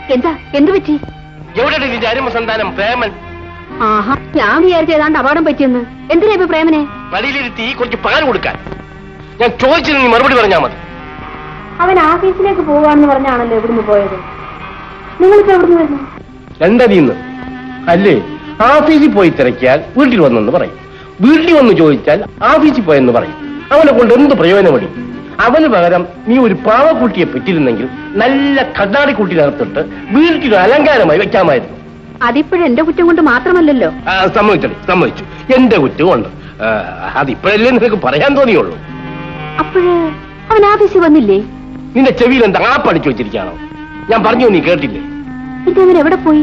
എന്താ എന്ത് പറ്റി? എവിടെ നിന്റെ അരുമസന്താനം പ്രേമൻ? ആഹാ, ഞാൻ വിചാരിച്ച ഏതാണ്ട് അപകടം പറ്റിയെന്ന്. എന്തിനാ ഇപ്പൊ പ്രേമനെ വഴിയിലിരുത്തി കുറച്ച് പാൽ കൊടുക്കാൻ? ഞാൻ ചോദിച്ചത് നീ മറുപടി പറഞ്ഞാ മതി. അവൻ ഓഫീസിലേക്ക് പോവാന്ന് പറഞ്ഞാണല്ലോ ഇവിടുന്ന് പോയത്. നിങ്ങളിപ്പോ എവിടുന്ന് വരുന്നു? രണ്ടതിന്ന് അല്ലേ? ഓഫീസിൽ പോയി തിരക്കിയാൽ വീട്ടിൽ വന്നെന്ന് പറയും, വീട്ടിൽ വന്ന് ചോദിച്ചാൽ ഓഫീസിൽ പോയെന്ന് പറയും. അവനെ കൊണ്ട് എന്ത് പ്രയോജനമടി? അവന് പകരം നീ ഒരു പാവക്കുട്ടിയെ പറ്റിയിരുന്നെങ്കിൽ നല്ല കണ്ണാടിക്കുട്ടിനകത്തിട്ട് വീട്ടിൽ അലങ്കാരമായി വെക്കാമായിരുന്നു. അതിപ്പോഴും എന്റെ കുറ്റം കൊണ്ട് മാത്രമല്ലല്ലോ. സമ്മതിച്ചു, എന്റെ കുറ്റമുണ്ട്. അതിപ്പോഴല്ലേ നിനക്ക് പറയാൻ തോന്നിയുള്ളൂ. അപ്പോഴ് അവൻ ഓഫീസിൽ വന്നില്ലേ? നിന്റെ ചെവിയിൽ എന്താ ആ പഠിച്ചു വെച്ചിരിക്കുകയാണോ? ഞാൻ പറഞ്ഞു, നീ കേട്ടില്ലേ? ഇതവൻ എവിടെ പോയി?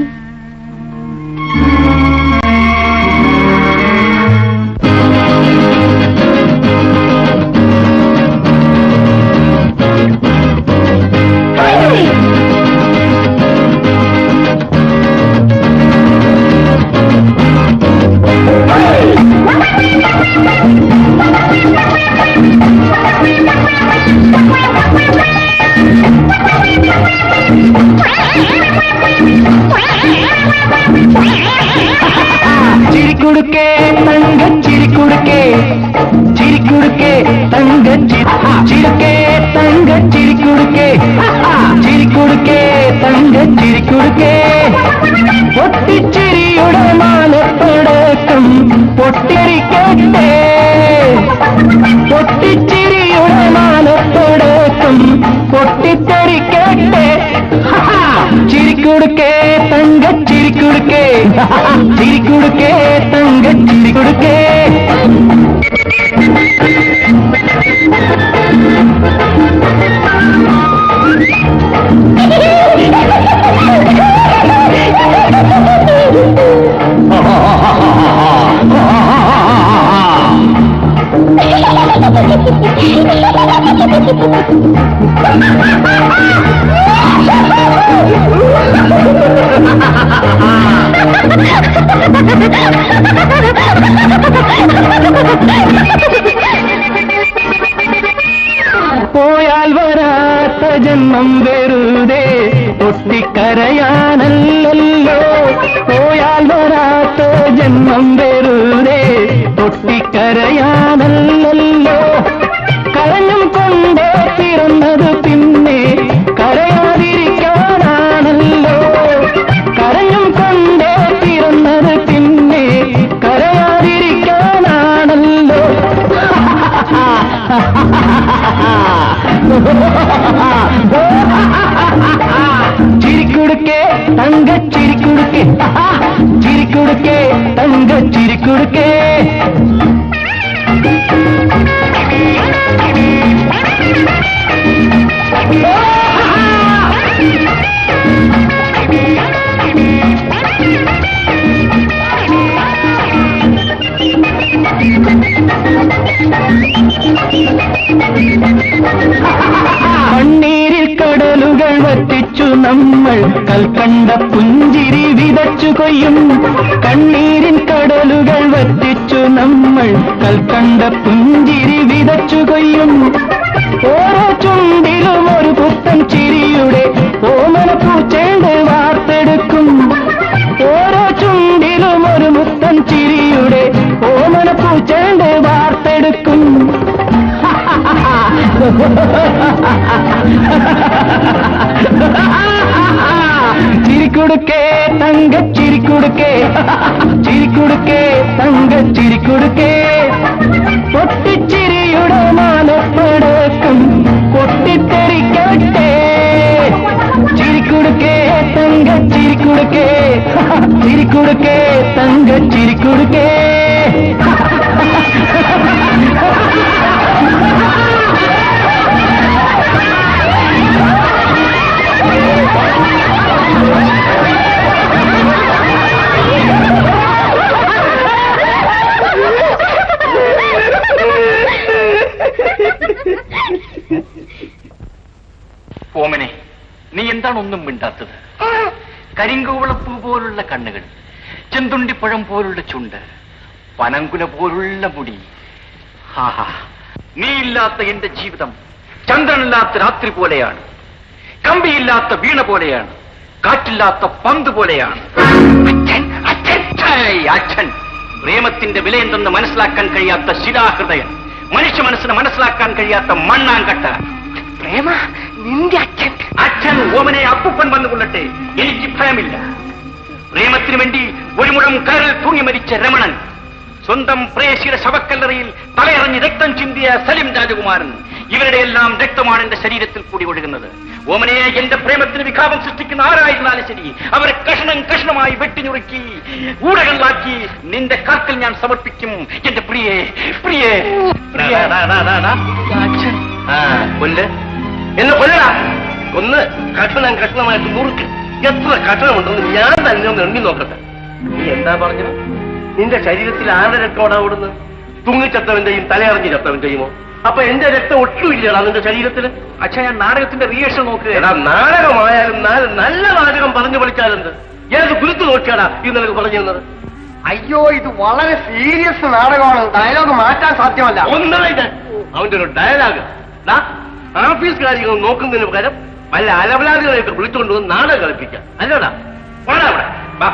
ചിരിക്കുടുക്കേ തങ്ക ചിരിക്കുടുക്കേ, ചിരിക്കുടുക്കേ തങ്ക ചിരിക്കേ തങ്ക ചിരിക്കുടുക്കേ, ചിരിക്കുടുക്കേ തങ്ക ചിരിക്കുടുക്കേ. പൊട്ടിച്ചിരിയുടെ മാനപ്പടക്കം പൊട്ടിരിക്കട്ടെ, പൊട്ടിച്ചിരിയുടെ മാനപ്പടക്കം പൊട്ടിത്തെറിക്കട്ടെ. ചിരിക്കുടുക്കേ തങ്ക ചിരിക്കുടുക്കേ, ചിരിക്കുടുക്കേ തങ്ക ചിരിക്കുടുക്കേ. പോയാൽ വരാത്ത ജന്മം വെറുതെ പൊട്ടിക്കരയാനല്ലോ, പോയാൽ വരാത്ത ജന്മം വെറുതെ പൊട്ടിക്കരയാനല്ലോ. കരഞ്ഞും കൊണ്ടേ പിറന്നത് പിന്നെ കരയാതിരിക്കാനാണല്ലോ, കരഞ്ഞും കൊണ്ടേ പിറന്നത് പിന്നെ കരയാതിരിക്കാനാണല്ലോ. ചിരിക്കുടുക്കേ തങ്ക ചിരിക്കുടുക്കേ, ചിരിക്കുടുക്കേ തങ്ക ചിരിക്കുടുക്കേ. കണ്ണീരിൽ കടലുകൾ വറ്റിച്ചു നമ്മൾ കൽക്കണ്ട പുഞ്ചിരി വിതച്ചു കൊയ്യും, കണ്ണീരിൻ കടലുകൾ വറ്റിച്ചു നമ്മൾ കൽക്കണ്ട പുഞ്ചിരി വിതച്ചു കൊയ്യും. ഓരോ ചുണ്ടിലും ഒരു പുത്തൻ ചിരിയുടെ ഓമന പൂച്ചേണ്ട് വാർത്തെടുക്കും, ഓരോ ചുണ്ടിലും ഒരു മുത്തൻ ചിരിയുടെ ഓമന പൂച്ചേണ്ട് വാർത്തെടുക്കും. ചിരിക്കുടുക്കേ തങ്ക ചിരിക്കുടുക്കേ, ചിരിക്കുടുക്കേ തങ്ക ചിരിക്കുടുക്കേ. പൊട്ടിച്ചിരിയുടെ മാനപ്പടക്കം പൊട്ടിത്തെറിക്കട്ടെ, ചിരിക്കുടുക്കേ തങ്ക ചിരിക്കുടുക്കേ, ചിരിക്കുടുക്കേ തങ്ക ചിരിക്കുടുക്കേ. ഓമനെ, നീ എന്താണ് ഒന്നും മിണ്ടാത്തത്? കരിങ്കൂവളപ്പൂ പോലുള്ള കണ്ണുകൾ, ചെന്തുണ്ടിപ്പഴം പോലുള്ള ചുണ്ട്, പനങ്കുല പോലുള്ള മുടി. ഹാഹാ, നീ ഇല്ലാത്ത എന്റെ ജീവിതം ചന്ദ്രനില്ലാത്ത രാത്രി പോലെയാണ്, കമ്പിയില്ലാത്ത വീണ പോലെയാണ്. കാറ്റില്ലാത്ത പന്ത് പോലെയാണ്. അച്ഛൻ പ്രേമത്തിന്റെ വില എന്തെന്ന് മനസ്സിലാക്കാൻ കഴിയാത്ത ശിലാഹൃദയം, മനുഷ്യ മനസ്സിന് മനസ്സിലാക്കാൻ കഴിയാത്ത മണ്ണാങ്കട്ട. പ്രേമ നിന്റെ അച്ഛൻ ഓമനെ അപ്പൂപ്പൻ വന്നുകൊള്ളട്ടെ, എനിക്ക് ഭയമില്ല. പ്രേമത്തിനു വേണ്ടി ഒരു മുഴം കയറിൽ തൂങ്ങി മരിച്ച രമണൻ, സ്വന്തം പ്രേയസിയുടെ ശവക്കല്ലറയിൽ തലയറിഞ്ഞ് രക്തം ചിന്തിയ സലിം രാജകുമാരൻ, ഇവരുടെ എല്ലാം രക്തമാണ് എന്റെ ശരീരത്തിൽ കൂടി ഒഴുകുന്നത്. ഓമനയെ എന്റെ പ്രേമത്തിന് വിഘാപം സൃഷ്ടിക്കുന്ന ആരായിരുന്നാലും ശരി, അവരെ കഷ്ണം കഷ്ണമായി വെട്ടിഞ്ഞുറുക്കി ഊടകളിലാക്കി നിന്റെ കാൽക്കൽ ഞാൻ സമർപ്പിക്കും. എന്റെ പ്രിയേ പ്രിയേ കൊല്ല്, എന്നെ കൊല്ലടാ. ഒന്ന് കഷ്ണം കഷ്ണമായിട്ട് മുറുക്ക്. എത്ര കഷ്ണമുണ്ടെന്ന് ഞാൻ തന്നെ ഒന്ന് എണ്ണി നോക്കട്ടെ. നീ എന്താ പറഞ്ഞത്? നിന്റെ ശരീരത്തിൽ ആരുടെ രക്തമാണ് ഓടുന്നത്? തൂങ്ങിച്ചത്തവന്റെയും തലയറിഞ്ഞ് ചത്തവന്റെയുമോ? അപ്പൊ എന്റെ രക്തം ഒട്ടുമില്ലടാ നിന്റെ ശരീരത്തിൽ. അച്ഛാ, ഞാൻ നാടകത്തിന്റെ റിയേഷൻ നോക്കുക. എടാ, നാടകമായാലും നല്ല നാടകം പറഞ്ഞു പഠിച്ചാലെന്ത്? ഏത് ഗുരുത്ത് നോക്കിയാടാ ഇത് നിനക്ക് പറഞ്ഞു തന്നത്? അയ്യോ, ഇത് വളരെ സീരിയസ് നാടകമാണ്. ഡയലോഗ് മാറ്റാൻ സാധ്യമല്ല. ഒന്നല്ല അവന്റെ ഒരു ഡയലോഗ്. ഓഫീസ് കാര്യങ്ങൾ നോക്കുന്നതിന് പകരം വല്ല അലവലാദികളെയൊക്കെ വിളിച്ചുകൊണ്ടുവന്ന് നാടകം കളിപ്പിക്കാം. അല്ലടാ, വാടാ അവിടെ വാ.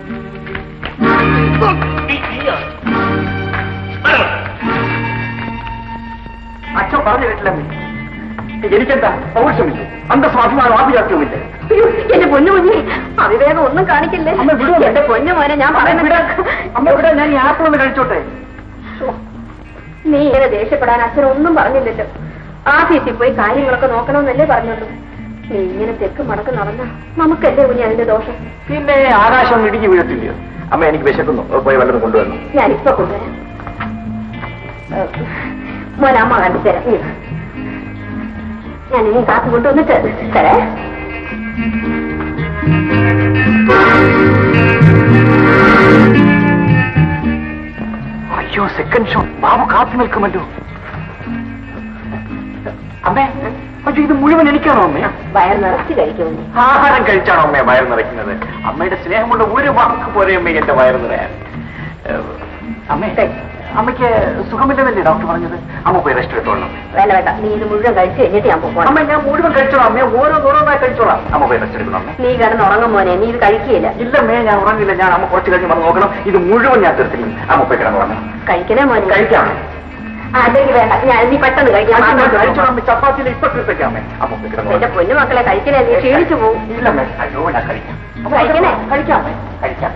അച്ഛൻ പറഞ്ഞു കേട്ടില്ലെന്ന് എനിക്കെന്താ പൗരുഷമില്ല, അന്തസ്വാഭിമാനം ആഭിജാത്യവുമില്ല. എന്റെ പൊന്നു കുഞ്ഞി, അവിവേകം ഒന്നും കാണിക്കില്ലേ. എന്റെ പൊന്നു മോനെ, ഞാൻ പറയുന്നത് അമ്മ ഇവിടെ ഞാൻ ഈ ആപ്പിൾ ഒന്ന് കഴിച്ചോട്ടെ. നീ ഇങ്ങനെ ദേഷ്യപ്പെടാൻ അച്ഛനൊന്നും പറഞ്ഞില്ലല്ലോ. ആഫീസിൽ പോയി കാര്യങ്ങളൊക്കെ നോക്കണമെന്നല്ലേ പറഞ്ഞുള്ളൂ. നീ ഇങ്ങനെ തെക്ക് മടക്ക് നടന്ന നമുക്കല്ലേ കുഞ്ഞി അതിന്റെ ദോഷം. പിന്നെ ആകാശം ഇടുക്കി വീഴത്തില്ലയോ? അമ്മ എനിക്ക് വിശക്കുന്നു, പോയി വല്ലതും കൊണ്ടുവന്നു. ഞാനിപ്പോ കൊണ്ടുവരാം. മോനെ അമ്മ കണ്ടിത്തരാം. ഞാൻ ഇനി കാത്തു കൊണ്ടുവന്നിട്ട് തരേ. അയ്യോ, സെക്കൻഡ് ഷോ ബാബു കാത്തു നിൽക്കുമല്ലോ. അമ്മേ, അയ്യോ, ഇത് മുഴുവൻ എനിക്കാണോ അമ്മേ? വയർ നിറച്ച് കഴിക്കുമെന്ന്. ആഹാരം കഴിച്ചാണോ അമ്മേ വയർ നിറയ്ക്കുന്നത്? അമ്മയുടെ സ്നേഹമുള്ള ഒരു വാക്ക് പോലെ അമ്മ എന്റെ വയർ നിറയാൻ. അമ്മേ, അമ്മയ്ക്ക് സുഖമില്ലെന്നല്ലേ ഡോക്ടർ പറഞ്ഞത്? അമ്മ പോയി റെസ്റ്റ് എടുത്തോളാം. വേണ്ട വേണ്ട, നീ ഇത് മുഴുവൻ കഴിച്ചു കഴിഞ്ഞിട്ട് ഞാൻ പോകണം. അമ്മ, ഞാൻ മുഴുവൻ കഴിച്ചോളാം അമ്മേ, ഓരോന്നോരോന്നായി കഴിച്ചോളാം. അമ്മ പോയി റെസ്റ്റ് എടുക്കണം അമ്മേ. നീ കിടന്ന് ഉറങ്ങും മോനെ, നീ ഇത് കഴിക്കുകയില്ല. ഇല്ലമ്മേ, ഞാൻ ഉറങ്ങില്ല. ഞാൻ അമ്മ കുറച്ച് കഴിഞ്ഞ് വന്ന് നോക്കണം. ഇത് മുഴുവൻ ഞാൻ തീർത്തില്ല. അമ്മ പോയി കിടന്ന് ഉറങ്ങണം. കഴിക്കണേ മോനെ. കഴിക്കാം. അല്ലെങ്കിൽ വേണ്ട, ഞാൻ നീ പെട്ടെന്ന് കഴിക്കാം. കഴിച്ചോളാം. ചപ്പാത്തിയിൽ ഇപ്പൊ തീർത്തേക്കാമേ. അമ്മ പോയി കിടന്ന് എന്റെ പൊന്നു മക്കളെ, കഴിക്കണേ, നീ ക്ഷീണിച്ചു പോകും. ഇല്ലമ്മേ, അയ്യോ, ഞാൻ കഴിക്കാം. കഴിക്കണേ. കഴിക്കാമേ, കഴിക്കാം.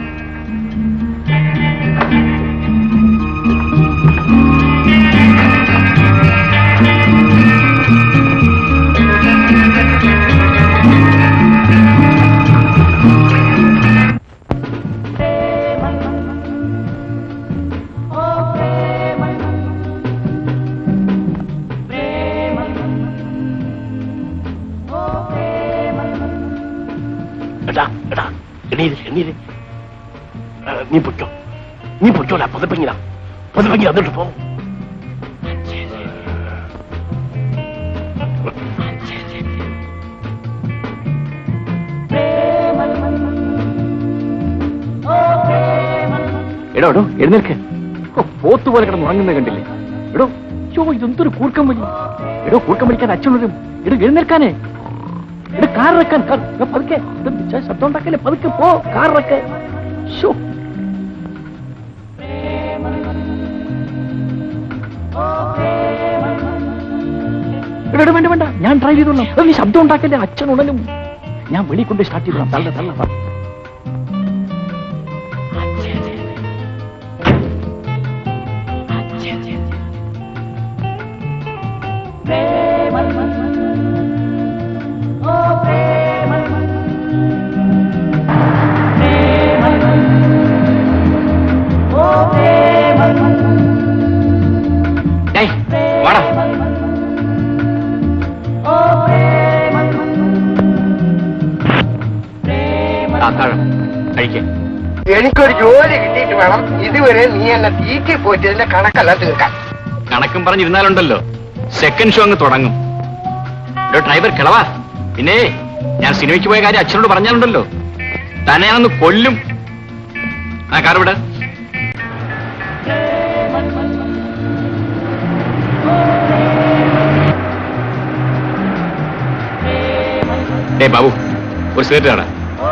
നീ പൊയ്ക്കോടാ, പുതപ്പെങ്കിലാ എന്നിട്ട് പോ. എടോ എഴുന്നേൽക്ക്. പോത്തുപോലെ കിടന്ന് ഉറങ്ങുന്നത് കണ്ടില്ലേ? എടോ, ഇതെന്തൊരു കൂർക്കം വലി. എടോ, കൂർക്കം വലിക്കാൻ അച്ഛൻ വരും. എടോ, എഴുന്നേൽക്കാനേ. എടോ, കാറിറക്കാൻ. പതുക്കെ, ശബ്ദം ഉണ്ടാക്കല്ലേ, പതുക്കെ പോ. കാറിറക്കെ. വേണ്ട, ഞാൻ ട്രൈ ചെയ്തോളാം. നീ ശബ്ദം ഉണ്ടാക്കല്ലേ, അച്ഛൻ ഉടനും. ഞാൻ വെളി കൊണ്ട് സ്റ്റാർട്ട് ചെയ്തോളാം. തള്ള. എനിക്കൊരു ജോലി കിട്ടിയിട്ട് വേണം ഇതുവരെ നീ എന്നെ തീറ്റി പോയിട്ടതിന്റെ കണക്കല്ല തീർക്കാൻ. കണക്കും പറഞ്ഞിരുന്നാലുണ്ടല്ലോ സെക്കൻഡ് ഷോ അങ്ങ് തുടങ്ങും. ഡ്രൈവർ കിളവാ. പിന്നെ ഞാൻ സിനിമയ്ക്ക് പോയ കാര്യം അച്ഛനോട് പറഞ്ഞാലുണ്ടല്ലോ, തന്നെ ഞാനൊന്ന് കൊല്ലും. ആ കാർ ഇവിടെ. ബാബു, ഒരു സിഗരറ്റ്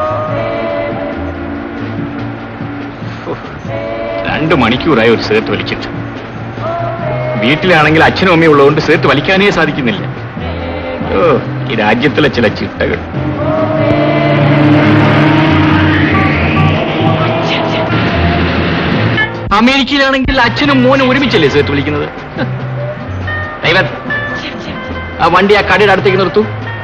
2 മണിക്കൂറായി ഒരു സിഗരറ്റ് വലിച്ചിട്ട്. വീട്ടിലാണെങ്കിൽ അച്ഛനും അമ്മയും ഉള്ളതുകൊണ്ട് സിഗരറ്റ് വലിക്കാനേ സാധിക്കുന്നില്ല. ഓ, ഈ രാജ്യത്തിലെ ചില ചിട്ടകൾ. അമേരിക്കയിലാണെങ്കിൽ അച്ഛനും മോനും ഒരുമിച്ചല്ലേ സിഗരറ്റ് വലിക്കുന്നത്. ആ വണ്ടി ആ കടയുടെ അടുത്തേക്ക് നിർത്തൂ.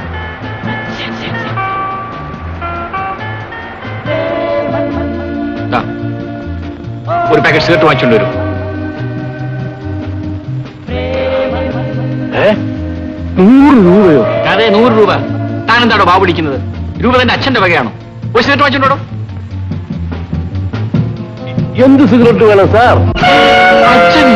ഒരു പാക്കറ്റ് സിഗരറ്റ് വാങ്ങിച്ചോണ്ട് വരും. 100 രൂപയോ? അതെ, 100 രൂപ. താനെന്താണോ ബാബു വിളിക്കുന്നത്? രൂപ തന്റെ അച്ഛന്റെ വകയാണോ? ഒരു സിഗരറ്റ് വാങ്ങിച്ചോണ്ടോ? എന്ത് സിഗരറ്റ് വേണം സാർ? അച്ഛൻ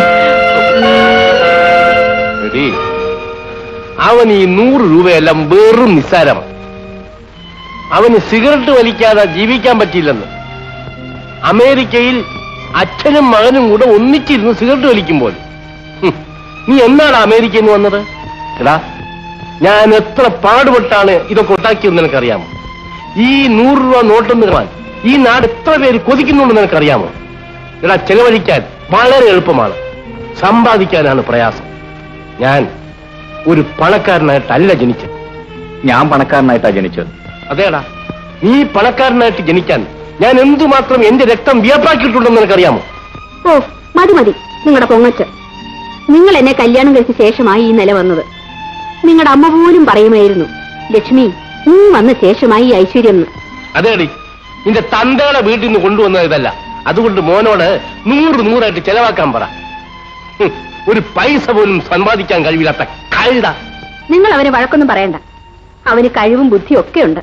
അവൻ ഈ 100 രൂപയെല്ലാം വെറും നിസ്സാരമാണ്. അവന് സിഗരറ്റ് വലിക്കാതെ ജീവിക്കാൻ പറ്റില്ലെന്ന്. അമേരിക്കയിൽ അച്ഛനും മകനും കൂടെ ഒന്നിച്ചിരുന്ന് സിഗരറ്റ് വലിക്കുമ്പോൾ നീ എന്നാണ് അമേരിക്കയിൽ നിന്ന് വന്നത്? എടാ, ഞാൻ എത്ര പാടുപെട്ടാണ് ഇതൊക്കെ ഉണ്ടാക്കിയെന്ന് നിനക്കറിയാമോ? ഈ 100 രൂപ നോട്ടെന്ന് കാണാൻ ഈ നാട് എത്ര പേര് കൊതിക്കുന്നുണ്ടെന്ന് നിനക്കറിയാമോ? എടാ, ചെലവഴിക്കാൻ വളരെ എളുപ്പമാണ്, സമ്പാദിക്കാനാണ് പ്രയാസം. ഞാൻ ഒരു പണക്കാരനായിട്ടല്ല ജനിച്ചത്. ഞാൻ പണക്കാരനായിട്ടാ ജനിച്ചത്. അതേടാ, നീ പണക്കാരനായിട്ട് ജനിക്കാൻ ഞാൻ എന്തുമാത്രം എന്റെ രക്തം വിയർപ്പാക്കിയിട്ടുണ്ടെന്ന് നിനക്കറിയാമോ? ഓ, മതി മതി നിങ്ങളുടെ പൊങ്ങച്ച്. നിങ്ങൾ എന്നെ കല്യാണം കഴിച്ച ശേഷമായി ഈ നില വന്നത്. നിങ്ങളുടെ അമ്മ പോലും പറയുമായിരുന്നു, ലക്ഷ്മി നീ വന്ന ശേഷമായി ഈ ഐശ്വര്യം. അതേടി, നിന്റെ തന്തയുടെ വീട്ടിൽ നിന്ന് കൊണ്ടുവന്നത് ഇതല്ല. അതുകൊണ്ട് മോനോട് 100 ചെലവാക്കാൻ പറ. ഒരു പൈസ പോലും സമ്പാദിക്കാൻ കഴിവില്ലാത്ത കഴുത. നിങ്ങൾ അവനെ വഴക്കൊന്നും പറയണ്ട. അവന് കഴിവും ബുദ്ധിയും ഒക്കെ ഉണ്ട്.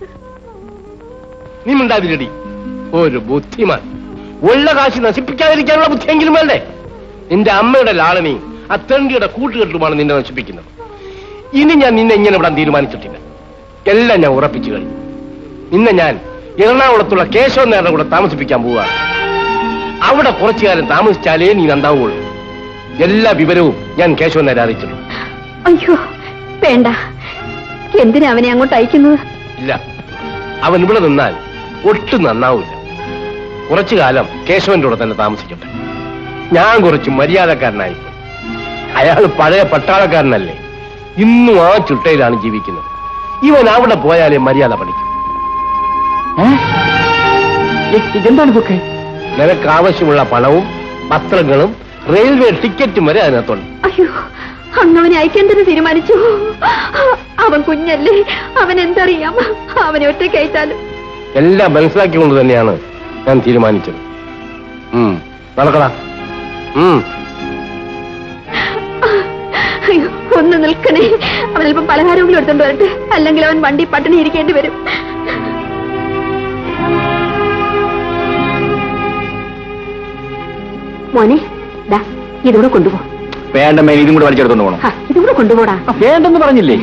നീ മിണ്ടാതിരടി. ഒരു ബുദ്ധിമാൻ. ഉള്ള കാശി നശിപ്പിക്കാതിരിക്കാനുള്ള ബുദ്ധിയെങ്കിലും വേണ്ടേ? നിന്റെ അമ്മയുടെ ലാളനെയും ആ തെണ്ടിയുടെ കൂട്ടുകെട്ടുമാണ് നിന്നെ നശിപ്പിക്കുന്നത്. ഇനി ഞാൻ നിന്നെ ഇങ്ങനെ വിടാൻ തീരുമാനിച്ചിട്ടില്ല. എല്ലാം ഞാൻ ഉറപ്പിച്ചു കഴിഞ്ഞു. നിന്നെ ഞാൻ എറണാകുളത്തുള്ള കേശവൻ നേരുടെ കൂടെ താമസിപ്പിക്കാൻ പോവുകയാണ്. അവിടെ കുറച്ചു കാലം താമസിച്ചാലേ നീ നന്നാവുള്ളൂ. എല്ലാ വിവരവും ഞാൻ കേശവൻ നേരെ അറിയിച്ചിട്ടുണ്ട്. അയ്യോ വേണ്ട, എന്തിനാ അവനെ അങ്ങോട്ട് അയക്കുന്നത്? ഇല്ല, അവൻ ഇവിടെ നിന്നാൽ ഒട്ടും നന്നാവില്ല. കുറച്ചു കാലം കേശവന്റെ കൂടെ തന്നെ താമസിക്കട്ടെ. ഞാൻ കുറച്ച് മര്യാദക്കാരനായി. അയാൾ പഴയ പട്ടാളക്കാരനല്ലേ, ഇന്നും ആ ചുട്ടയിലാണ് ജീവിക്കുന്നത്. ഇവൻ അവിടെ പോയാലേ മര്യാദ പഠിക്കും. ഇതെന്താണ് ഇതൊക്കെ? നിനക്ക് ആവശ്യമുള്ള പണവും പത്രങ്ങളും റെയിൽവേ ടിക്കറ്റും വരെ അതിനകത്തുണ്ട്. അയ്യോ, അങ്ങവനെ അയക്കേണ്ടത് തീരുമാനിച്ചു. അവൻ കുഞ്ഞല്ലേ, അവൻ എന്തറിയാം? അവനെ ഒറ്റയ്ക്ക് അയച്ചാലും. എല്ലാം മനസ്സിലാക്കിക്കൊണ്ട് തന്നെയാണ് ഞാൻ തീരുമാനിച്ചത്. നടക്കടാ. അയ്യോ, ഒന്ന് നിൽക്കണേ. അവനല്പം പലഹാരങ്ങളും എടുത്തോണ്ട് വരട്ടെ, അല്ലെങ്കിൽ അവൻ വണ്ടി പട്ടിണി ഇരിക്കേണ്ടി വരും. മോനെ, ദാ ഇതുകൂടെ കൊണ്ടുപോ. വേണ്ട മേം, ഇതും കൂടെ വലിച്ചെടുത്തോണ്ട് പോകണം. ഇതുകൂടെ കൊണ്ടുപോടാ. വേണ്ടെന്ന് പറഞ്ഞില്ലേ?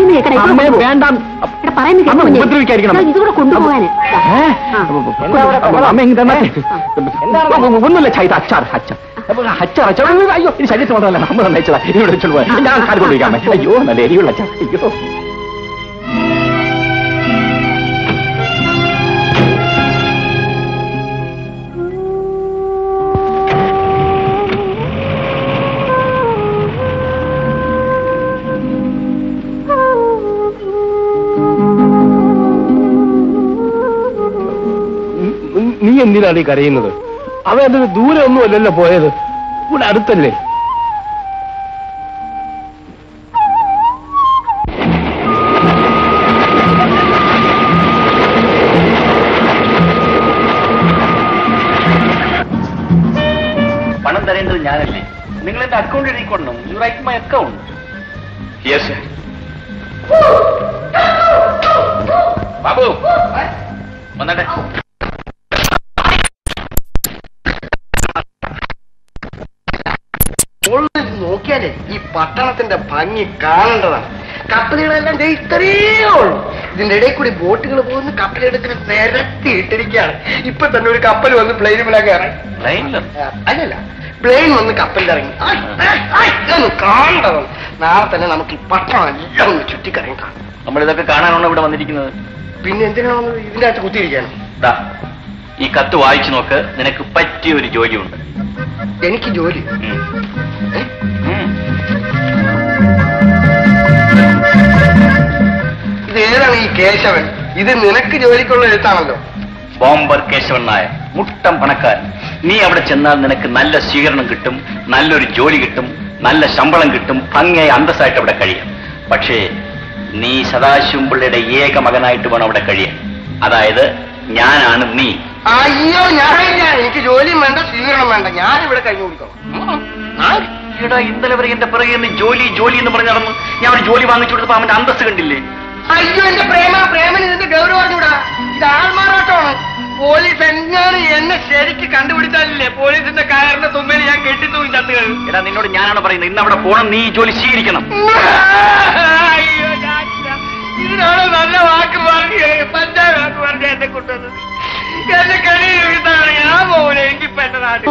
ഇതുകൂടെ കൊണ്ടുപോകാന്. ഒന്നുമില്ല ചൈത, അച്ചാർ അച്ചാർ അച്ചാർ അച്ചാർ. അയ്യോ, ഇത് ശരീരത്തിൽ മാത്രമല്ല, നമ്മൾ നയിച്ചതാ. ഇവിടെ വെച്ചോളൂ, ഞാൻ കാൽ കൊണ്ടുപോയിക്കാൻ. അയ്യോ, നല്ല എരിയുള്ള അച്ചാർ. അയ്യോ, നീ എന്തിനാണ് ഈ കരയുന്നത്? അവൻ അതിന് ദൂരെ ഒന്നും അല്ലല്ലോ പോയത്, ഇവിടെ അടുത്തല്ലേ. പണം തരേണ്ടത് ഞാനല്ലേ? നിങ്ങൾ എന്റെ അക്കൗണ്ട് എഴുതിക്കൊള്ളണം. You write my account. Yes sir. Babu വന്നട്ടെ. നോക്കിയാലേ ഈ പട്ടണത്തിന്റെ ഭംഗി കാണേണ്ടതാണ്. കപ്പലുകളെല്ലാം ഇത്രയേ ഉള്ളൂ. ഇതിന്റെ ഇടയിൽ കൂടി ബോട്ടുകൾ പോകുന്ന കപ്പലെടുക്കുന്ന നിരത്തിയിട്ടിരിക്കുകയാണ്. ഇപ്പൊ തന്നെ ഒരു കപ്പൽ വന്ന് പ്ലെയിനിലൊക്കെ ഇറങ്ങി. അല്ലല്ല, പ്ലെയിൻ വന്ന് കപ്പലിലിറങ്ങി. ഒന്ന് കാണേണ്ടതാണ്. നാളെ തന്നെ നമുക്ക് ഈ പട്ടണം എല്ലാം ഒന്ന് ചുറ്റിക്കറങ്ങാം. നമ്മളിതൊക്കെ കാണാനാണോ ഇവിടെ വന്നിരിക്കുന്നത്? പിന്നെ എന്തിനാണ് ഇതിന്റെ അകത്ത് കുത്തിയിരിക്കാൻ? ഈ കത്ത് വായിച്ചു നോക്ക്, നിനക്ക് പറ്റിയ ഒരു ജോലിയുണ്ട്. എനിക്ക് ജോലി? ഇത് ഏതാണ് ഈ കേശവൻ? ഇത് നിനക്ക് ജോലിക്കുള്ള എഴുത്താണല്ലോ. ബോംബർ കേശവൻ നായർ, മുട്ടം പണക്കാരൻ. നീ അവിടെ ചെന്നാൽ നിനക്ക് നല്ല സ്വീകരണം കിട്ടും, നല്ലൊരു ജോലി കിട്ടും, നല്ല ശമ്പളം കിട്ടും, ഭംഗിയായി അന്തസ്സായിട്ട് അവിടെ കഴിയാം. പക്ഷേ നീ സദാശിവം പിള്ളയുടെ ഏക മകനായിട്ട് വേണം അവിടെ കഴിയാൻ. അതായത് ഞാനാണ് നീ. അയ്യോ, ഞാനില്ല. എനിക്ക് ജോലിയും വേണ്ട, സ്വീകരണം വേണ്ട. ഞാനിവിടെ കഴിഞ്ഞു കൊടുക്കണം. ഈടാ, ഇന്നലെ വരെ എന്റെ പിറകെ ജോലി ജോലി എന്ന് പറഞ്ഞു നടന്നു. ഞാൻ ഒരു ജോലി വാങ്ങിച്ചു കൊടുത്തപ്പോ അവന്റെ അന്തസ് കണ്ടില്ലേ? അയ്യോ, എന്റെ പ്രേമന് ഇതിന്റെ ഗൗരവം അറിഞ്ഞൂടാ. ഇത് ആൾമാറാട്ടമാണ്. പോലീസ് എങ്ങാനും എന്നെ ശരിക്ക് കണ്ടുപിടിച്ചാലില്ലേ പോലീസിന്റെ കയറിന്റെ തുമ്പിൽ ഞാൻ കെട്ടിത്തൂങ്ങി ചത്തുകൾ. എടാ, നിന്നോട് ഞാനാണ് പറയുന്നത്, ഇന്ന് അവിടെ പോണം, നീ ഈ ജോലി സ്വീകരിക്കണം. അയ്യോ, ഇതിനാണ് നല്ല വാക്ക് പറഞ്ഞ് പഞ്ചായ വാക്ക് പറഞ്ഞ എന്നെ കൊണ്ടുവന്നത്. എന്നെ കഴിയാണ് ഞാൻ പോകില്ല. എനിക്കിപ്പോ എന്റെ നാട്ടിൽ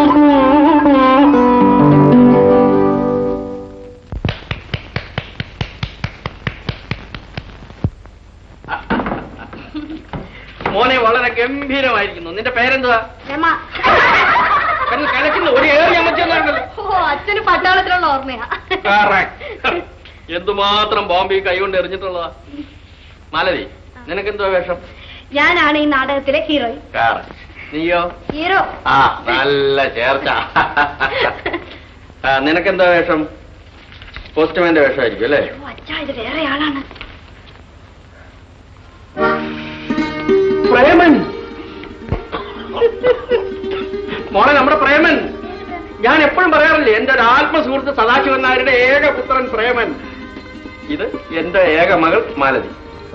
മോനെ വളരെ ഗംഭീരമായിരിക്കുന്നു. നിന്റെ പേരെന്തുവാ? കലക്കുന്നു. ഒരു ഏറി അമ്മച്ചെന്നാണല്ലോ. അച്ഛന് പട്ടാളത്തിലുള്ള ഓർമ്മയാ. എന്തുമാത്രം ബോംബെ കൈകൊണ്ട് എറിഞ്ഞിട്ടുള്ളതാ. മാലതി, നിനക്കെന്തുവാ വേഷം? ഞാനാണ് ഈ നാടകത്തിലെ ഹീറോയിൻ. നീയോ? ഹീറോ. ആ, നല്ല ചേർച്ച. നിനക്കെന്താ വേഷം? പോസ്റ്റ്മാന്റെ വേഷമായിരിക്കും അല്ലേ? അച്ഛാ, ഇത് വേറെ ആളാണ്. പ്രേമൻ. മോളെ, നമ്മുടെ പ്രേമൻ. ഞാൻ എപ്പോഴും പറയാറില്ലേ, എന്റെ ഒരു ആത്മസുഹൃത്ത് സദാശിവൻ നായരുടെ ഏക പുത്രൻ പ്രേമൻ. ഇത് എന്റെ ഏക മകൾ മാലതി.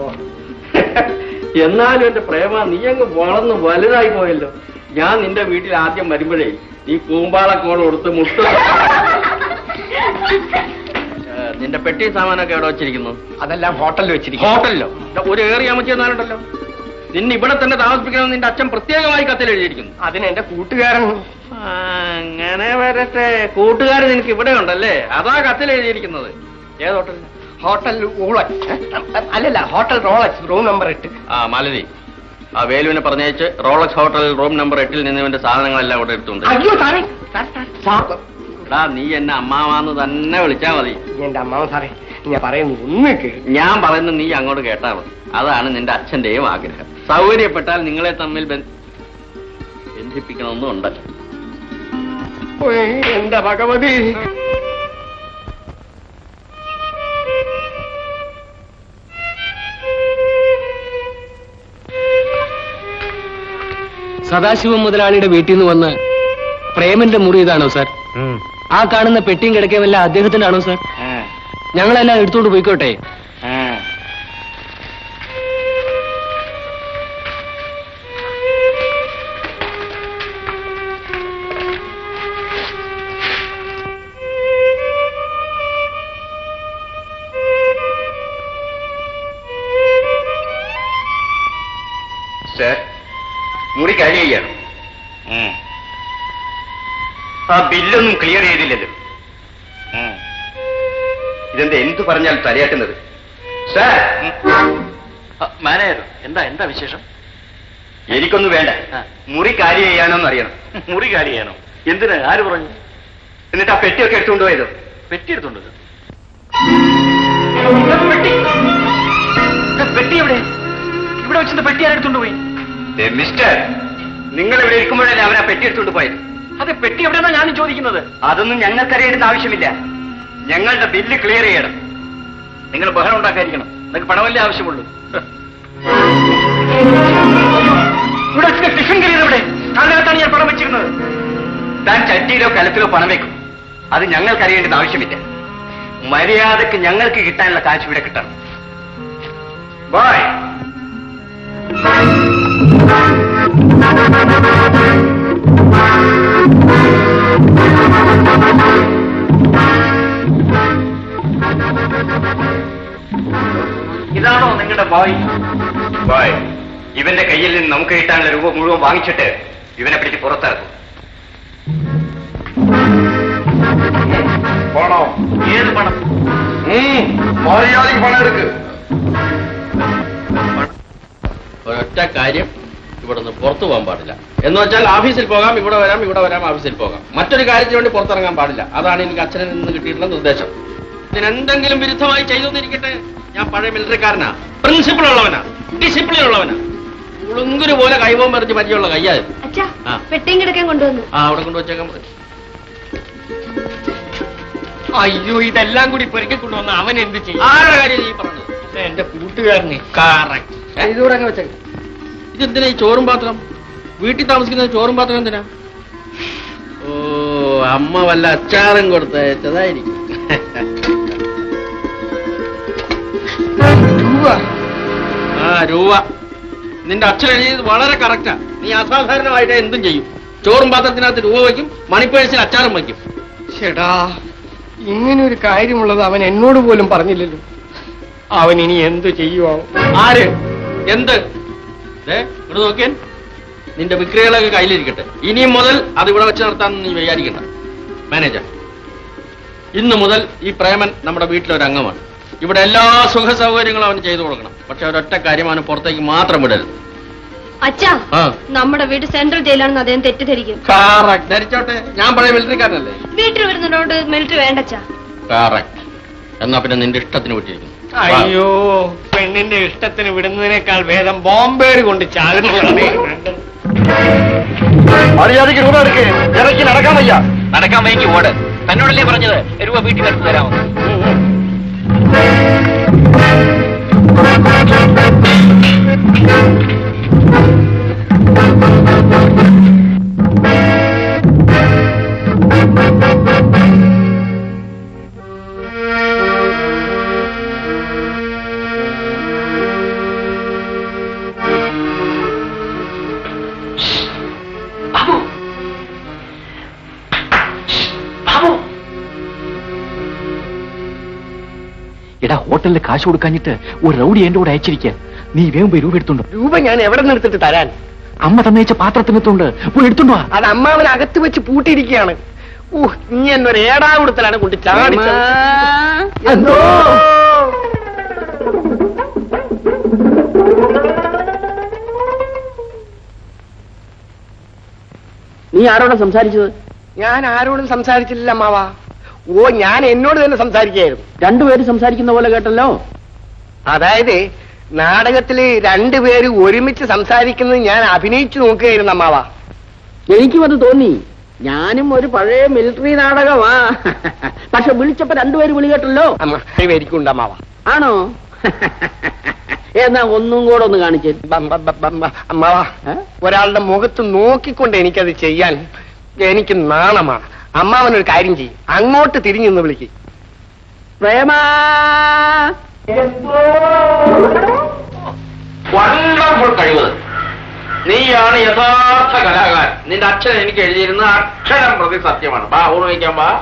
എന്നാലും എന്റെ പ്രേമ, നീ അങ്ങ് വളർന്ന് വലുതായി പോയല്ലോ. ഞാൻ നിന്റെ വീട്ടിൽ ആദ്യം വരുമ്പോഴേ നീ കൂമ്പാളക്കോട് കൊടുത്ത് മുട്ട. നിന്റെ പെട്ടി സാമാനൊക്കെ എവിടെ വെച്ചിരിക്കുന്നു? അതെല്ലാം ഹോട്ടലിൽ വെച്ചിരിക്കും. ഹോട്ടലിലോ? ഒരു ഏറി അമ്മച്ചെന്നാലുണ്ടല്ലോ. നിന്നെ ഇവിടെ തന്നെ താമസിപ്പിക്കണമെന്ന് നിന്റെ അച്ഛൻ പ്രത്യേകമായി കത്തിൽ എഴുതിയിരിക്കുന്നു. അതിന് എന്റെ കൂട്ടുകാരൻ. അങ്ങനെ വരട്ടെ. കൂട്ടുകാരൻ നിനക്ക് ഇവിടെ ഉണ്ടല്ലേ? അതാ കത്തിൽ എഴുതിയിരിക്കുന്നത്. ഏത് ഹോട്ടലിൽ? ഹോട്ടൽ അല്ലല്ല, ഹോട്ടൽ റോളക്സ്, റൂം നമ്പർ 8. ആ, മാലതി, ആ വേലുവിനെ പറഞ്ഞയച്ച് റോളക്സ് ഹോട്ടൽ റൂം നമ്പർ 8 നിന്നിവന്റെ സാധനങ്ങളെല്ലാം ഇവിടെ എടുത്തുണ്ട്. അയ്യോ സാറേ, നീ എന്നെ അമ്മാവാന്ന് തന്നെ വിളിച്ചാ മതി. എന്റെ അമ്മാവൻ സാറേ, ഞാൻ പറയുന്നു ഒന്ന് കേൾക്കും. ഞാൻ പറയുന്നത് നീ അങ്ങോട്ട് കേട്ടാ മതി. അതാണ് നിന്റെ അച്ഛന്റെയും ആഗ്രഹം. സൗകര്യപ്പെട്ടാൽ നിങ്ങളെ തമ്മിൽ ബന്ധിപ്പിക്കണമെന്നും ഉണ്ടല്ലോ. എന്റെ ഭഗവതി. സദാശിവം മുതലാളിയുടെ വീട്ടിൽ നിന്ന് വന്ന് പ്രേമന്റെ മുറി ഇതാണോ സാർ? ആ കാണുന്ന പെട്ടിയും കിടക്കയുമല്ല അദ്ദേഹത്തിന്റെ ആണോ സാർ? ഞങ്ങളെല്ലാം എടുത്തോണ്ട് പോയിക്കോട്ടെ. മുറി കാലി ചെയ്യാണ്. ആ ബില്ലൊന്നും ക്ലിയർ ചെയ്തില്ലല്ലോ. ഇതെന്താ എന്ത് പറഞ്ഞാൽ തലയാട്ടുന്നത്? സാർ, മാനേജർ, എന്താ വിശേഷം? എനിക്കൊന്നും വേണ്ട. മുറി കാലി ചെയ്യാനോന്ന് അറിയണം. മുറി കാലി ചെയ്യാനോ? എന്തിന്? ആര് പറഞ്ഞു? എന്നിട്ട് ആ പെട്ടിയൊക്കെ എടുത്തുകൊണ്ട് പോയതോ? പെട്ടി എടുത്തുണ്ടോ? പെട്ടി എവിടെ? ഇവിടെ വെച്ചിട്ട് പെട്ടി ആരെടുത്തോണ്ട് പോയി? മിസ്റ്റർ, നിങ്ങൾ ഇവിടെ ഇരിക്കുമ്പോഴല്ലേ അവൻ ആ പെട്ടി എടുത്തുകൊണ്ട് പോയത്? അതെ, പെട്ടി എവിടെയാണോ ഞാൻ ചോദിക്കുന്നത്? അതൊന്നും ഞങ്ങൾക്കറിയേണ്ട ആവശ്യമില്ല. ഞങ്ങളുടെ ബില്ല് ക്ലിയർ ചെയ്യണം. നിങ്ങൾ ബഹളം ഉണ്ടാക്കാതിരിക്കണം. നിങ്ങൾക്ക് പണമല്ലേ ആവശ്യമുള്ളൂ. ഇവിടെ ടിഫിൻ കയറിയത് ഇവിടെ അതിനകത്താണ് ഞാൻ പണം വെച്ചിരുന്നത്. താൻ ചട്ടിയിലോ കലത്തിലോ പണം വെക്കും. അത് ഞങ്ങൾക്കറിയേണ്ടത് ആവശ്യമില്ല. മര്യാദക്ക് ഞങ്ങൾക്ക് കിട്ടാനുള്ള കാശ് ഇവിടെ കിട്ടണം. ബോയ്, ഇതാണോ നിങ്ങളുടെ ബോയ്? ബോയ്, ഇവന്റെ കയ്യിൽ നിന്ന് നമുക്ക് കിട്ടാനുള്ള രൂപ മുഴുവൻ വാങ്ങിച്ചിട്ട് ഇവനെ പിടിച്ച് പുറത്തിറക്കും. പണം? ഏത് പണം? മര്യാദയ്ക്ക് പണം എടുക്ക്. ഒരൊറ്റ കാര്യം, ഇവിടെ നിന്ന് പുറത്തു പോകാൻ പാടില്ല. എന്ന് വെച്ചാൽ ഓഫീസിൽ പോകാം, ഇവിടെ വരാം, ഓഫീസിൽ പോകാം. മറ്റൊരു കാര്യത്തിന് വേണ്ടി പുറത്തിറങ്ങാൻ പാടില്ല. അതാണ് എനിക്ക് അച്ഛനിൽ നിന്ന് കിട്ടിയിട്ടുള്ള നിർദ്ദേശം. ഇതിനെന്തെങ്കിലും വിരുദ്ധമായി ചെയ്തോന്നിരിക്കട്ടെ, ഞാൻ പഴയ മിലിറ്ററിക്കാരനാ, പ്രിൻസിപ്പിൾ ഉള്ളവനാ, ഡിസിപ്ലിൻ ഉള്ളവനാ. ഉളുങ്കുരു പോലെ കൈപോകാൻ മറിച്ച് പരിചയമുള്ള കയ്യായത്. പെട്ടിയും കിടക്കാൻ കൊണ്ടുവന്നു. അവിടെ കൊണ്ടുവച്ചേക്കാൻ പറയും. അയ്യോ, ഇതെല്ലാം കൂടി പെരുക്കി കൊണ്ടുവന്ന അവൻ എന്ത് ചെയ്യും? ആരുടെ കാര്യം നീ പറഞ്ഞത്? എന്റെ കൂട്ടുകാരനെ. ഇതൂടെ വെച്ചേക്കാം. ഇതെന്തിനാ ഈ ചോറും പാത്രം? വീട്ടിൽ താമസിക്കുന്നത് ചോറും പാത്രം എന്തിനാ? ഓ, അമ്മ വല്ല അച്ചാറും കൊടുത്തയച്ചതായിരിക്കും. രൂപ നിന്റെ അച്ഛൻ എഴുതിയത് വളരെ കറക്റ്റാ. നീ അസാധാരണമായിട്ട് എന്തും ചെയ്യും. ചോറും പാത്രത്തിനകത്ത് രൂപ വയ്ക്കും, മണിപ്പേഴ്സിന് അച്ചാറും വയ്ക്കും. ചേടാ, ഇങ്ങനെ ഒരു കാര്യമുള്ളത് അവൻ എന്നോട് പോലും പറഞ്ഞില്ലല്ലോ. അവൻ ഇനി എന്ത് ചെയ്യുവാണോ? ആര്? എന്ത്? ഇവിടെ നോക്കിയാൽ നിന്റെ വിക്രികളൊക്കെ കയ്യിലിരിക്കട്ടെ. ഇനിയും മുതൽ അത് ഇവിടെ വെച്ച് നടത്താമെന്ന് നീ വിചാരിക്കണ്ട. മാനേജർ, ഇന്നു മുതൽ ഈ പ്രേമൻ നമ്മുടെ വീട്ടിലൊരു അംഗമാണ്. ഇവിടെ എല്ലാ സുഖ സൗകര്യങ്ങളും അവന് ചെയ്തു കൊടുക്കണം. പക്ഷെ ഒരൊറ്റ കാര്യം, അവന് പുറത്തേക്ക് മാത്രം വിടരുത്. അച്ഛാ, നമ്മുടെ വീട് സെൻട്രൽ ജയിലാണെന്ന് അദ്ദേഹം തെറ്റിദ്ധരിക്കും. ധരിച്ചോട്ടെ, ഞാൻ പഴയ മിലിറ്ററിക്കാരനല്ലേ. വീട്ടിൽ വരുന്നതിനോട് മിലിറ്ററി വേണ്ടച്ചാ. എന്നാ പിന്നെ നിന്റെ ഇഷ്ടത്തിന് വിട്ടിരിക്കുന്നു. അയ്യോ, പെണ്ണിന്റെ ഇഷ്ടത്തിന് വിടുന്നതിനേക്കാൾ ഭേദം ബോംബേര് കൊണ്ട് ചാകുന്നതാണ്. മര്യാദയ്ക്ക് രൂപ എടുക്കേ, ഇറക്കി നടക്കാൻ വയ്യ. നടക്കാൻ വൈകി ഓട്. തന്നോടല്ലേ പറഞ്ഞത് രൂപ വീട്ടിൽ എടുത്തു തരാമെന്ന്? എടാ, ഹോട്ടലിൽ കാശ് കൊടുക്കാഞ്ഞിട്ട് ഒരു റൗഡി എന്റെ കൂടെ അയച്ചിരിക്കുക. നീ വേഗം പോയി രൂപ എടുത്തുണ്ടോ? രൂപ ഞാൻ എവിടെ നിന്ന് എടുത്തിട്ട് തരാൻ? അമ്മ തന്നയച്ച പാത്രത്തിനകത്തുണ്ട്, പോയി എടുത്തുണ്ടോ? അത് അമ്മാവൻ അകത്ത് വെച്ച് പൂട്ടിയിരിക്കുകയാണ്. നീ എന്നൊരു ഏടാകുടത്തിലാണ് കൊണ്ട് ചാടിച്ചത്. എന്തോ നീ ആരോടാ സംസാരിച്ചത്? ഞാൻ ആരോടും സംസാരിച്ചില്ല അമ്മാവാ. ഞാൻ എന്നോട് തന്നെ സംസാരിക്കുകയായിരുന്നു. രണ്ടുപേര് സംസാരിക്കുന്ന പോലെ കേട്ടല്ലോ. അതായത് നാടകത്തില് രണ്ടുപേര് ഒരുമിച്ച് സംസാരിക്കുന്നത് ഞാൻ അഭിനയിച്ചു നോക്കുകയായിരുന്നു അമ്മാവാ. എനിക്കും അത് തോന്നി. ഞാനും ഒരു പഴയ മിലിറ്ററി നാടകമാ. പക്ഷെ വിളിച്ചപ്പോ രണ്ടുപേര് വിളി കേട്ടല്ലോ. പേരിക്കുണ്ട് അമ്മാവാ. ആണോ? എന്നാ ഒന്നും കൂടെ ഒന്ന് കാണിച്ചേ. അമ്മാവാ, ഒരാളുടെ മുഖത്ത് നോക്കിക്കൊണ്ട് എനിക്കത് ചെയ്യാൻ എനിക്ക് നാണമാണ്. അമ്മാവനൊരു കാര്യം ചെയ്യും, അങ്ങോട്ട് തിരിഞ്ഞു നിന്ന് വിളിക്കും. പ്രേമാ, വണ്ടർഫുൾ കഴിവ്. നീയാണ് യഥാർത്ഥ കലാകാരൻ. നിന്റെ അച്ഛൻ എനിക്ക് എഴുതിയിരുന്ന അക്ഷരം പ്രതി സത്യമാണ്. ബാ, ഊണ് വയ്ക്കാൻ ബാ.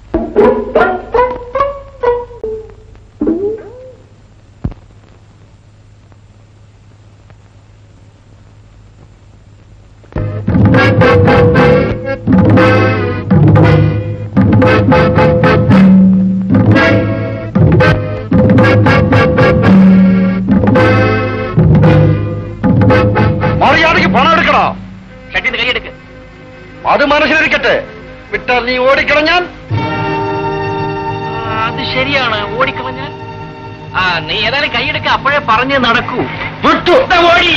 മര്യാദയ്ക്ക് പണം എടുക്കണോ? ഷട്ടിന്ന് കൈയെടുക്ക്. അത് മനസ്സിലിരിക്കട്ടെ. വിട്ടാൽ നീ ഓടിക്കളഞ്ഞാൽ? അത് ശരിയാണ്, ഓടിക്കളഞ്ഞാൽ. നീ ഏതായാലും കൈയെടുക്ക, അപ്പോഴേ പറഞ്ഞ് നടക്കൂ. വിട്ടു ഓടി.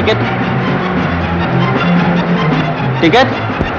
ടിക്കറ്റ് ടിക്കറ്റ്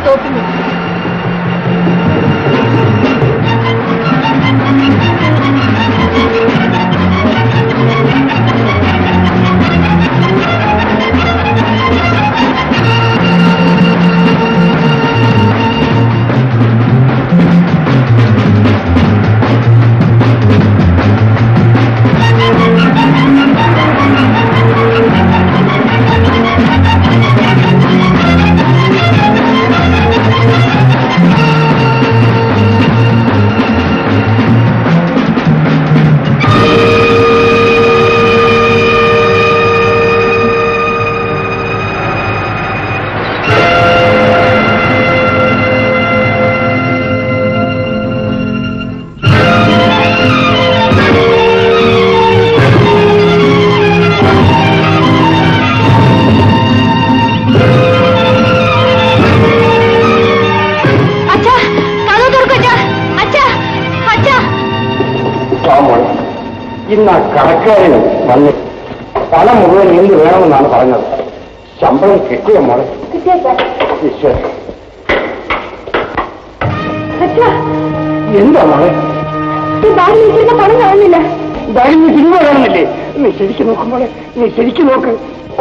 ഇന്ന് കടക്കാരന് വന്ന് പണം മുഴുവൻ എന്ത് വേണമെന്നാണ് പറഞ്ഞത്. ശമ്പളം കിട്ടിയോ മോളെ? എന്താ മോളെ? പണം കാണുന്നില്ല. ബാഗിൽ സിനിമ കാണുന്നില്ലേ? നീ ശരിക്കും നോക്കും മോളെ, നീ ശരിക്കും നോക്ക്.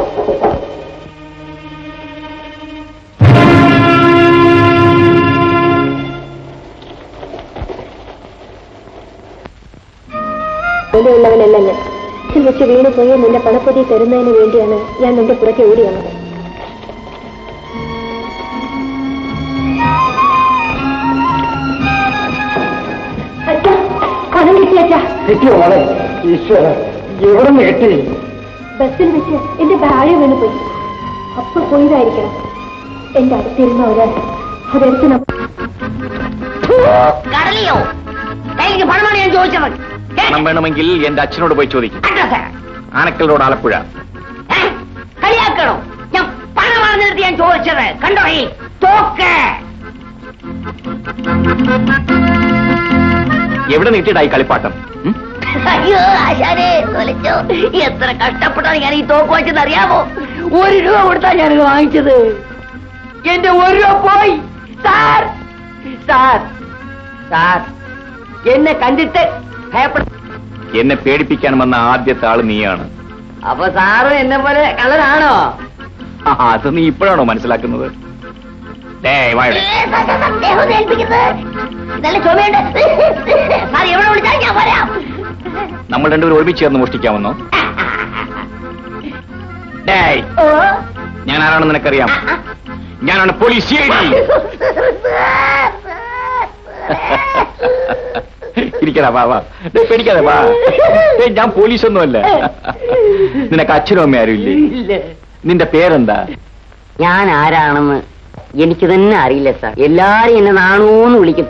ഉള്ളവനല്ല ഞാൻ. വെച്ച് വീണ് പോയി നിന്റെ പണപ്പൊതി തരുന്നതിന് വേണ്ടിയാണ് ഞാൻ നിന്റെ പുറകെ ഓടി വന്നത്. പണം കിട്ടിയച്ചാ? കിട്ടിയോ മോളെ? ഈശ്വര, എവിടെ നിന്ന് കിട്ടി? ബസ്സിൽ വെച്ച് എന്റെ ബാഗ് വീണ് പോയി. അപ്പൊ പോയതായിരിക്കണം. എന്റെ അടുത്തിരുന്നവര് അതെടുത്ത് കടലിയോ എനിക്ക് പണമാണ് ഞാൻ ചോദിച്ചത്. പണം വേണമെങ്കിൽ എന്റെ അച്ഛനോട് പോയി ചോദിക്കും. ആനക്കൽ റോഡ് ആലപ്പുഴ. കളിയാക്കണോ? ഞാൻ പണമാണ് നിർത്തി ഞാൻ ചോദിച്ചത്. കണ്ടോ ഈ തോക്ക്? എവിടെ നീട്ടിയിട്ടായി കളിപ്പാട്ടം? അയ്യോ ആശാനെ തൊലച്ചോ. എത്ര കഷ്ടപ്പെട്ടാണ് ഞാൻ ഈ തോക്ക് വാങ്ങിച്ചത് അറിയാമോ? 1 രൂപ കൊടുത്താ ഞാനിത് വാങ്ങിച്ചത്. എന്റെ 1 രൂപ പോയി. സാർ സാർ സാർ എന്നെ കണ്ടിട്ട് എന്നെ പേടിപ്പിക്കാൻ വന്ന ആദ്യത്തെ ആള് നീയാണ്. അപ്പൊ സാറ് എന്നെ പോലെ കള്ളനാണോ? അത് നീ ഇപ്പോഴാണോ മനസ്സിലാക്കുന്നത്? നമ്മൾ രണ്ടുപേരും ഒരുമിച്ച് ചേർന്ന് മോഷ്ടിക്കാമെന്നോ? ഞാൻ ആരാണെന്ന് നിനക്കറിയാം. ഞാനാണ് പോലീസ്. ഇരിക്കടാ, വാ വാ, പേടിക്കാതെ വാ. ഞാൻ പോലീസൊന്നുമല്ല. നിനക്ക് അച്ഛനും അമ്മ ആരും ഇല്ലേ? നിന്റെ പേരെന്താ? ഞാൻ ആരാണെന്ന് എനിക്ക് തന്നെ അറിയില്ല സാർ. എല്ലാരും എന്നെ നാണൂന്ന് വിളിക്കും.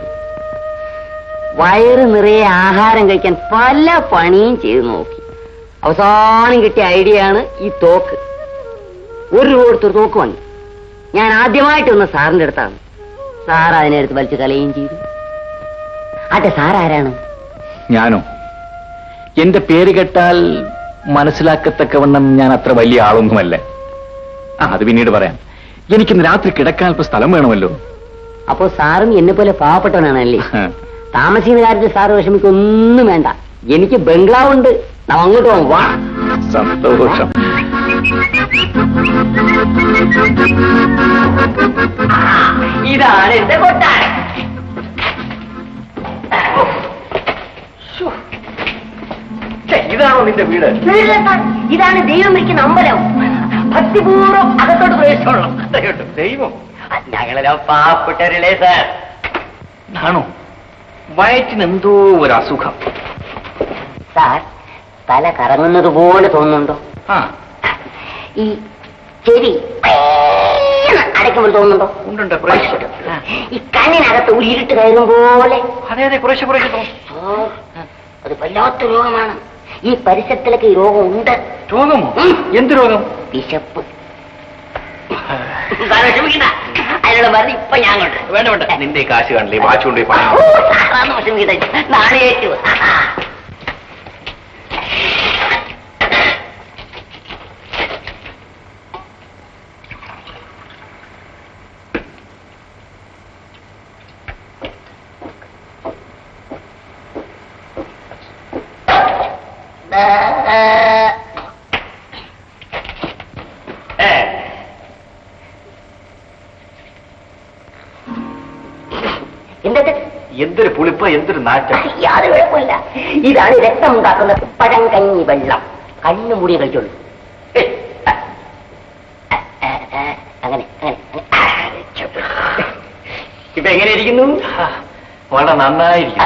വയറ് നിറയെ ആഹാരം കഴിക്കാൻ പല പണിയും ചെയ്തു നോക്കി. അവസാനം കിട്ടിയ ഐഡിയ ആണ് ഈ തോക്ക്. 1 രൂപ കൊടുത്തൊരു തോക്ക് വാങ്ങി. ഞാൻ ആദ്യമായിട്ട് വന്ന സാറിന്റെ അടുത്താണ്. സാർ അതിനടുത്ത് വലിച്ചു കളയുകയും ചെയ്തു. അതെ, സാർ ആരാണ്? ഞാനോ? എന്റെ പേര് കേട്ടാൽ മനസ്സിലാക്കത്തക്കവണ്ണം ഞാൻ അത്ര വലിയ ആളൊന്നുമല്ല. അത് പിന്നീട് പറയാം. എനിക്കിന്ന് രാത്രി കിടക്കാൻ അല്പം സ്ഥലം വേണമല്ലോ. അപ്പോ സാറും എന്നെ പോലെ പാവപ്പെട്ടവനാണല്ലേ? താമസിക്കുന്ന കാര്യത്തിൽ സാറ് വിഷമിക്കൊന്നും വേണ്ട. എനിക്ക് ബംഗ്ലാവുണ്ട്. നാം അങ്ങോട്ട് പോകാം. വാ. സന്തോഷം. ഇതാണ് എന്റെ കൊട്ടാരം. ഇതാണോ നിന്റെ വീട്? ഇതാണ് ദൈവം ഇരിക്കുന്ന അമ്പലം. ഭക്തിപൂർവ്വം അകത്തോട്ട് പ്രവേശിച്ചോളാം. ദൈവം? ഞങ്ങളെല്ലാം പാവപ്പെട്ടവരല്ലേ സാർ? ആണോ? വയറ്റിന് എന്തോ ഒരു അസുഖം. സാർ, തല കറങ്ങുന്നത് പോലെ തോന്നുന്നുണ്ടോ? ഈ ചെവി അടയ്ക്കുമ്പോൾ തോന്നുന്നുണ്ടോ? ഉണ്ട്. ഈ കണ്ണിനകത്ത് ഒരു ഇരുട്ട് കയറും പോലെ. അതെ അതെ, കുറേശ്ശെ കുറേശ്ശെ തോന്നും. അത് വല്ലാത്ത രോഗമാണ്. ഈ പരിസരത്തിലൊക്കെ ഈ രോഗം ഉണ്ട്. രോഗമോ? എന്ത് രോഗം? വിശപ്പ്. അതിനുള്ള മരുന്ന് ഇപ്പൊ ഞാൻ കൊണ്ട്. വേണ്ട വേണ്ട, നിന്റെ കാശ് കാണില്ലേ? വാച്ച് കൊണ്ടുപോയി പണം. നാളെയേറ്റു. എന്തൊരു പുളിപ്പ്, എന്തൊരു നാറ്റം. യാതൊരു കുഴപ്പമില്ല. ഇതാണ് രക്തം ഉണ്ടാക്കുന്ന പഴങ്കഞ്ഞി വെള്ളം. കണ്ണു മൂടി കഴിച്ചോളൂ. അങ്ങനെ ഇപ്പൊ എങ്ങനെ ഇരിക്കുന്നു? വളരെ നന്നായിരിക്കും.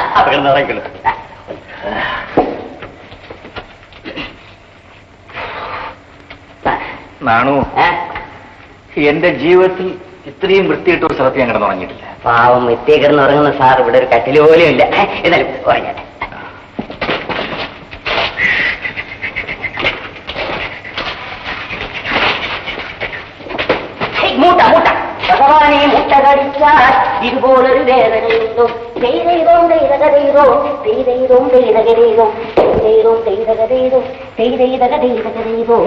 നാണു, എന്റെ ജീവിതത്തിൽ ഇത്രയും വൃത്തിയിട്ട ഒരു സ്ഥലത്ത് ഞാൻ കിടന്ന് ഉറങ്ങിയിട്ടില്ല. പാവം എത്തിയെ കിടന്ന് ഉറങ്ങുന്ന സാർ ഇവിടെ ഒരു കട്ടില് പോലും ഇല്ല. എന്നാലും ഉറങ്ങട്ടെ. മൂട്ട മൂട്ട ഭഗവാനെ മുട്ട കടിച്ചാൽ ഇതുപോലൊരു വേദനയുണ്ടോ? ചെയ്തോ ചെയ്തകതോ ചെയ്തോ ചെയ്തകതോ ചെയ്തോ ചെയ്തകതോ ചെയ്തകതോ.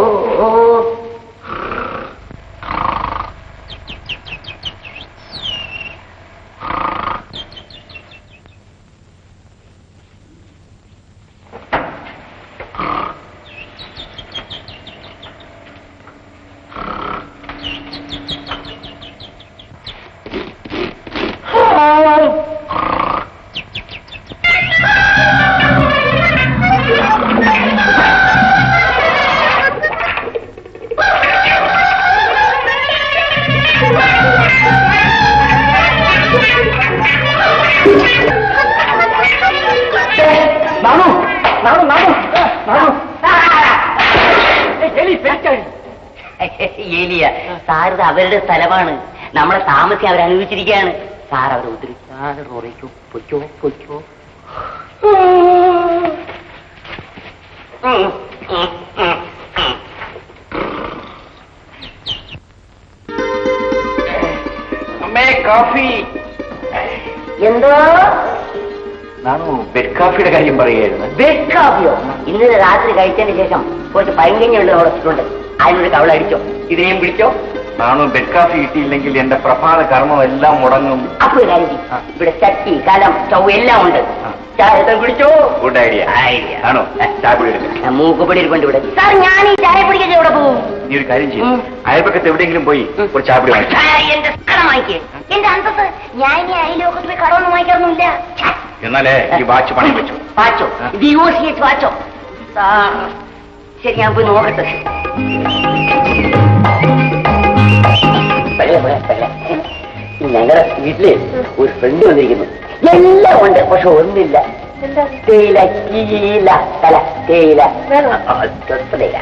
സാർ അവരുടെ സ്ഥലമാണ്. നമ്മളെ താമസം അവരനുഭവിച്ചിരിക്കുകയാണ്. സാർ അവരെ ഉദ്ധരിച്ചാൽ ഉറയ്ക്കോ പൊയ്ക്കോ പൊയ്ക്കോ. അമ്മേ, കാഫി. എന്തോ? നാണു ബെഡ് കാഫിയുടെ കാര്യം പറയുകയായിരുന്നു. ബെഡ് കാഫിയോ? ഇന്നലെ രാത്രി കഴിച്ചതിന് ശേഷം കുറച്ച് പൈങ്കഞ്ഞുള്ള ഉറച്ചിട്ടുണ്ട്. അതിനൊരു കവളടിച്ചോ, ഇതിനെയും പിടിച്ചോ. നാണു ബെഡ് കാഫി കിട്ടിയില്ലെങ്കിൽ എന്റെ പ്രഭാത കർമ്മം എല്ലാം മുടങ്ങും. അപ്പൊ ഇവിടെ ചട്ടി കലം സ്റ്റൗ എല്ലാം ഉണ്ട്. ചായ പിടിച്ചോ. Good idea. ആണോ? ചായ പൊടി എടുക്കാം. മൂക്കുപൊടി ഇരിക്കൊണ്ട് ഇവിടെ. സാർ ഞാൻ ഈ ചായ പൊടിക്കത്തെ എവിടെ പോകും? നീ ഒരു കാര്യം ചെയ്യും, അയൽപക്കത്ത് എവിടെയെങ്കിലും പോയി ഒരു ചായ പൊടി വാങ്ങിക്കും. എന്റെ കടം വാങ്ങിക്കേ. എന്റെ അന്തത്ത് ഞാൻ ഇനി അയലോകത്ത് പോയി കടമൊന്നും വാങ്ങിക്കാറൊന്നുമില്ല. എന്നാലേ ഈ വാച്ച് പണയം വെച്ചു. വാച്ചോ? DOCH വാച്ചോ? ശരി, ഞാൻ പോയി നോക്കട്ടെ. ഞങ്ങളുടെ വീട്ടില് ഒരു ഫ്രണ്ട് വന്നിരിക്കുന്നു. എല്ലാം ഉണ്ട്, പക്ഷെ ഒന്നില്ല. തേയില കീല തല തേയില തേയില.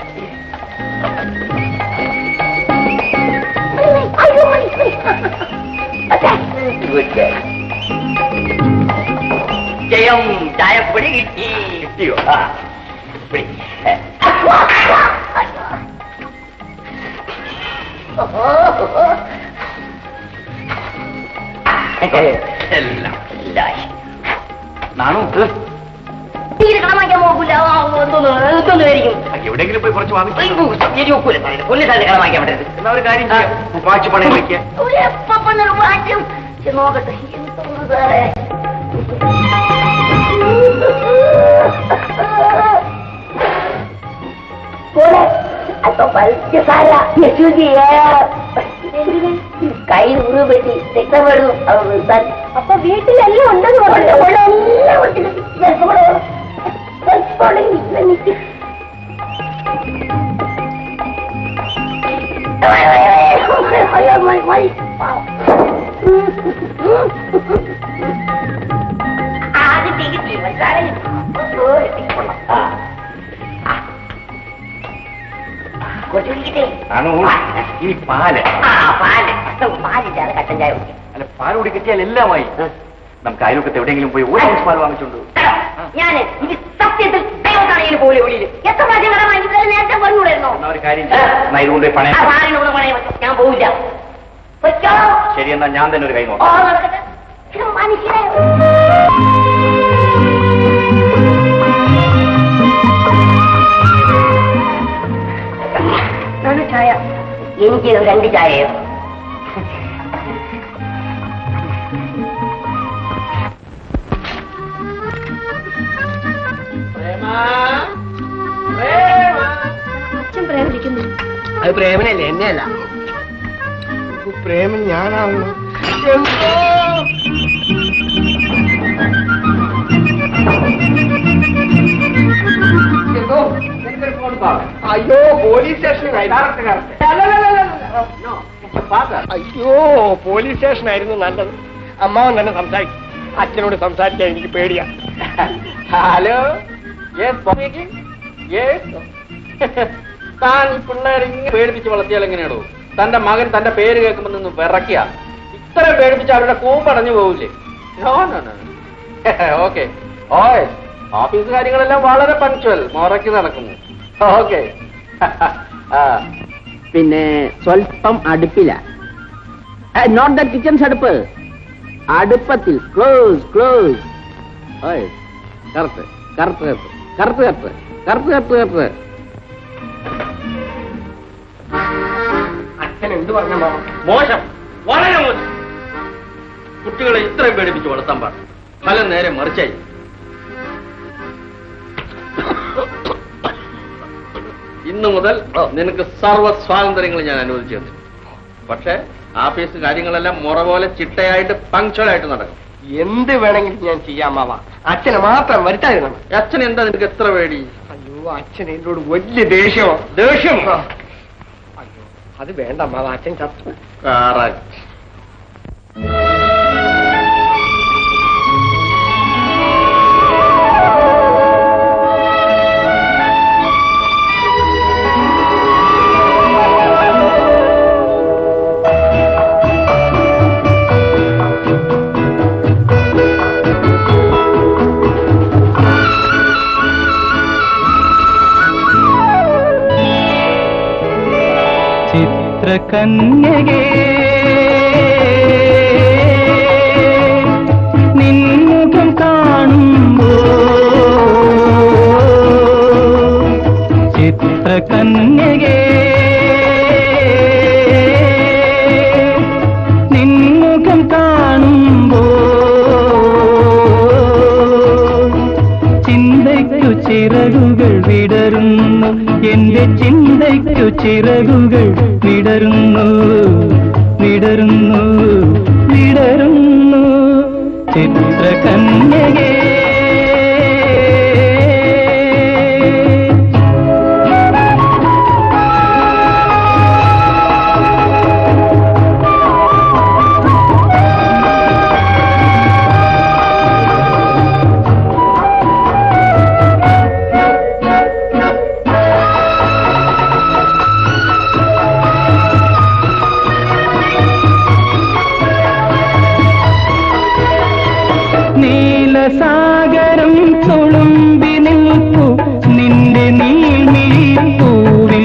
ജയം ചായപ്പൊടി കിട്ടി. കിട്ടിയോ? നാണു കടം വാങ്ങിക്കാൻ പോകില്ല. എന്തോന്നായിരിക്കും? എവിടെയെങ്കിലും പോയി കുറച്ച് വാങ്ങിക്കും. കടം വാങ്ങിക്കാൻ പറ്റരുത്. എന്നാ ഒരു കാര്യം ചെയ്യാം, വാച്ച് പണയം വയ്ക്കുക. നോക്കട്ടെ. കൈ ഉറു പറ്റി രക്തം വരുന്നു. അപ്പൊ വീട്ടിലെല്ലാം ഉണ്ടെന്ന് പറഞ്ഞു. അത് തികട്ടി ഈ പാല് പാലില്ലാതെ കട്ടൻ ചായ കുടിക്കും. അല്ല, പാൽ കൂടി കിട്ടിയാൽ എല്ലാമായി. നമുക്ക് അയൽവക്കത്ത് എവിടെയെങ്കിലും പോയി ഒരു ഔൺസ് പാൽ വാങ്ങിച്ചുണ്ടോ? ഞാന് ഇത് സത്യത്തിൽ ദൈവത്താണെങ്കിൽ പോലെ ഒളിയിൽ എത്ര പ്രാവശ്യം കടം വാങ്ങിച്ചത് നേരത്തെ പറഞ്ഞുകൂടായിരുന്നോ? ഒരു കാര്യം ഇതുകൊണ്ട് പണയം. സാറിനോട് പണയം വെച്ചു. ഞാൻ പോവില്ല. ശരി, എന്നാ ഞാൻ തന്നെ ഒരു കൈ നോക്കാം. ചായ എനിക്ക് 2 ചായയോ? അത് പ്രേമനല്ലേ, എന്നെയല്ല. പ്രേമൻ ഞാനാവുന്നു. അയ്യോ പോലീസ് സ്റ്റേഷനായി. അയ്യോ പോലീസ് സ്റ്റേഷനായിരുന്നു നല്ലത്. അമ്മാവൻ തന്നെ സംസാരിക്കും. അച്ഛനോട് സംസാരിക്കാൻ എനിക്ക് പേടിയാ. ഹലോ, താൻ പിള്ളേരെ ഇങ്ങനെ പേടിപ്പിച്ച് വളർത്തിയാൽ എങ്ങനെയാണോ? തന്റെ മകൻ തന്റെ പേര് കേൾക്കുമ്പോൾ നിന്ന് വിറക്കിയ ഇത്ര പേടിപ്പിച്ച് അവരുടെ കൂമ്പടഞ്ഞു പോവില്ലേ? ഓക്കെ. ഓയ്, ഓഫീസ് കാര്യങ്ങളെല്ലാം വളരെ പങ്ക്ച്വൽ, മുറയ്ക്ക് നടക്കുന്നു. ഓക്കെ. പിന്നെ സ്വല്പം അടുപ്പില, നോട്ട് ദ കിച്ചൺസ് അടുപ്പ്, അടുപ്പത്തിൽ ക്ലോസ് ക്ലോസ്. കറുത്ത് കറുത്ത് കറുത്ത് കറുത്ത് കറുത്ത് കറുത്ത് കറുത്ത് കറുത്ത്. അച്ഛൻ എന്ത് പറഞ്ഞ മോശം, വളരെ മോശം. കുട്ടികളെ ഇത്രയും പേടിപ്പിച്ച് വളർത്താൻ പാടില്ല. ഫലം നേരെ മറിച്ചായി. ഇന്നു മുതൽ നിനക്ക് സർവ്വ സ്വാതന്ത്ര്യങ്ങൾ ഞാൻ അനുവദിച്ചു തന്നു. പക്ഷെ ആഫീസ് കാര്യങ്ങളെല്ലാം മുറ പോലെ ചിട്ടയായിട്ട് പങ്ക്ച്വലായിട്ട് നടക്കും. എന്ത് വേണമെങ്കിലും ഞാൻ ചെയ്യാം മാവ. അച്ഛനെ മാത്രം വരുത്താതിരുന്നു. അച്ഛൻ എന്താ നിനക്ക് എത്ര പേടി? അയ്യോ അച്ഛൻ എന്നോട് വലിയ ദേഷ്യമോ? ദേഷ്യം? അയ്യോ അത് വേണ്ട മാവ, അച്ഛൻ ചത്തു. കന്യകേ നിൻമുഖം കാണുമ്പോ ചിത്രകന്യകേ നിൻമുഖം കാണുമ്പോ ചിന്തയ്ക്കു ചിറകുകൾ വിടരുന്നു, എന്റെ ചിന്തയ്ക്കു ചിറകുകൾ വിടരുന്നു വിടരുന്നു വിടരുന്നു. ചിത്രകന്യകേ സാഗരം തുളുമ്പി നിൽപ്പു നിന്റെ നീൽമിഴിപ്പൂവിൽ.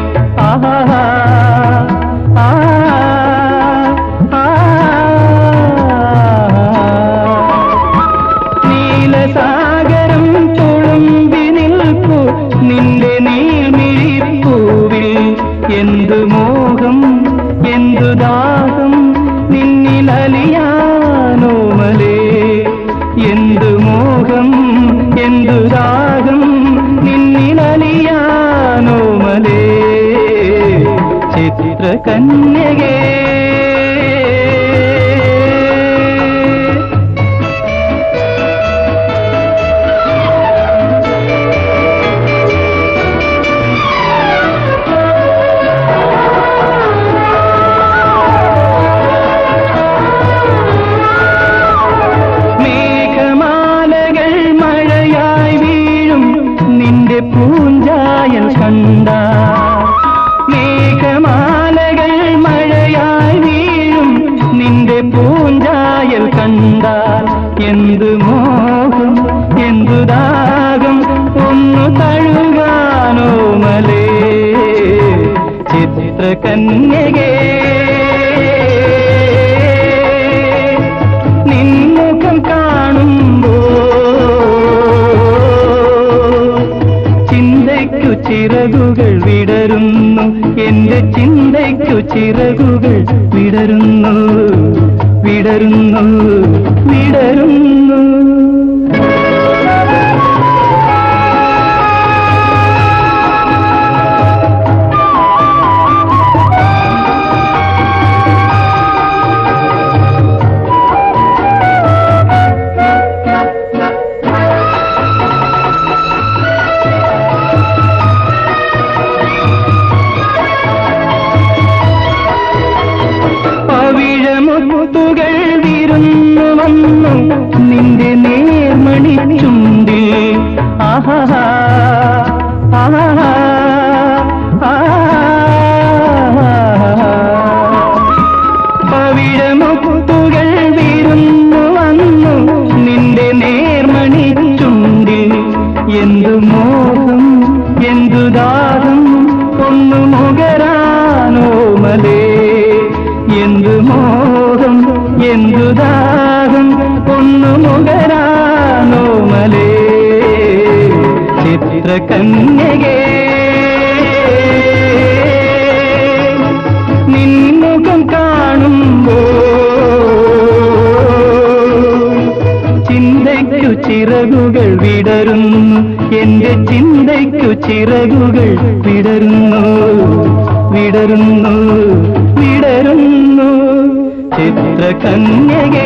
നീലസാഗരം തുളുമ്പി നിൽപ്പു നിന്റെ നീൽമിഴിപ്പൂവിൽ. എന്തു മോഹം എന്തു ദാഹം നിന്നിലലിയാനോമലേ. എന്തു മോഹം എന്തു രാഗം നിന്നിലലിയാനോമലേ. ചിത്രകന്യകേ പൂഞ്ചായൽ കണ്ട. മേഘമാലകൾ മഴയായി വീഴും നിന്റെ പൂഞ്ചായൽ കണ്ടാൽ. എന്തു മോഹം എന്തു ദാഹം ഒന്നു തഴുകാനോമലേ. ചിത്രകന്യകേ നിൻമുഖം കാണുമ്പോ ചിന്തയ്ക്കു ചിറകുകൾ വിടരുന്നു, എന്റെ ചിന്തയ്ക്കു ചിറകുകൾ വിടരുന്നു വിടരുന്നു വിടരുന്നു. പവിഴമുത്തുകൾ വിരുന്നു വന്നു നിന്റെ നേർമണി ചുണ്ടിൽ എന്തു മോഹം എന്തു ദാഹം ഒന്നു മുകരാനോ മലേ എന്തു മോഹം എന്തു ദാഹം ഒന്നു മുകരാനോ മലേ ചിത്രകന്യകേ നിൻമുഖം കാണുമ്പോ ചിന്തയ്ക്കു ചിറകുകൾ വിടരുന്നു എന്റെ ചിന്തയ്ക്കു ചിറകുകൾ വിടരുന്നു വിടരുന്നു വിടരുന്നു ചിത്രകന്യകേ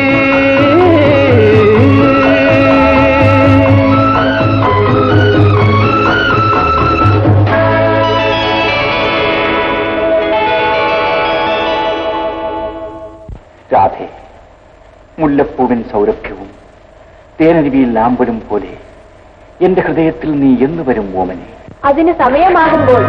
രാധേ, മുല്ലപ്പൂവിൻ സൗരഭ്യവും തേനരുവിയിൽ ആമ്പലും പോലെ എന്റെ ഹൃദയത്തിൽ നീ എന്ന് വരും ഓമനെ? അതിന് സമയമാകുമ്പോൾ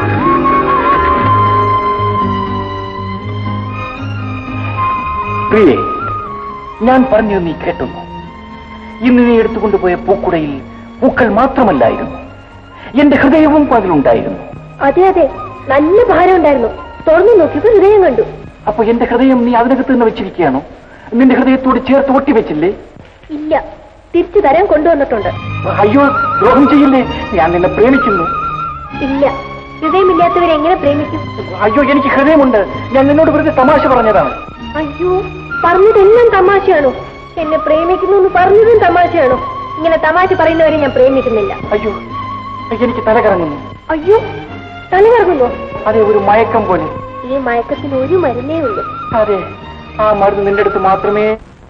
പ്രിയേ, ഞാൻ പറഞ്ഞത് നീ കേട്ടുന്നു. ഇന്ന് നീ എടുത്തുകൊണ്ടുപോയ പൂക്കുടയിൽ പൂക്കൾ മാത്രമല്ലായിരുന്നു, എന്റെ ഹൃദയവും അതിലുണ്ടായിരുന്നു. അതെ അതെ, നല്ല ഭാരം ഉണ്ടായിരുന്നു. തുറന്നു നോക്കിയപ്പോൾ ഹൃദയം കണ്ടു. അപ്പൊ എന്റെ ഹൃദയം നീ അതിനകത്ത് നിന്ന് വെച്ചിരിക്കുകയാണോ? നിന്റെ ഹൃദയത്തോട് ചേർത്ത് ഒട്ടി വെച്ചില്ലേ? ഇല്ല, തിരിച്ചു തരാൻ കൊണ്ടുവന്നിട്ടുണ്ട്. അയ്യോ, ദ്രോഹം ചെയ്യില്ലേ, ഞാൻ നിന്നെ പ്രേമിക്കുന്നു. ഇല്ല, ഹൃദയമില്ലാത്തവരെ എങ്ങനെ പ്രേമിക്കും? അയ്യോ, എനിക്ക് ഹൃദയമുണ്ട്. ഞാൻ നിന്നോട് വെറുതെ തമാശ പറഞ്ഞതാണ്. അയ്യോ, പറഞ്ഞതെല്ലാം തമാശയാണോ? എന്നെ പ്രേമിക്കുന്നു എന്ന് പറഞ്ഞതും തമാശയാണോ? ഇങ്ങനെ തമാശ പറയുന്നവരെ ഞാൻ പ്രേമിക്കുന്നില്ല. അയ്യോ, എനിക്ക് തല കറങ്ങുന്നു. അയ്യോ, തല കറങ്ങുന്നു? അതെ, ഒരു മയക്കം പോലെ. ഈ മയക്കത്തിന് ഒരു മരുന്നേ ഉള്ളൂ. അതെ, ആ മരുന്ന് നിന്റെ അടുത്ത് മാത്രമേ.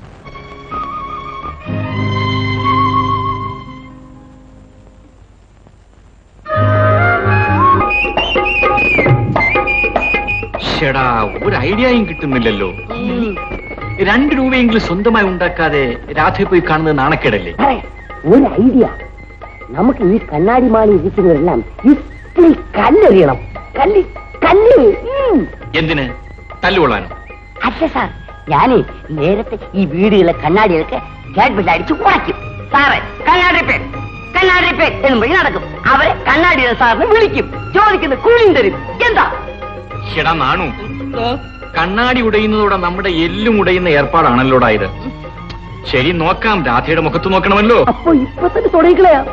ചേടാ, ഒരു ഐഡിയയും കിട്ടുന്നില്ലല്ലോ. 2 രൂപയെങ്കിലും സ്വന്തമായി ഉണ്ടാക്കാതെ രാധയെ പോയി കാണുന്നത് നാണക്കേടല്ലേ? ഒരു ഐഡിയ. നമുക്ക് ഈ കണ്ണാടിമാണി ഇരിക്കുന്നവരെല്ലാം ഇത്തിരി കല്ലെറിയണം. കല്ല് കല്ല്. എന്തിന്? തല്ലുകൊള്ളാനോ? അല്ല സാർ, ഞാനേ നേരത്തെ ഈ വീടുകളിലെ കണ്ണാടികൾക്ക് ഗവൺമെന്റ് അടിച്ചു കുറയ്ക്കും. സാറേ, കണ്ണാടി പേൻ എന്നും വഴി നടക്കും. അവരെ കണ്ണാടിയുടെ സാറിന് വിളിക്കും. ചോദിക്കുന്ന കൂലിയും തരും. എന്താ ചേടാ നാണു, കണ്ണാടി ഉടയുന്നതോടെ നമ്മുടെ എല്ലും ഉടയുന്ന ഏർപ്പാടാണല്ലോടാ ഇത്. ശരി, നോക്കാം. രാധയുടെ മുഖത്ത് നോക്കണമല്ലോ. അപ്പൊ ഇപ്പൊ തന്നെ തുടങ്ങിക്കളയാ.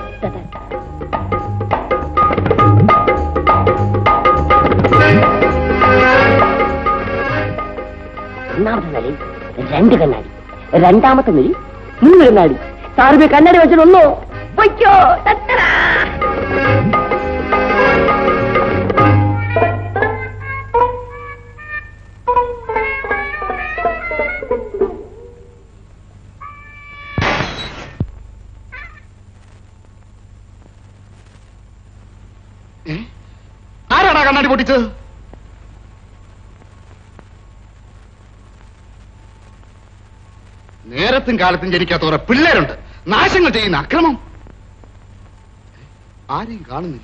ഒന്നാമത്തെ നിലയിൽ 2 കണ്ണാടി, രണ്ടാമത്തെ നിലയിൽ 3 കണ്ണാടി. സാറിന് കണ്ണാടി വെച്ചിട്ടൊന്നോ വയ്ക്കോ. ആരാടാ കണ്ണാടി പൊട്ടിച്ചത്? നേരത്തും കാലത്തും ജനിക്കാത്ത കുറെ പിള്ളേരുണ്ട്, നാശങ്ങൾ ചെയ്യുന്ന അക്രമം. ആരെയും കാണുന്നില്ല.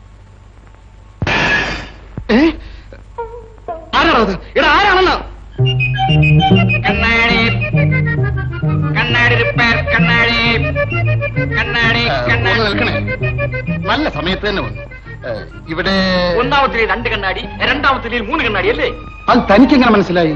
ആരാണത്? എടാ, ആരാണെന്ന്? കണ്ണാടി കണ്ണാടി റിപ്പയർ, കണ്ണാടി കണ്ണാടി കണ്ണാടി. നിൽക്കണേ, നല്ല സമയത്ത് തന്നെ വന്നു. ഇവിടെ ഒന്നാമത്തെ 2 കണ്ണാടി, രണ്ടാമത്തെ 3 കണ്ണാടി അല്ലേ? അത് തനിക്കെങ്ങനെ മനസ്സിലായി?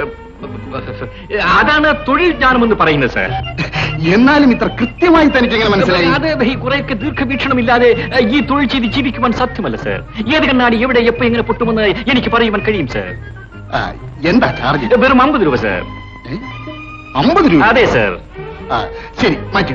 അതാണ് തൊഴിൽ ജ്ഞാനമെന്ന് പറയുന്നത് സാർ. എന്നാലും ഇത്ര കൃത്യമായി തനിക്കെങ്ങനെ മനസ്സിലായി? അത് കുറെയൊക്കെ ദീർഘവീക്ഷണമില്ലാതെ ഈ തൊഴിൽ ചെയ്ത് ജീവിക്കുവാൻ സാധ്യമല്ല സാർ. ഏത് കണ്ണാടി എവിടെ എപ്പോ എങ്ങനെ പൊട്ടുമെന്ന് എനിക്ക് പറയുവാൻ കഴിയും സാർ. എന്താ ചാർജ്? വെറും 50 രൂപ സാർ. 50 രൂപ? അതെ സാർ. ശരി, മാറ്റി.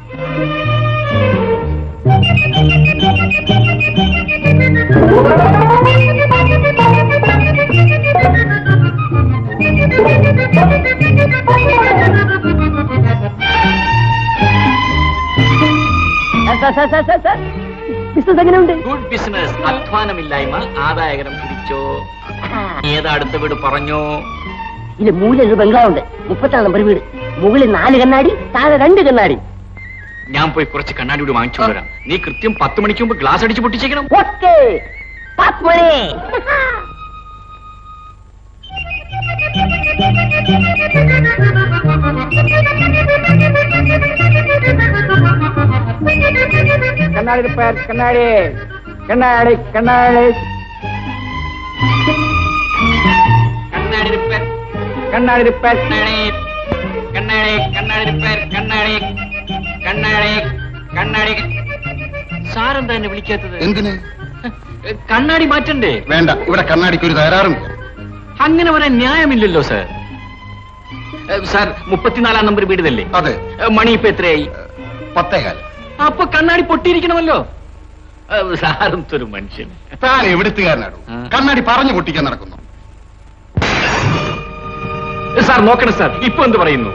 ബിസിനസ് എങ്ങനെയുണ്ട്? Good business. അധ്വാനമില്ലായ്മ, ആദായകരം പിടിച്ചോ. ഏതാ അടുത്ത വീട് പറഞ്ഞോ? ഇതിൽ മൂലൊരു ബംഗ്ലാവുണ്ട്, 34 നമ്പർ വീട്. മുകളിൽ 4 കണ്ണാടി, താഴെ 2 കണ്ണാടി. ഞാൻ പോയി കുറച്ച് കണ്ണാടി കൂടി വാങ്ങിച്ചോണ്ട് വരാം. നീ കൃത്യം 10 മണിക്ക് മുമ്പ് ഗ്ലാസ് അടിച്ച് പൊട്ടിച്ചേക്കണം. ഓക്കേ 10 മണി. കണ്ണാടി റിപ്പയർ, കണ്ണാടി കണ്ണാടി കണ്ണാടി കണ്ണാടി റിപ്പയർ, കണ്ണാടി റിപ്പയർ, കണ്ണാടി കണ്ണാടി റിപ്പയർ, കണ്ണാടി കണ്ണാടി കണ്ണാടി. സാറെന്താ എന്നെ വിളിക്കാത്തത്? എന്തിന്? കണ്ണാടി മാറ്റണ്ടേ? വേണ്ട, ഇവിടെ കണ്ണാടിക്ക് ഒരു തകരാറുമില്ല. അങ്ങനെ പറയാൻ ന്യായമില്ലല്ലോ സാർ. സാർ 34-ാം നമ്പർ വീടിതല്ലേ? അതെ. മണി ഇപ്പൊ എത്രയായി? 10:15. അപ്പൊ കണ്ണാടി പൊട്ടിയിരിക്കണമല്ലോ. സാറൊരു മനുഷ്യൻ. താൻ എവിടുത്തുകാരനാണോ? കണ്ണാടി പറഞ്ഞു പൊട്ടിക്കാൻ നടക്കുന്നു. സാർ നോക്കണം സാർ, ഇപ്പൊ എന്ത് പറയുന്നു?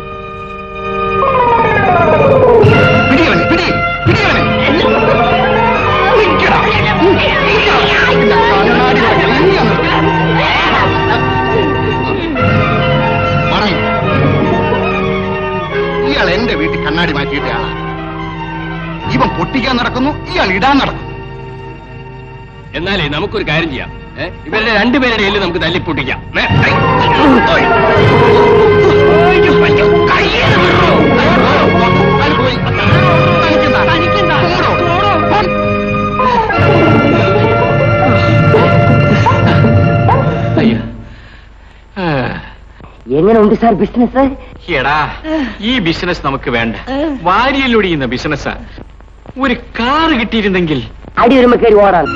ഇയാൾ എന്റെ വീട്ടിൽ കണ്ണാടി മാറ്റിയിട്ട് ആളാണ്. ഇവൻ പൊട്ടിക്കാൻ നടക്കുന്നു, ഇയാൾ ഇടാൻ നടക്കുന്നു. എന്നാലേ നമുക്കൊരു കാര്യം ചെയ്യാം. ഇവരുടെ രണ്ടുപേരുടെ എല്ലാം നമുക്ക് തല്ലിപ്പൊട്ടിക്കാം. എങ്ങനെയുണ്ട് സാർ ബിസിനസ്? എടാ, ഈ ബിസിനസ് നമുക്ക് വേണ്ട. വാരിയലൊടിയുന്ന ബിസിനസ്സാ. ഒരു കാറ് കിട്ടിയിരുന്നെങ്കിൽ. അടി വരുമ്പോ കയറി ഓടാൻ.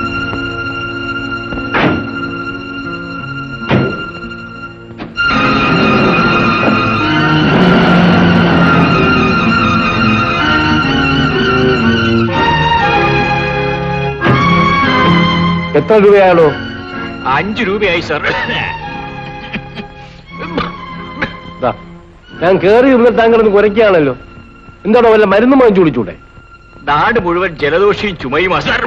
എത്ര രൂപയാണോ? 5 രൂപയായി സാർ. ഞാൻ കേറി ഇരുന്ന് താങ്കളൊന്ന് കുറയ്ക്കുകയാണല്ലോ. എന്താണോ വല്ല മരുന്ന് വാങ്ങിച്ചു കുടിച്ചൂടെ? നാട് മുഴുവൻ ജലദോഷയും ചുമയുമാ സാർ.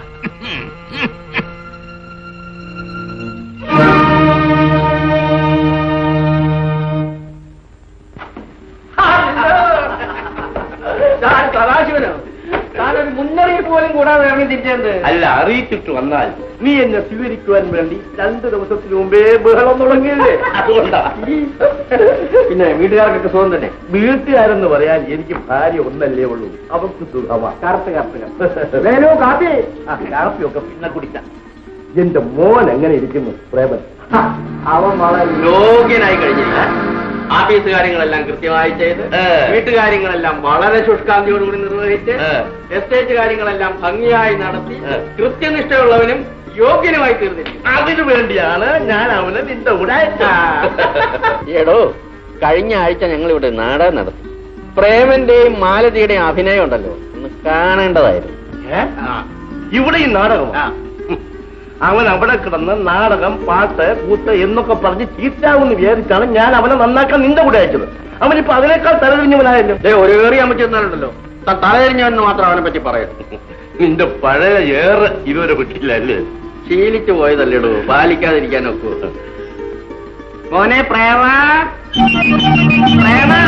മുന്നറിയിപ്പ് പോലും കൂടാതെ ഇറങ്ങി തിരിച്ചത്. അല്ല, അറിയിച്ചിട്ട് വന്നാൽ നീ എന്നെ സ്വീകരിക്കുവാൻ വേണ്ടി 2 ദിവസത്തിന് മുമ്പേ ബഹളം തുടങ്ങിയല്ലേ? അതുകൊണ്ടാ. പിന്നെ വീട്ടുകാർക്കൊക്കെ സുഖം തന്നെ? വീട്ടുകാരെന്ന് പറയാൻ എനിക്ക് ഭാര്യ ഒന്നല്ലേ ഉള്ളൂ. അവർക്ക് സുഖമാ. കാപ്പി കാപ്പിയൊക്കെ പിന്നെ കുടിക്കാം. എന്റെ മോൻ എങ്ങനെ ഇരിക്കുന്നു പ്രേമൻ? അവൻ വളരെ യോഗ്യനായി കഴിഞ്ഞില്ല. ആഫീസ് കാര്യങ്ങളെല്ലാം കൃത്യമായി ചെയ്ത് വീട്ടുകാര്യങ്ങളെല്ലാം വളരെ ശുഷ്കാന്തിയോടുകൂടി നിർവഹിച്ച് എസ്റ്റേറ്റ് കാര്യങ്ങളെല്ലാം ഭംഗിയായി നടത്തി കൃത്യനിഷ്ഠയുള്ളവനും യോഗ്യനുമായി തീർന്നിരിക്കും. അതിനു വേണ്ടിയാണ് ഞാൻ അവനെ നിന്റെ കൂടെ ഏടോ, കഴിഞ്ഞ ആഴ്ച ഞങ്ങളിവിടെ നാടകം നടത്തി. പ്രേമന്റെയും മാലതിയുടെയും അഭിനയം ഉണ്ടല്ലോ, ഒന്ന് കാണേണ്ടതായിരുന്നു. ഇവിടെ ഈ നാടകം അവൻ അവിടെ കിടന്ന് നാടകം, പാട്ട്, കൂത്ത് എന്നൊക്കെ പറഞ്ഞ് ചീറ്റാവെന്ന് വിചാരിച്ചാണ് ഞാൻ അവനെ നന്നാക്കാൻ നിന്റെ കൂടെ അയച്ചത്. അവനിപ്പോ അതിനേക്കാൾ തലതിരിഞ്ഞവനായല്ലോ. ഒരു കയറി അമ്മച്ചു തന്നാലുണ്ടല്ലോ, തലതിരിഞ്ഞവെന്ന് മാത്രം അവനെ പറ്റി പറയരുത്. നിന്റെ പഴയ ഏറെ ഇതുവരെ പറ്റില്ല അല്ലേ? ശീലിച്ചു പോയതല്ലേടൂ, പാലിക്കാതിരിക്കാനൊക്കെ. മോനെ പ്രേമ, പ്രേമ.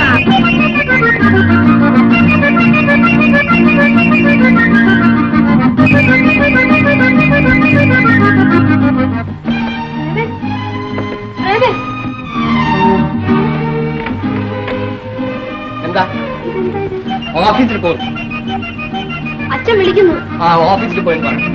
എന്താ? ഓഫീസിൽ പോകും. അച്ഛൻ വിളിക്കുന്നു. ആ, ഓഫീസിൽ പോയി പറഞ്ഞു.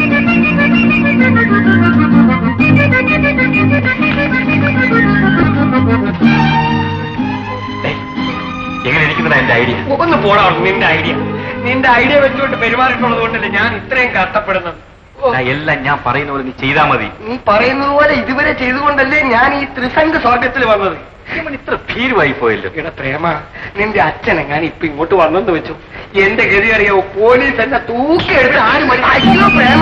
എങ്ങനെ ഇരിക്കുന്നതാ എന്റെ ഐഡിയ? ഒന്ന് പോടാ നിന്റെ ഐഡിയ വെച്ചുകൊണ്ട് പെരുമാറിയിട്ടുള്ളത് കൊണ്ടല്ലേ ഞാൻ ഇത്രയും കഷ്ടപ്പെടുന്നത്. എല്ലാം ഞാൻ പറയുന്ന പോലെ നീ ചെയ്താ മതി. നീ പറയുന്നത് പോലെ ഇതുവരെ ചെയ്തുകൊണ്ടല്ലേ ഞാൻ ഈ ത്രിസംഗ സ്വർഗത്തിൽ വന്നത്. ഇത്ര ഭീരുവായി പോയല്ലോ. ഇവിടെ പ്രേമ, നിന്റെ അച്ഛനെങ്ങാൻ ഇപ്പൊ ഇങ്ങോട്ട് വന്നെന്ന് വെച്ചു, എന്റെ ഗതി അറിയാവോ? പോലീസ് എന്നെ തൂക്കിയെടുത്ത് ആരും അയ്യോ പ്രേമ.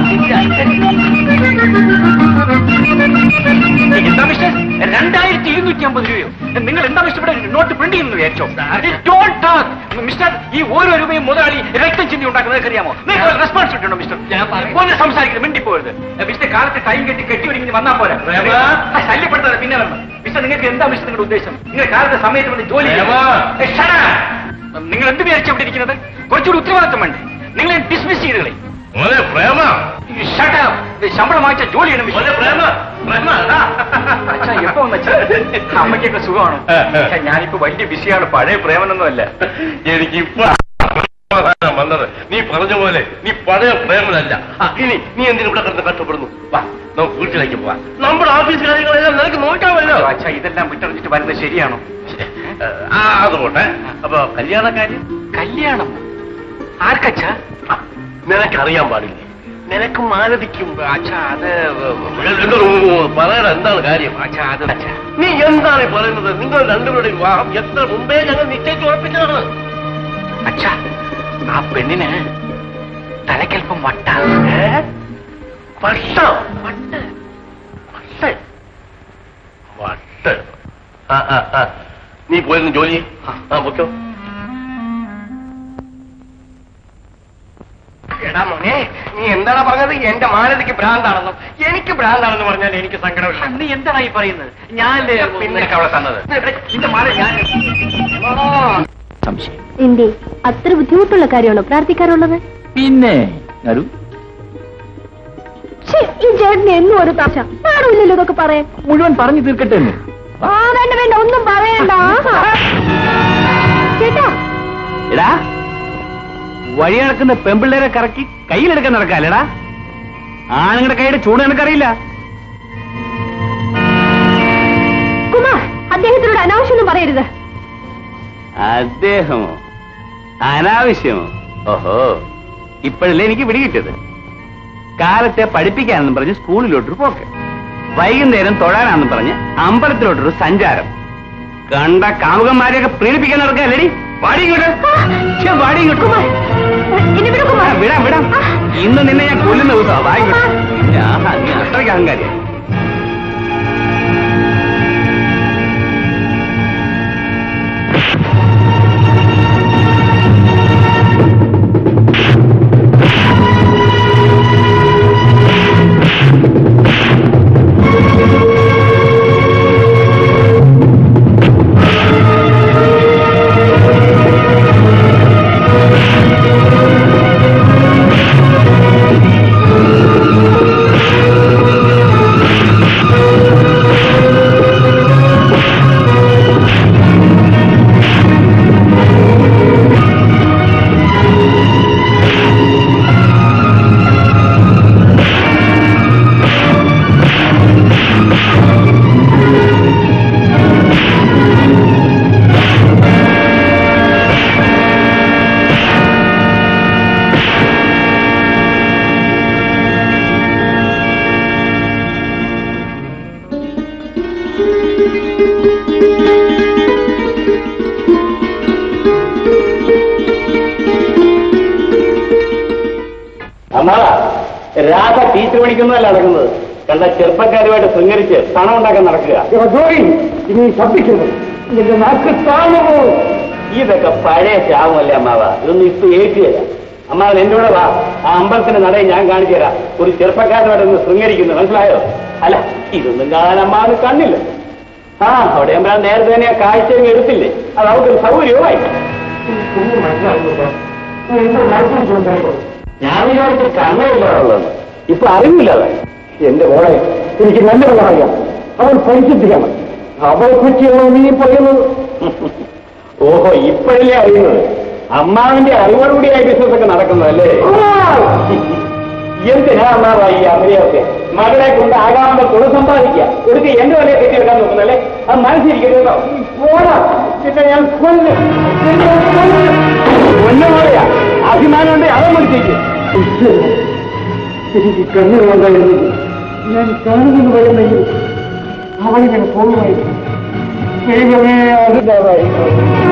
എന്താ മിസ്റ്റർ 2250 രൂപയോ? നിങ്ങൾ എന്താ മിസ്റ്റർ ഇവിടെ നോട്ട് പ്രിന്റ് ചെയ്യുന്നു വിചാരിച്ചോ? മിസ്റ്റർ, ഈ ഓരോ രൂപയും മുതലാളി രക്തം ചിന്തി ഉണ്ടാക്കുന്നത് അറിയാമോ? നിങ്ങൾക്ക് റെസ്പോൺസിബിലിറ്റി ഉണ്ടോ മിസ്റ്റർ? ഒന്ന് സംസാരിക്കുന്നത് മിണ്ടിപ്പോയത്. മിസ്റ്റർ കാലത്ത് ടൈം കെട്ടി ഒരുങ്ങി വന്നാൽ പോലെ ശല്യപ്പെടുത്താതെ പിന്നെ വരണം. മിസ്റ്റർ, നിങ്ങൾക്ക് എന്താ മിസ്റ്റർ നിങ്ങളുടെ ഉദ്ദേശം? നിങ്ങൾ കാലത്തെ സമയത്ത് വേണ്ടി ജോലി നിങ്ങൾ എന്ത് വിചാരിച്ചെവിടെയിരിക്കുന്നത്? കുറച്ചുകൂടി ഉത്തരവാദിത്വം വേണ്ടേ? നിങ്ങളെ ഡിസ്മിസ് ചെയ്ത് കളയും. ശമ്പളം വാങ്ങിച്ച ജോലിയാണ്. എപ്പോ അമ്മയ്ക്കൊക്കെ സുഖമാണോ? ഞാനിപ്പോ വലിയ ബിസിയാണ്. പഴയ പ്രേമനൊന്നുമല്ല. എനിക്കിപ്പോ വന്നത് നീ പറഞ്ഞ പോലെ നീ പഴയ പ്രേമനല്ല. ഇനി നീ എന്തിനും ഇവിടെ കിടന്ന് കഷ്ടപ്പെടുന്നു? വാ, നമുക്ക് വീട്ടിലേക്ക് പോവാം. നമ്മുടെ ഓഫീസ് കാര്യങ്ങളെല്ലാം നിനക്ക് നോക്കാമല്ലോ. അച്ഛാ, ഇതെല്ലാം വിട്ടറിഞ്ഞിട്ട് വരുന്നത് ശരിയാണോ? അതുകൊട്ടെ. അപ്പൊ കല്യാണക്കാര്യം? കല്യാണം ആർക്കച്ഛാ? നിനക്കറിയാൻ പാടില്ലേ? നിനക്കും മാലതിക്കും. അച്ഛാ, അത് പറയണ എന്താണ് കാര്യം? അച്ഛാ, അത് അച്ഛാ, നീ എന്താണ് പറയുന്നത്? നിങ്ങൾ രണ്ടുപേരുടെയും വിവാഹം എത്ര മുമ്പേ ഞങ്ങൾ നിശ്ചയിച്ച് ഉറപ്പിച്ചതാണ്. അച്ഛാ, ആ പെണ്ണിന് തലക്കൽപ്പം വട്ടാണ്. വട്ട്? നീ പോയിരുന്നു ജോലി? പൊക്കോ. എടാ മോനെ, നീ എന്താണ് പറഞ്ഞത്? എന്റെ മാനതിക്ക് ഭ്രാന്താണെന്നോ? എനിക്ക് ഭ്രാന്താണെന്ന് പറഞ്ഞാൽ എനിക്ക് സങ്കടമില്ല. നീ എന്താണ് ഈ പറയുന്നത്? ഞാൻ പിന്നെ അവിടെ തന്നത് നിന്റെ മാല ഞാൻ. സംശയം എന്തേ അത്ര ബുദ്ധിമുട്ടുള്ള കാര്യമാണോ പ്രാർത്ഥിക്കാറുള്ളത്? പിന്നെ ഈ ചേട്ടന് എന്നും ഒരു താശ ആരുമില്ലല്ലോ ഇതൊക്കെ പറയാൻ. മുഴുവൻ പറഞ്ഞു തീർക്കട്ടെ. വേണ്ട വേണ്ട, ഒന്നും പറയണ്ട ചേട്ടാ. എടാ, വഴി നടക്കുന്ന പെമ്പിള്ളേരെ കറക്കി കയ്യിലെടുക്കാൻ നടക്കാല്ലേടാ? ആണുങ്ങളുടെ കൈയുടെ ചൂട് നിനക്കറിയില്ല. കുമാർ, അദ്ദേഹത്തിനോട് അനാവശ്യമൊന്നും പറയരുത്. അദ്ദേഹമോ? അനാവശ്യമോ? ഓഹോ, ഇപ്പോഴല്ലേ എനിക്ക് പിടികിട്ടത്. കാലത്തെ പഠിപ്പിക്കാനെന്നും പറഞ്ഞ് സ്കൂളിലോട്ടൊരു പോക്ക്, വൈകുന്നേരം തൊഴാനാണെന്നും പറഞ്ഞ് അമ്പലത്തിലോട്ടൊരു സഞ്ചാരം. കണ്ട കാമുകന്മാരെയൊക്കെ പ്രീണിപ്പിക്കാൻ നടക്കാല്ലേടി? വാടി ഇങ്ങോട്ട്, വാടി ഇങ്ങോട്ട്. വിടാം വിടാം, ഇന്ന് നിന്നെ ഞാൻ കൊല്ലുന്ന ദിവസമാണ്. വായിക്കോട്ടെ. നീ അത്രയ്ക്ക് അഹങ്കാരിയാ. രാധ ടീച്ചർ പഠിക്കുന്നതല്ല നടക്കുന്നത്. കണ്ട ചെറുപ്പക്കാരുമായിട്ട് ശൃംഗരിച്ച് പണം ഉണ്ടാക്കാൻ നടക്കുക. ഇനി ശബ്ദിക്കുന്നു, ഇതിന്റെ നാക്ക് താങ്ങുമോ? ഇതൊക്കെ പഴയ ശാപമല്ലേ അമ്മാവ? ഇതൊന്നും ഇപ്പൊ ഏറ്റുകയില്ല. അമ്മാവൻ എന്റെ കൂടെ വാ, ആ അമ്പലത്തിന്റെ നടയിൽ ഞാൻ കാണിച്ചു തരാം. ഒരു ചെറുപ്പക്കാരുമായിട്ട് ഒന്ന് ശൃംഗരിക്കുന്നു, മനസ്സിലായോ? അല്ല, ഇതൊന്നും കാണാൻ അമ്മാവന് കണ്ണില്ല. അവിടെ അമ്മാവൻ നേരത്തെ തന്നെ ആ കാഴ്ചയും എടുത്തില്ലേ? അത് അവർക്കൊരു സൗകര്യമായി. ഞാൻ വിചാരിച്ച കണ്ണയില്ലാതുള്ളത് ഇപ്പൊ അറിവില്ലാതെ. എന്റെ മോളെ എനിക്ക് നല്ലവണ്ണം അറിയാം. അവൻ പരിശുദ്ധിയാണ്. അവളെ കുറിച്ചാണോ നീ പറയുന്നത്? ഓഹോ, ഇപ്പോഴല്ലേ അറിയുന്നത്? അമ്മാവിന്റെ അറിവോടുകൂടിയായി ബിസിനസ്സൊക്കെ നടക്കുന്നതല്ലേ? എന്തിനാ അമ്മാവാ ഈ അഭിനയൊക്കെ? മകളെ കൊണ്ട് ആകാവുന്ന തൊഴിൽ സമ്പാദിക്കുക, ഒടുക്ക് എന്റെ വലയെ കെട്ടിയെടുക്കാൻ നോക്കുന്നല്ലേ? അത് മനസ്സിരിക്കരുതോ? പിന്നെ ഞാൻ കൊന്നുപോലെയാ. അഭിമാനം ഉണ്ട്, അതോ മനസ്സിലേക്ക് എനിക്ക് കണ്ണുകളുണ്ടായിരുന്നു. ഞാൻ കാണുമെന്ന് പറയുന്നെങ്കിൽ അവളിങ്ങനെ പോകുമായിരുന്നു. ദൈവമേ, അതില്ലാതായിരുന്നു.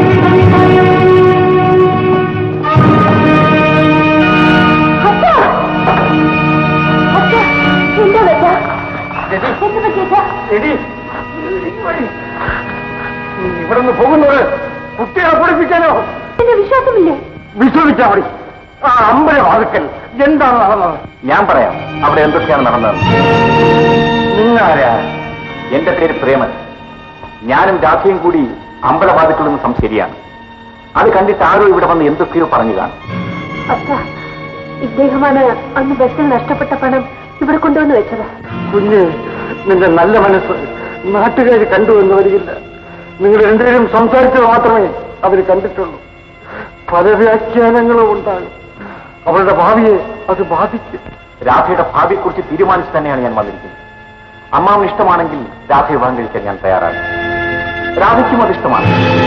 ഇവിടെ നിന്ന് പോകുന്നത് കുട്ടികളെ പഠിപ്പിക്കാനോ? എന്റെ വിശ്വാസമില്ലേ? വിശ്വസിച്ചാ മതി. ആ അമ്പലവാതുക്കൽ എന്താണ് നടന്നത്? ഞാൻ പറയാം അവിടെ എന്തൊക്കെയാണ് നടന്നത്. നിങ്ങളാരാ? എന്റെ പേര് പ്രേമൻ. ഞാനും രാധയും കൂടി അമ്പലവാതുക്കളിൽ നിന്ന് സംശരിയാണ്. അത് കണ്ടിട്ട് ആരോ ഇവിടെ വന്ന് എന്തൊക്കെയോ പറഞ്ഞു കാണും. അച്ഛാ, ഇദ്ദേഹമാണ് അന്ന് ബസ്സിൽ നഷ്ടപ്പെട്ട പണം ഇവിടെ കൊണ്ടുവന്ന് വെച്ചത്. കുഞ്ഞ്, നിന്റെ നല്ല മനസ്സ് നാട്ടുകാർ കണ്ടുവെന്ന് വരികില്ല. നിങ്ങൾ രണ്ടുപേരും സംസാരിച്ചത് മാത്രമേ അവർ കണ്ടിട്ടുള്ളൂ. പല വ്യാഖ്യാനങ്ങളും ഉണ്ടാകും. അവരുടെ ഭാവിയെ അത് ബാധിക്കും. രാധയുടെ ഭാവിയെക്കുറിച്ച് തീരുമാനിച്ചു തന്നെയാണ് ഞാൻ വന്നിരിക്കുന്നത്. അമ്മാവിന് ഇഷ്ടമാണെങ്കിൽ രാധയെ വിവാഹം കഴിക്കാൻ ഞാൻ തയ്യാറാണ്. രാധയ്ക്കും അത് ഇഷ്ടമാണ്.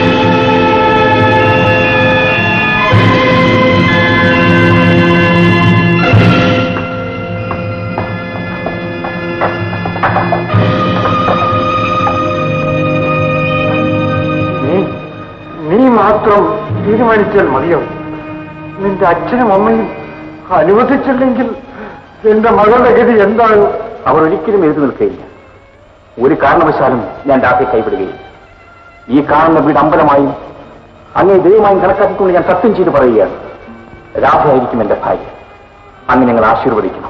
നീ മാത്രം തീരുമാനിച്ചാൽ മതിയോ? നിന്റെ അച്ഛനും അമ്മയും അനുവദിച്ചില്ലെങ്കിൽ എന്റെ മകളുടെ ഗതി എന്താകും? അവർ ഒരിക്കലും എഴുതി നിൽക്കുകയില്ല. ഒരു കാരണവശാലും ഞാൻ രാധയെ കൈവിടുകയില്ല. ഈ കാണുന്ന വീട് അമ്പലമായും അങ്ങേ ദൈവമായും കണക്കാക്കിക്കൊണ്ട് ഞാൻ സത്യം ചെയ്ത് പറയുകയാണ്, രാധയായിരിക്കും എന്റെ ഭാര്യ. അങ്ങ് ഞങ്ങൾ ആശീർവദിക്കണം.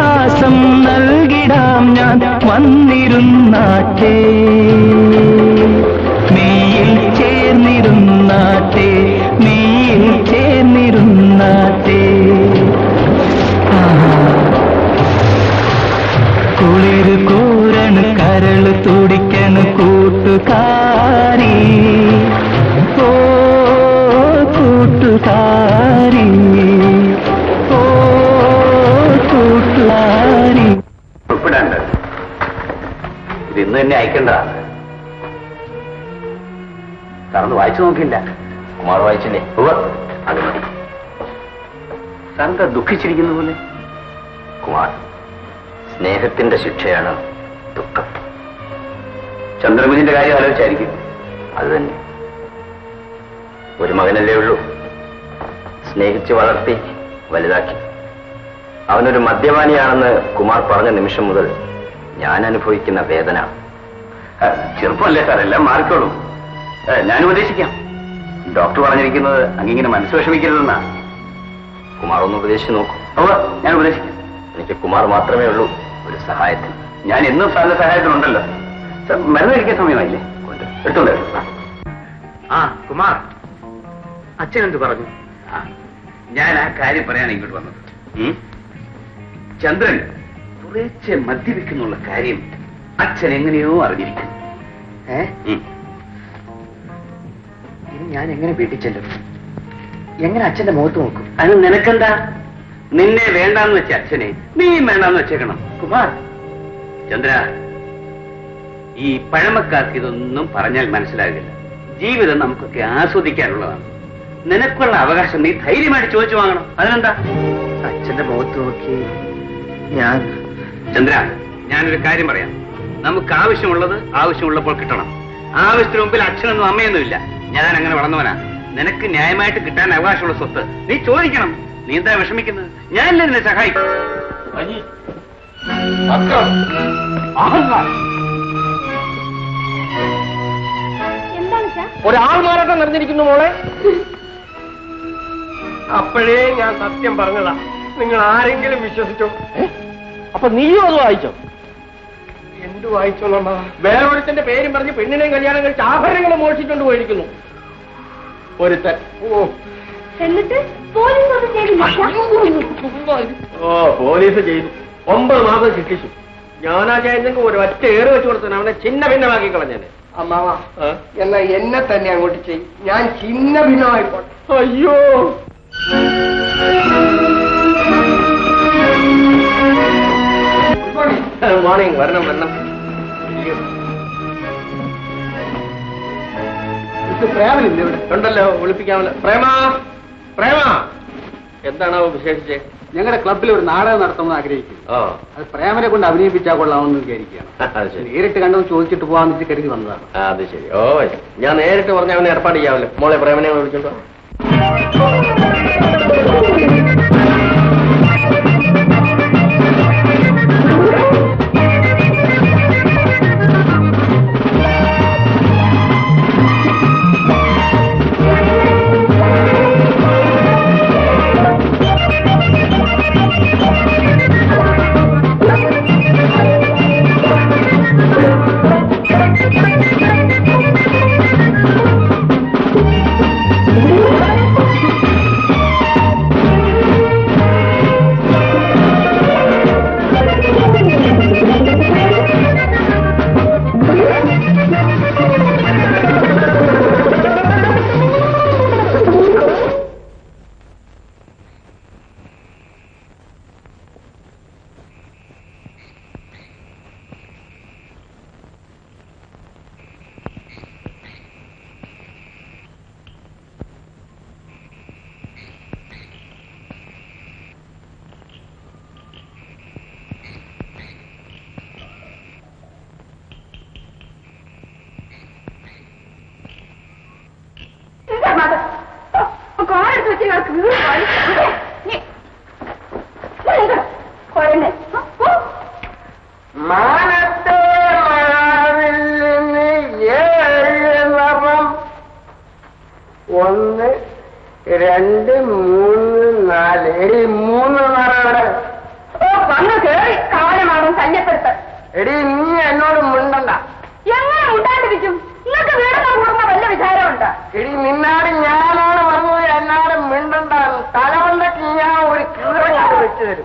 ചന്ദ്രഹാസം നൽകിടാം ഞാൻ വന്നിരുന്നാട്ടേ. തന്നെ അയക്കേണ്ടതാണ്. സാറൊന്ന് വായിച്ചു നോക്കിയില്ല? കുമാർ വായിച്ചില്ലേ? അത് മതി. സാറെന്താ ദുഃഖിച്ചിരിക്കുന്ന പോലെ? കുമാർ, സ്നേഹത്തിന്റെ ശിക്ഷയാണ് ദുഃഖം. ചന്ദ്രകുഞ്ഞിന്റെ കാര്യം ആലോചിച്ചായിരിക്കും. അത് തന്നെ. ഒരു മകനല്ലേ ഉള്ളൂ, സ്നേഹിച്ച് വളർത്തി വലുതാക്കി. അവനൊരു മദ്യപാനിയാണെന്ന് കുമാർ പറഞ്ഞ നിമിഷം മുതൽ ഞാൻ അനുഭവിക്കുന്ന വേദന. ചെറുപ്പമല്ലേ സാർ, എല്ലാം മാറിക്കോളൂ. ഞാൻ ഉപദേശിക്കാം. ഡോക്ടർ പറഞ്ഞിരിക്കുന്നത് അങ്ങിങ്ങനെ മനസ്സ് വിഷമിക്കരുതെന്നാ. കുമാർ ഒന്ന് ഉപദേശിച്ച് നോക്കൂ. ഞാൻ ഉപദേശിക്കാം. എനിക്ക് കുമാർ മാത്രമേ ഉള്ളൂ ഒരു സഹായത്തിന്. ഞാൻ എന്നും സാറിന്റെ സഹായത്തിനുണ്ടല്ലോ. സാർ മരുന്ന് കഴിക്കാൻ സമയമായില്ലേ? എടുത്തോണ്ട്. കുമാർ, അച്ഛൻ എന്ത് പറഞ്ഞു? ഞാൻ ആ കാര്യം പറയാൻ ഇങ്ങോട്ട് വന്നത്. ചന്ദ്രൻ കുറേശ്ശെ മദ്യപിക്കുന്നുള്ള കാര്യം അച്ഛൻ എങ്ങനെയോ അറിഞ്ഞിരിക്കുന്നു. ഇനി ഞാൻ എങ്ങനെ വീട്ടിൽ ചെല്ലും? എങ്ങനെ അച്ഛന്റെ മുഖത്ത് നോക്കും? അത് നിനക്കെന്താ? നിന്നെ വേണ്ടാന്ന് വെച്ച അച്ഛനെ നീയും വേണ്ടാന്ന് വെച്ചേക്കണം. കുമാർ, ചന്ദ്ര, ഈ പഴമക്കാർക്ക് ഇതൊന്നും പറഞ്ഞാൽ മനസ്സിലാകില്ല. ജീവിതം നമുക്കൊക്കെ ആസ്വദിക്കാനുള്ളതാണ്. നിനക്കുള്ള അവകാശം നീ ധൈര്യമായിട്ട് ചോദിച്ചു വാങ്ങണം. അതിനെന്താ? അച്ഛന്റെ മുഖത്ത് നോക്കി ഞാൻ... ചന്ദ്ര, ഞാനൊരു കാര്യം പറയാം. നമുക്ക് ആവശ്യമുള്ളത് ആവശ്യമുള്ളപ്പോൾ കിട്ടണം. ആവശ്യത്തിന് മുമ്പിൽ അച്ഛനൊന്നും അമ്മയൊന്നുമില്ല. ഞാൻ അങ്ങനെ വളർന്നവനാ. നിനക്ക് ന്യായമായിട്ട് കിട്ടാൻ അവകാശമുള്ള സ്വത്ത് നീ ചോദിക്കണം. നീ എന്താ വിഷമിക്കുന്നത്? ഞാനല്ലേ നിന്നെ സഹായിക്കും. ഒരാൾമാരൊക്കെ നിറഞ്ഞിരിക്കുന്നു മോളെ. അപ്പോഴേ ഞാൻ സത്യം പറഞ്ഞതാ, നിങ്ങൾ ആരെങ്കിലും വിശ്വസിച്ചോ? അപ്പൊ നീയും അത് വായിച്ചോ? എന്ത് വായിച്ചോന്നാ? വേറൊരുത്തന്റെ പേരും പറഞ്ഞ് പെണ്ണിനെയും കല്യാണം കഴിച്ച് ആഭരണങ്ങൾ മോഷിച്ചുകൊണ്ട് പോയിരിക്കുന്നു ഒരുത്തൻ. എന്നിട്ട് പോലീസ് ചെയ്തില്ല. പോലീസ് ചെയ്തു. 9 മാസം ശിക്ഷിച്ചു. ഞാനാ ചെയ്യുന്നെങ്കിൽ ഒരു ഒറ്റ ഏറ് വെച്ച് കൊടുത്തന്നെ അവനെ ചിന്ന ഭിന്നമാക്കി കളഞ്ഞേനെ. അമ്മാവ, എന്നാ എന്നെ തന്നെ അങ്ങോട്ട് ചെയ്യും. ഞാൻ ചിന്ന ഭിന്നമായിക്കോട്ടെ. അയ്യോ, മോർണിംഗ്. വരണം വരണം. പ്രേമനില്ല ഇവിടെ? ഉണ്ടല്ലോ, വിളിപ്പിക്കാമല്ലോ. പ്രേമ, പ്രേമ, എന്താണോ വിശേഷിച്ച്? ഞങ്ങളുടെ ക്ലബിൽ ഒരു നാടകം നടത്തണമെന്ന് ആഗ്രഹിക്കുന്നു. അത് പ്രേമനെ കൊണ്ട് അഭിനയിപ്പിച്ചാൽ കൊള്ളാമെന്ന് വിചാരിക്കുകയാണ്. നേരിട്ട് കണ്ടത് ചോദിച്ചിട്ട് പോകാന്ന് വെച്ച് കരുതി വന്നതാണ്. അത് ശരി. ഞാൻ നേരിട്ട് പറഞ്ഞ അവനെ ഏർപ്പാട് ചെയ്യാമല്ലോ. മോളെ പ്രേമനെ വിളിച്ചോണ്ടോ? മാനത്തെ മഴവില്ലിന് 7 നിറം. 1, 2, 3, 4. 3 നിറവിടെ. വന്ന് കേറി കാലമാണോ ശല്യപ്പെടുത്ത്. എടി, നീ എന്നോട് മിണ്ടണ്ട. എങ്ങനെ ഉണ്ടാണ്ടിരിക്കും? നിങ്ങൾക്ക് വീടുന്ന കൂടുന്ന വല്ല വിചാരമുണ്ട്? എടി, നിന്നാട് ഞാനാണ് പറഞ്ഞത് എന്നാട് മിണ്ടണ്ടാണ്. തലവണ്ടക്ക് ഞാൻ ഒരു കീറങ്ങാട് വെച്ചു തരും.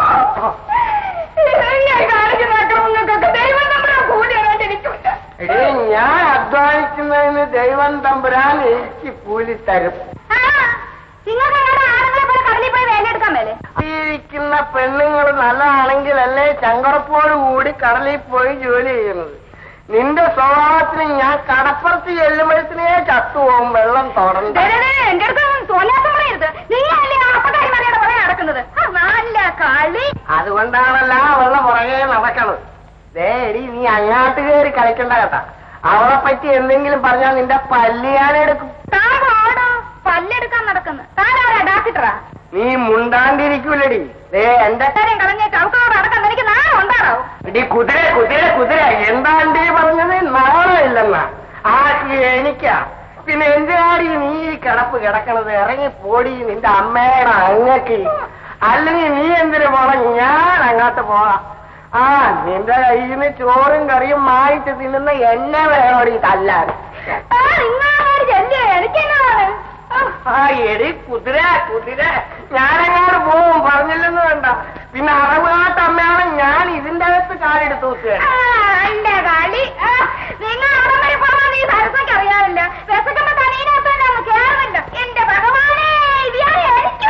ദൈവം നമ്മളെ കൂലി അറിയാണ്ടിരിക്കില്ല. എടി, ഞാൻ അധ്വാനിക്കുന്നതിന് ദൈവം തമ്പുരാൻ എനിക്ക് കൂലി തരും. നിങ്ങൾക്ക് ആണുങ്ങളെ പോലെ കടലിൽ പോയി വേലയെടുക്കാൻ മേലെ? ഇരിക്കുന്ന പെണ്ണുങ്ങൾ നല്ലതാണെങ്കിലല്ലേ ചങ്കറപ്പോട് കൂടി കടലിൽ പോയി ജോലി ചെയ്യുന്നത്. നിന്റെ സ്വഭാവത്തിന് ഞാൻ കടപ്പുറത്ത് ചെല്ലുമ്പോഴത്തിനേ ചത്തുപോകും വെള്ളം തുടർന്ന്. എന്റെ അടുത്ത് തോന്നിയാസം പറയരുത്. നീയല്ലേ ആപ്പക്കാരി മറിയുടെ പുറകെ നടക്കുന്നത്. നല്ല കളി. അതുകൊണ്ടാണല്ല അവളുടെ പുറകെ നടക്കണത്. എടി നീ അങ്ങാട്ട് കയറി കളിക്കണ്ട കേട്ടാ. അവളെ പറ്റി എന്തെങ്കിലും പറഞ്ഞാൽ നിന്റെ പല്ലിയാനെടുക്കും. താനോടോ പല്ലെടുക്കാൻ നടക്കുന്നു. താനാരാ ഡാക്ടറാ? നീ മുണ്ടാണ്ടിരിക്കൂലടി. എന്റെ കാര്യം കളഞ്ഞേക്ക് അവക്കാർ അടക്കം എനിക്ക് നാളെ ഉണ്ടാടോ. എടി കുതിര കുതിര കുതിര എന്താണ്ടി പറഞ്ഞത്? നാളെയില്ലെന്നാ ആ എനിക്കാ. പിന്നെ എന്തിനാടി നീ ഈ കിടപ്പ് കിടക്കണത്? ഇറങ്ങി പോടി നിന്റെ അമ്മയുടെ അങ്ങക്ക്. അല്ലെങ്കിൽ നീ എന്തിനു പോണം? ഞാൻ അങ്ങോട്ട് പോവാം. ആ നിന്റെ കയ്യിൽ നിന്ന് ചോറും കറിയും മായിട്ട് തിന്നുന്ന എന്നെ വേണോടി തല്ലാൻ. എനിക്കെന്നാണ്? ആ എടി കുതിര കുതിര ഞാനെങ്ങാട് പോവും പറഞ്ഞില്ലെന്ന് വേണ്ട. പിന്നെ അറവുകാട്ടമ്മയാണ് ഞാൻ ഇതിന്റെ അകത്ത് കാലെടുത്ത് എന്റെ കളി. നിങ്ങൾ അവിടെ വരെ പോകാൻ നീ സരസയ്ക്ക് അറിയാറില്ല. രസക്കമ്മ തനീനകത്തൊന്നും കേറുന്നില്ല. എന്റെ ഭഗവാനെ ഇയാളെ എനിക്ക്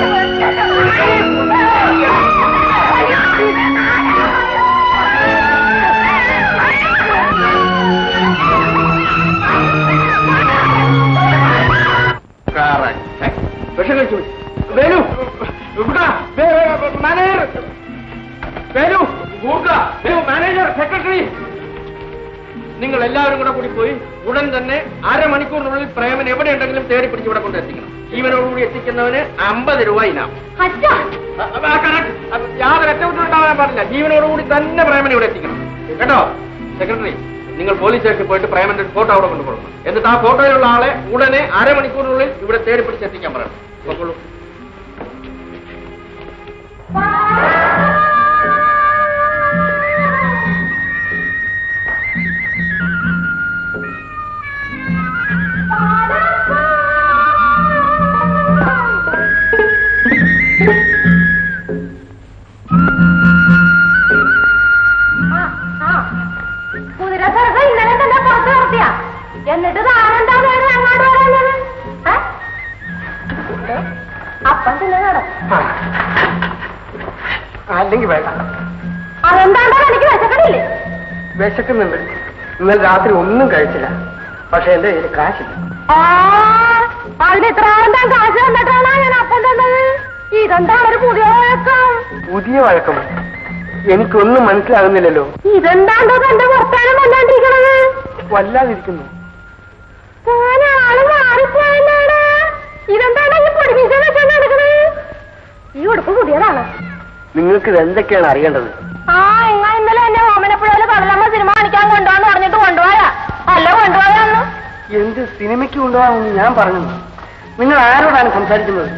വിഷം കഴിച്ചു. Velu manager, Velu manager, secretary, നിങ്ങൾ എല്ലാവരും കൂടി പോയി ഉടൻ തന്നെ അരമണിക്കൂറിനുള്ളിൽ പ്രേമൻ എവിടെയുണ്ടെങ്കിലും തേടി പിടിച്ച് ഇവിടെ കൊണ്ടെത്തിക്കണം. ജീവനോടുകൂടി എത്തിക്കുന്നവന് 50 രൂപ ഇനാം. യാതൊരു അറ്റകുറ്റം ഉണ്ടാവാൻ പാടില്ല. ജീവനോടുകൂടി തന്നെ പ്രേമൻ ഇവിടെ എത്തിക്കണം കേട്ടോ. സെക്രട്ടറി, നിങ്ങൾ പോലീസ് സ്റ്റേഷനിൽ പോയിട്ട് പ്രേമന്റെ ഫോട്ടോ അവിടെ കൊണ്ടുപോകണം. എന്നിട്ട് ആ ഫോട്ടോയിലുള്ള ആളെ ഉടനെ അരമണിക്കൂറിനുള്ളിൽ ഇവിടെ തേടി പിടിച്ചെത്തിക്കാൻ പറയണം. നോക്കുള്ളൂ. എന്നിട്ട് താനെന്താ അങ്ങോട്ട് വരാൻ? അപ്പം തന്നെ നടക്കും. അല്ലെങ്കിൽ വേണ്ട. അതെന്താണ്ടോ എനിക്ക് വിശക്കണില്ലേ? വിശക്കുന്നുണ്ട്. ഇന്നലെ രാത്രി ഒന്നും കഴിച്ചില്ല. പക്ഷെ എന്റെ കയ്യിൽ കാശില്ല. അതിന് ഇത്ര ആളെന്താ കാശ് തന്നിട്ടാണോ ഞാൻ അപ്പം തന്നത്? ഇതെന്താണ് ഒരു പുതിയ വഴക്കം? പുതിയ വഴക്കം എനിക്കൊന്നും മനസ്സിലാകുന്നില്ലല്ലോ. ഇതെന്താണ്ടോ തന്റെ വർത്താനം വല്ലാണ്ടിരിക്കണത്? വല്ലാതിരിക്കുന്നു. ആള് മാറിപ്പോയല്ലാണ്. ഇതെന്താണ് ഈ പൊടിമീശ വെച്ചാൽ നടക്കണത്? ഈ ഉടുപ്പ് പുതിയതാണ്. നിങ്ങൾക്ക് ഇത് എന്തൊക്കെയാണ് അറിയേണ്ടത്? ഇങ്ങ ഇന്നലെ എന്നെ ഓമനപ്പുഴയില് കടലമ്മ സിനിമ കാണിക്കാൻ കൊണ്ടുപോകാന്ന് പറഞ്ഞിട്ട് കൊണ്ടുപോയാ? അല്ല കൊണ്ടുപോയാന്ന്? എന്ത് സിനിമയ്ക്ക് കൊണ്ടുപോകാമെന്ന് ഞാൻ പറഞ്ഞു. നിങ്ങൾ ആരോടാണ് സംസാരിക്കുന്നത്?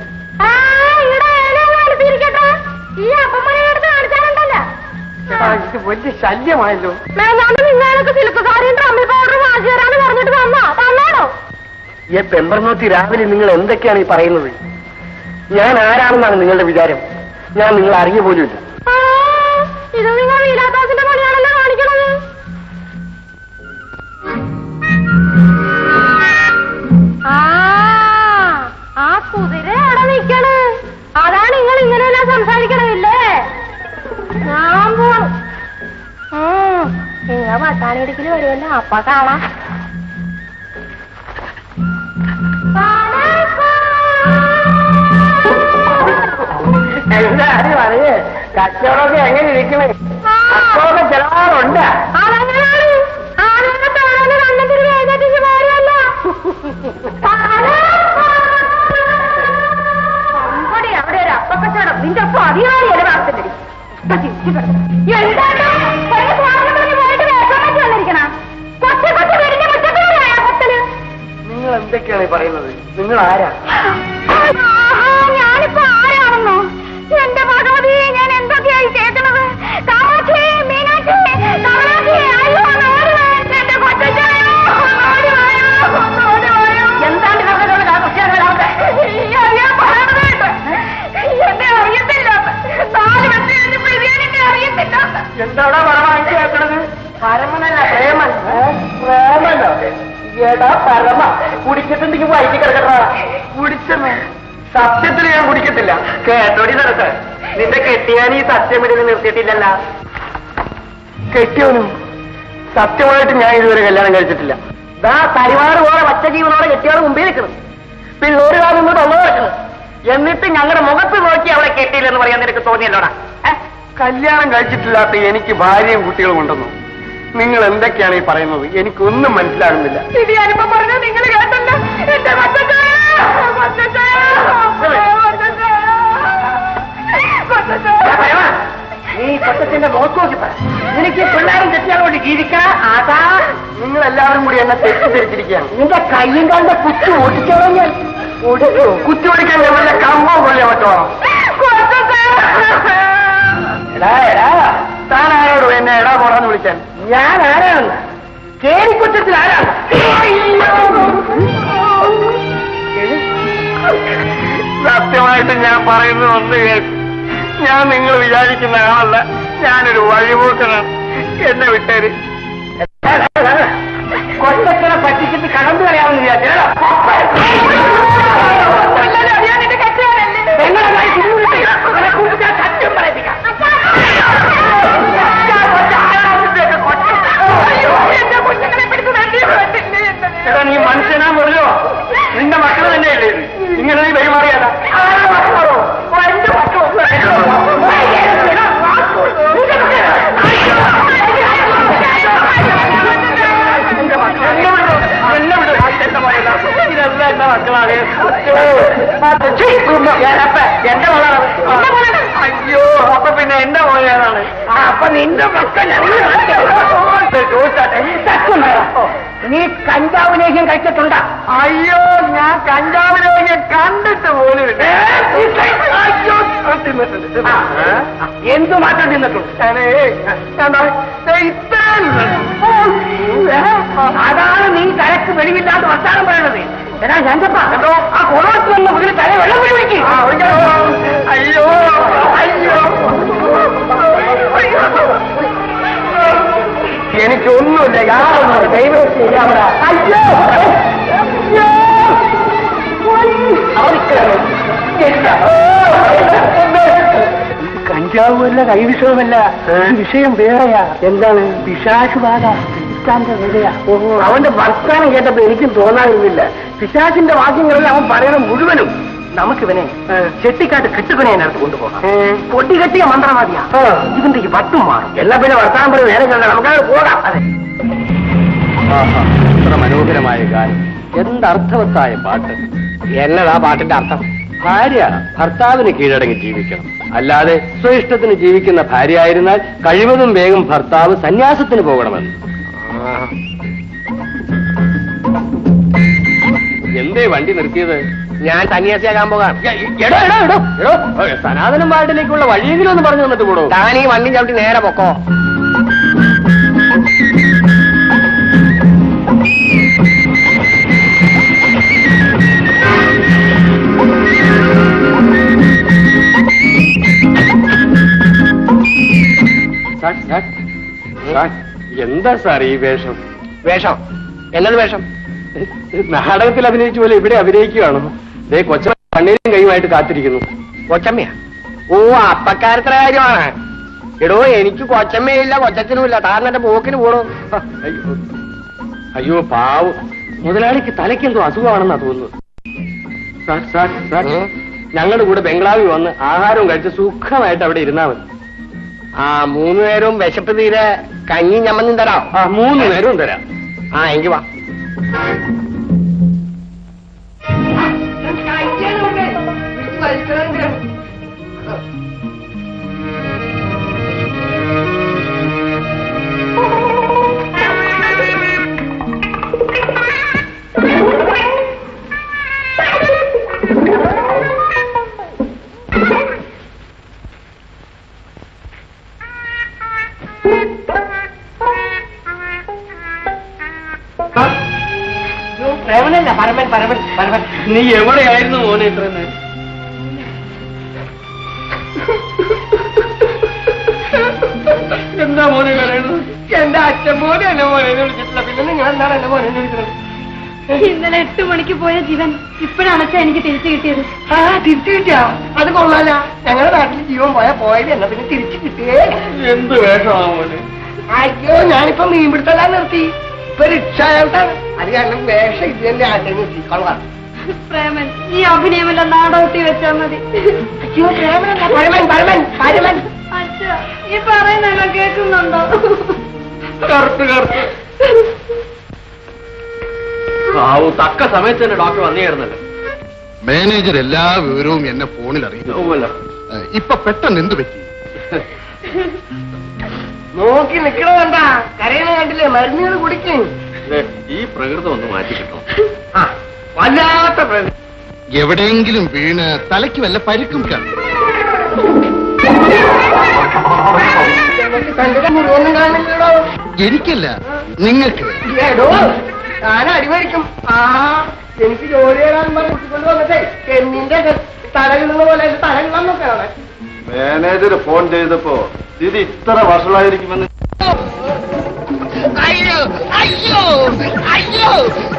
ഈ അപ്പമ്മനെടുത്ത് കാണിച്ചാലുണ്ടല്ലോ. ഇത് വലിയ ശല്യമായല്ലോ. നിങ്ങൾക്ക് സിൽക്കുകാരിയും ട്രമ്പിൾ പൗഡർ വാങ്ങി തരാന്ന് പറഞ്ഞിട്ട് തന്നാണോ? ഈ പെമ്പർനോത്തി രാവിലെ നിങ്ങൾ എന്തൊക്കെയാണ് ഈ പറയുന്നത്? ഞാൻ ആരാണെന്നാണ് നിങ്ങളുടെ വിചാരം? ഞാൻ നിങ്ങളെ അറിയ പോലുമില്ല. ഇത് നിങ്ങൾ ലീലാദാസിന്റെ പണിയാണല്ലോ കാണിക്കണത്. ആ കുതിര അവിടെ നിൽക്കണ്. അതാണ് നിങ്ങൾ ഇങ്ങനെയെല്ലാം സംസാരിക്കണമില്ലേ? ഞാൻ പോണു. നിങ്ങൾ പട്ടാണിയിടക്കില് വരുമല്ലോ, അപ്പ കാണാം. എന്താ പറയേ? കച്ചവടമൊക്കെ എങ്ങനെ ഇരിക്കണേ? അപ്പോഴൊക്കെ ചിലവാറുണ്ട്. അതെങ്ങനെയാണ്? ആളുകളുടെ തോന്നുന്ന കണ്ണത്തിന് വേദനിച്ച് പോരുമല്ലോ. അവിടെ ഒരു അപ്പക്കച്ചവടം. നിന്റെ ഒപ്പം അധികാരിയല്ലേ വാർത്തല്ലേ? എന്താണോ പോയിട്ട് വേഷം വെച്ച് വന്നിരിക്കണ? കൊച്ചു കൊച്ചു വീടിന്റെ മുറ്റത്തുകാരായ കൊത്തല്. നിങ്ങൾ എന്തൊക്കെയാണ് ഈ പറയുന്നത്? നിങ്ങൾ ആരാ? ഞാനിപ്പോ ആരാണെന്നോ? എന്റെ ഭഗവതി, ഞാൻ എന്തൊക്കെയായി കേൾക്കണത്? കാമാക്ഷി, മീനാക്ഷി, കമലാക്ഷി, അയ്യോ എന്റെ കൊച്ചായോ, എന്താണ് എന്നെ അറിയത്തില്ല. 4 വർഷം കഴിഞ്ഞപ്പോ എന്നെ അറിയത്തില്ല. എന്താടാ പരമായിട്ട് കേൾക്കണത്? പരമനല്ല, പ്രേമൻ. പ്രേമനോ? ഏടാ പരമ. കുടിക്കത്തുണ്ടെങ്കിൽ വൈകി കിടക്കട്ടാ. കുടിച്ചെന്ന് സത്യത്തിൽ ഞാൻ കുടിക്കത്തില്ല. കേട്ടോടി നടക്ക. നിന്റെ കെട്ടിയാൻ ഈ സത്യം ഇടുന്ന് നിർത്തിയിട്ടില്ലല്ല. കെട്ടിയോനും സത്യമായിട്ട് ഞാൻ ഇതുവരെ കല്യാണം കഴിച്ചിട്ടില്ല. തരിവാട് പോലെ പച്ച ജീവനോടെ കെട്ടിയോടെ മുമ്പിൽ നിൽക്കണം. പിള്ളേര് കാലം കൊണ്ട് ഒന്നു വെക്കണം. എന്നിട്ട് ഞങ്ങളുടെ മുഖത്ത് നോക്കി അവളെ കെട്ടിയില്ലെന്ന് പറയാൻ നിനക്ക് തോന്നിയല്ലോടാ? കല്യാണം കഴിച്ചിട്ടില്ലാത്ത എനിക്ക് ഭാര്യയും കുട്ടികളും ഉണ്ടെന്നു നിങ്ങൾ എന്തൊക്കെയാണ് ഈ പറയുന്നത്? എനിക്കൊന്നും മനസ്സിലാകുന്നില്ല. നിങ്ങൾ കേട്ടല്ലോ, നീ കൊച്ചത്തിന്റെ മുഖത്ത് നോക്കി പറ. എനിക്ക് പിള്ളേരും തെറ്റിയാൽ കൊണ്ട് ജീവിക്കാം. അതാ നിങ്ങൾ എല്ലാവരും കൂടി എന്നെ തെറ്റിദ്ധരിച്ചിരിക്കുകയാണ്. നിന്റെ കയ്യും കണ്ട കുത്തി ഓടിച്ചോളാം. ഞാൻ കുത്തി ഓടിക്കാൻ ഞങ്ങളുടെ കമ്പോ കൊല്ലാൻ പറ്റുമോ? എടാ എടാ, താൻ ആരോട് എന്നെ എടാ പോടാന്ന് വിളിക്കാൻ? ഞാൻ ആരാണെന്ന് കേരിക്കുറ്റത്തിൽ ആരാണ്? സത്യമായിട്ട് ഞാൻ പറയുന്നത് ഒന്ന് കേൾക്കും. ഞാൻ നിങ്ങൾ വിചാരിക്കുന്ന ആളല്ല. ഞാനൊരു വഴിപോക്കനാണ്. എന്നെ വിട്ടേര്. കൊച്ചത്തിനെ പറ്റിച്ചിട്ട് കടന്നു കളയാമെന്ന് വിചാരിച്ചാ സത്യം പറയിപ്പിക്കാം. എടാ, നീ മനുഷ്യനാ മുറിയോ? നിന്റെ മക്കൾ തന്നെയല്ലേ ഇത്? ഇങ്ങനെ നീ പെരുമാറിയാലോ? എന്റെ മക്കളൊന്നും ഇതെല്ലാം എന്റെ മക്കളാണ്. എന്റെ മകളാണ്. അയ്യോ, അപ്പൊ പിന്നെ എന്റെ മോനാണ്. അപ്പൊ നിന്റെ മക്കൾ നീ കഞ്ചാവ് ലേഹ്യം കഴിച്ചിട്ടുണ്ടോ? അയ്യോ, ഞാൻ കഞ്ചാവ് ലേഹ്യം കണ്ടിട്ട് പോലുമില്ല. എന്തു മാറ്റം തിന്നിട്ടുണ്ട്? അതാണ് നീ തലക്ക് വെളിവില്ലാണ്ട് വർത്താനം പറയണത്. എടാ ശാന്തപ്പാ, ആ കൊളോട്ട് വന്ന മുതൽ തല വെള്ളം പിടിക്കും. അയ്യോ അയ്യോ, എനിക്കൊന്നുമില്ല. യാതൊന്നും ദൈവത്തില്ല അവിടെ. അയ്യോ കഞ്ചാവുമല്ല, കൈവിഷവുമല്ല. വിഷയം വേറെയാ. എന്താണ്? പിശാച് ബാധ. അവന്റെ വർത്താനം കേട്ടപ്പോ എനിക്കും തോന്നാതിരുന്നില്ല. പിശാചിന്റെ വാക്യങ്ങളെല്ലാം അവൻ പറയണം മുഴുവനും. നമുക്കിവനെ ചെട്ടിക്കാട്ട് കെട്ടുപനെ അതിനകത്ത് കൊണ്ടുപോകാം. പൊട്ടി കെട്ടിയ മന്ത്രവാദിയാ. ഇതിന്റെ ഈ വട്ടും മാറും. എല്ലാ പിന്നെ വർത്താനം പറയും. നേരെ കണ്ട നമുക്കത് പോകാം. അതെ, എത്ര മനോഹരമായ ഗാനം, എന്തർത്ഥവത്തായ പാട്ട്. എന്നതാ പാട്ടിന്റെ അർത്ഥം? ഭാര്യ ഭർത്താവിന് കീഴടങ്ങി ജീവിക്കണം. അല്ലാതെ സ്വയിഷ്ടത്തിന് ജീവിക്കുന്ന ഭാര്യ ആയിരുന്നാൽ കഴിവതും വേഗം ഭർത്താവ് സന്യാസത്തിന് പോകണമെന്ന്. എന്തേ വണ്ടി നിർത്തിയത്? ഞാൻ സന്യാസിയാകാൻ പോകാം. സനാതനം വാർഡിലേക്കുള്ള വഴിയെങ്കിലും ഒന്ന് പറഞ്ഞു തന്നിട്ട് കൂടോ? താൻ ഈ വണ്ടി ചവിട്ടി നേരെ പൊക്കോ. എന്താ സാർ ഈ വേഷം? വേഷം എന്നത് വേഷം? നാടകത്തിൽ അഭിനയിച്ച പോലെ ഇവിടെ അഭിനയിക്കുകയാണോ? ദേ കൊച്ചമ്മ കണ്ണീരും കൈയുമായിട്ട് കാത്തിരിക്കുന്നു. കൊച്ചമ്മയാ? ഓ, അപ്പക്കാരത്തെ കാര്യമാണ്. എടോ, എനിക്ക് കൊച്ചമ്മയില്ല, കൊച്ചച്ഛനുമില്ല. താൻ എന്റെ പോക്കിന് പോണോ? അയ്യോ പാവം, മുതലാളിക്ക് തലയ്ക്കെന്തോ അസുഖമാണെന്നാ തോന്നുന്നത്. ഞങ്ങളുടെ കൂടെ ബംഗ്ലാവിൽ വന്ന് ആഹാരവും കഴിച്ച് സുഖമായിട്ട് അവിടെ ഇരുന്നാ മതി. 3 നേരവും വിശപ്പ് തീരെ കഞ്ഞി ഞമ്മന്നും തരാം. 3 നേരവും തരാം. എങ്കിൽ വാ. നീ എവിടെയായിരുന്നു മോനെ ഇത്ര നേരം? എന്താ മോനെ പറയുന്നത്? എന്റെ അച്ഛൻ മോനെ എന്നെ മോനെ വിളിച്ചിട്ടില്ല. പിന്നെ നിങ്ങൾ എന്താണ് എന്റെ മോനെ വിളിക്കുന്നത്? ഇന്നലെ 8 മണിക്ക് പോയ ജീവൻ ഇപ്പോഴാണ് അച്ഛൻ എനിക്ക് തിരിച്ചു കിട്ടിയത്. തിരിച്ചു കിട്ടിയാ? അത് കൊള്ളാല. ഞങ്ങളുടെ നാട്ടിൽ ജീവൻ പോയത് എന്നെ പിന്നെ തിരിച്ചു കിട്ടിയേ. എന്ത് വേഷമാ മോനെ? അയ്യോ ഞാനിപ്പോ മീൻപിടുത്തെല്ലാം നിർത്തി. ഇപ്പൊ റിക്ഷായോട്ടാണ്. അത് കാരണം വേഷം ഇത് തന്നെ ആശയം നിർത്തി കൊള്ളാം. പ്രേമൻ ഈ അഭിനയമെല്ലാം നാടകത്തിൽ വെച്ചാൽ മതി. അയ്യോ പ്രേമനല്ല, പരമൻ പരമൻ പരമൻ. അച്ഛാ ഈ പറയുന്നെല്ലാം കേൾക്കുന്നുണ്ടോ? കറുത്ത് കറുത്ത് തക്ക സമയത്ത് തന്നെ ഡോക്ടർ വന്നിരുന്നല്ലോ. മാനേജർ എല്ലാ വിവരവും എന്നെ ഫോണിൽ അറിയിച്ചു. ഇപ്പൊ പെട്ടെന്ന് എന്ത് പറ്റി? നോക്കി നിക്കണ കണ്ട കരയണ കണ്ടില്ലേ? മരുന്നുകൾ കുടിക്കും. ഈ പ്രകൃതം ഒന്ന് മാറ്റി കിട്ടണം. ആ വല്ലാത്ത പ്രകൃതി. എവിടെയെങ്കിലും വീണ് തലയ്ക്ക് വല്ല പരിക്കും കാണും. കണ്ടിട്ട് മുറിവൊന്നും കാണുന്നില്ലടോ. എനിക്കല്ല, നിങ്ങൾക്ക്. ഏടോ ഞാനും അടിമരിക്കും. ആ എനിക്ക് ജോലി ചെയ്യാൻ കുട്ടിക്കൊണ്ട് വന്നിട്ടേ ചെന്നിന്റെ തലകിടുന്ന പോലെ തലകിടാൻ നോക്കാണ്. മാനേജർ ഫോൺ ചെയ്തപ്പോ സ്ഥിതി ഇത്ര വഷളായിരിക്കുമെന്ന് അയ്യോ അയ്യോ അയ്യോ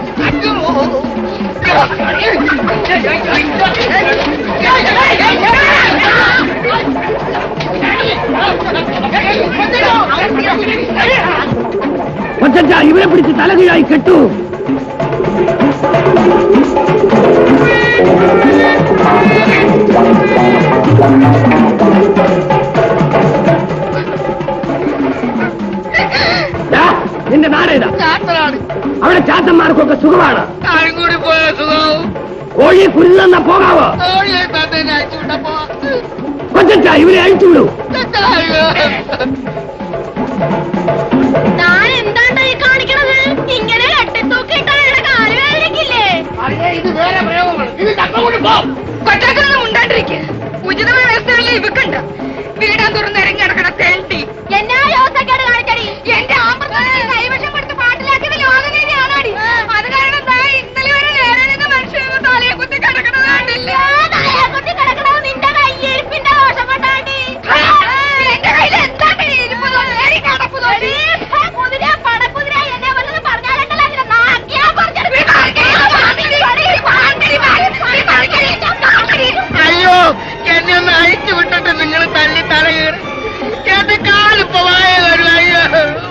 ഇവരെ പിടിച്ച് തലകീഴായി കെട്ടു. നിന്റെ നാടേതാ? അവിടെ ചാത്തന്മാർക്കൊക്കെ സുഖമാണ്. കൂടി പോയ സുഖവും കോഴിയെ കുരുന്ന പോകാവോ? കൊച്ചാ ഇവരെ അഴിച്ചുവിടൂ. ഞാൻ എന്താണ്ട് ഈ കാണിക്കണത്? ഇങ്ങനെ കെട്ടിത്തൂക്കിയിട്ടാണ് കാല് വേദനിക്കില്ലേ? ഇത് വേറെ പ്രയോഗമാണ്. ഇത് കൊച്ചാക്കനൊന്നും ഉണ്ടാണ്ടിരിക്കുക. ഉചിതമായ വ്യവസ്ഥകളിൽ ഇവക്കുണ്ട്. വീടാൻ തുറന്ന് ഇറങ്ങി നടക്കണ തേണ്ടി എന്നാ യോസക്കാട് കാണിച്ചടി. എന്റെ ആമ്പർത്തനെ കൈവശം കൊടുത്ത് പാട്ടിലാക്കിയത് ലോകനീതിയാണടി. അത് കാരണം ഇന്നലെ വരെ നേരെ നിന്ന് മനുഷ്യന് തലയെ കുത്തി കിടക്കണത് കണ്ടില്ല. തലയെ കുത്തി കിടക്കണത് നിന്റെ കയ്യിരിപ്പിന്റെ ദോഷം കൊണ്ടാണ്ടി. എന്റെ കയ്യിൽ എന്താണ് ഇരിപ്പ് തോന്നി കടപ്പ് തോന്നി. കുതിര പടക്കുതിര എന്നെ വല്ലതും പറഞ്ഞാലണ്ടല്ലോ അതിനെ നാക്കിയാ അയ്യോ എന്നെ ഒന്ന് അഴിച്ചു വിട്ടിട്ട് നിങ്ങൾ തല്ലി തല കയറി. എന്റെ കാലിപ്പോ വായ വരും. അയ്യോ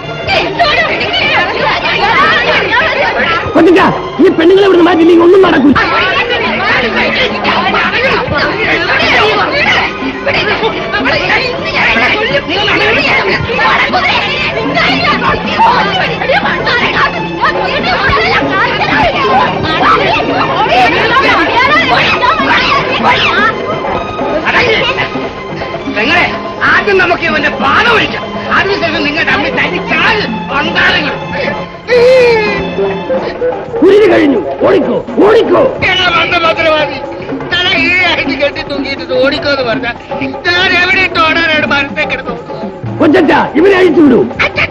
കൊച്ചാ ഈ പെണ്ണുങ്ങളെ ഇവിടുന്ന് മാറ്റില്ലെങ്കിൽ ഒന്നും നടക്കും. നിങ്ങളെ ആദ്യം നമുക്ക് ഇവന്റെ പാദം ഒഴിക്കാം. അതിനുശേഷം നിങ്ങൾ തമ്മിൽ തനിച്ചാൽ പങ്കാളികൾ. കുരുതി കഴിഞ്ഞു. ഓടിക്കോ ഓടിക്കോ. മന്ത്രവാദി തല ഈഴായിട്ട് കെട്ടി തൂക്കിയിട്ട് ഓടിക്കോന്ന് പറഞ്ഞാൽ ഞാൻ എവിടെ ഇട്ട് ഓടാനാണ് മരത്തേക്കെടുത്ത് കൊച്ചാ ഇവരെ അഴിച്ചുവിടൂ.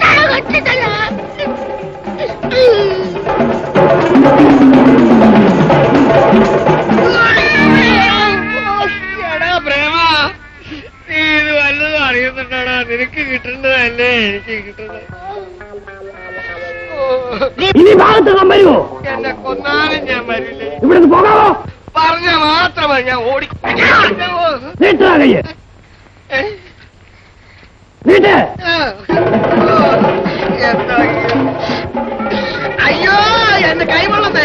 എടാ പ്രേമ, നീ ഇത് വല്ലതും അറിയുന്നുണ്ടാടാ. നിനക്ക് കിട്ടുന്നതല്ലേ എനിക്ക് കിട്ടുന്നത്. ഇനി ഭാഗത്ത് വരുമോ? എന്നെ കൊന്നാലും ഞാൻ വരില്ലേ. ഇവിടുന്ന് പോകാവോ? പറഞ്ഞ മാത്രമേ ഞാൻ ഓടി. നീട്ടാ കയ്യെ. നീട്ട്. അയ്യോ എന്റെ കൈവെള്ളത്തെ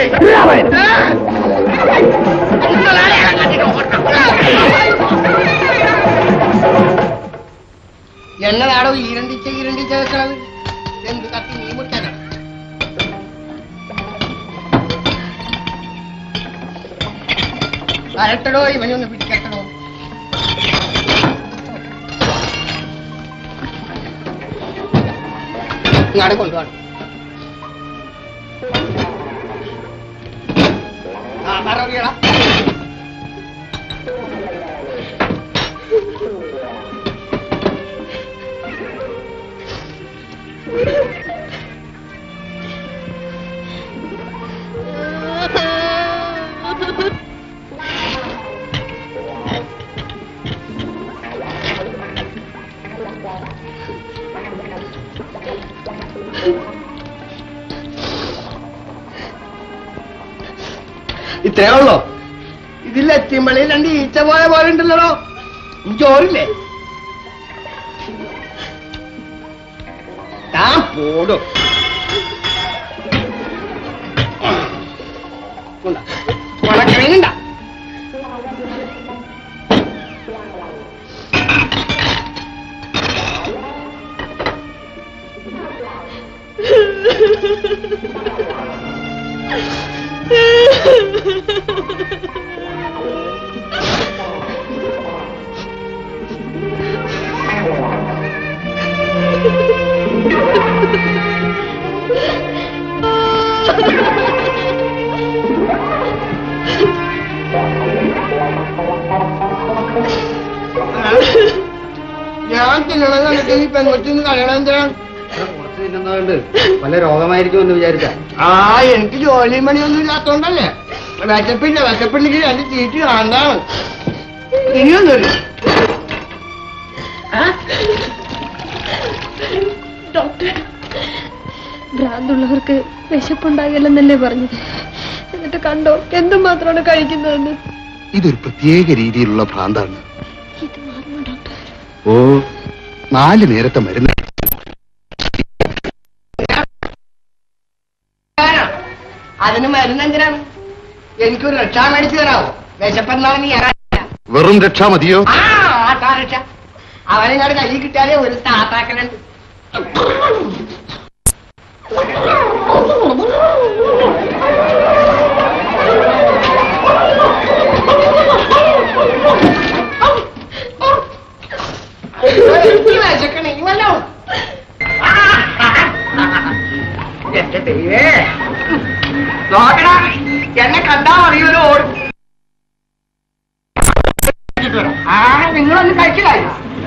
എന്നതാടോ ഈരണ്ടിച്ച വെക്കണത്? എന്ത് കത്തി നീ മുറിക്കാനാണ്? അരട്ടടോ ഇവനൊന്ന് പിടിക്കട്ടടോ. ഇങ്ങാടെ കൊണ്ടുപോകണം. ആ മറവിയടാ. ഇത്രേ ഉള്ളോ? ഇതിൽ എത്തിമ്പള്ളിയിൽ 2 ഈച്ച പോയ പോലെ ഉണ്ടല്ലോ. ചോറില്ലേ? താൻ പോടും. ഉണക്കമീനുണ്ട. ഞാൻ തിന്നണം കണ്ടിട്ട് ഈ പെൺകൊച്ചിന്ന് കളയണം എന്തിനാണ്? കുറച്ച് തിന്നുന്നതുകൊണ്ട് വല്ല രോഗമായിരിക്കും എന്ന് വിചാരിച്ച. എനിക്ക് ജോലിയും പണിയൊന്നും ഇല്ലാത്തോണ്ടല്ലേ. വിശപ്പിണ്ടെങ്കിൽ രണ്ട് ചീറ്റ് കാണാണ്. ഇനിയൊന്നുമില്ല. ഡോക്ടർ, ഭ്രാന്തുള്ളവർക്ക് വിശപ്പുണ്ടാകില്ലെന്നല്ലേ പറഞ്ഞത്? എന്നിട്ട് കണ്ടോ എന്തുമാത്രമാണ് കഴിക്കുന്നതെന്ന്. ഇതൊരു പ്രത്യേക രീതിയിലുള്ള ഭ്രാന്താണ്. ഇത് മാറുമോ ഡോക്ടർ? ഓ, 4 നേരത്തെ മരുന്ന്. അതിന് മരുന്നെന്തിനാണ്? എനിക്കൊരു രക്ഷ മേടിച്ചു തരാമോ? വിശപ്പെന്നാണ് ഞാൻ. വെറും രക്ഷ മതിയോ? രക്ഷ അവനെ ഞാൻ കയ്യിൽ കിട്ടിയാലേ ഒരു സ്റ്റാർട്ടാക്കലുണ്ട്. എന്റെ ദൈവേ, നോക്കടാ, എന്നെ കണ്ടാ മതിയൊരു ഓടും. നിങ്ങളൊന്നും കഴിച്ചില്ലായി.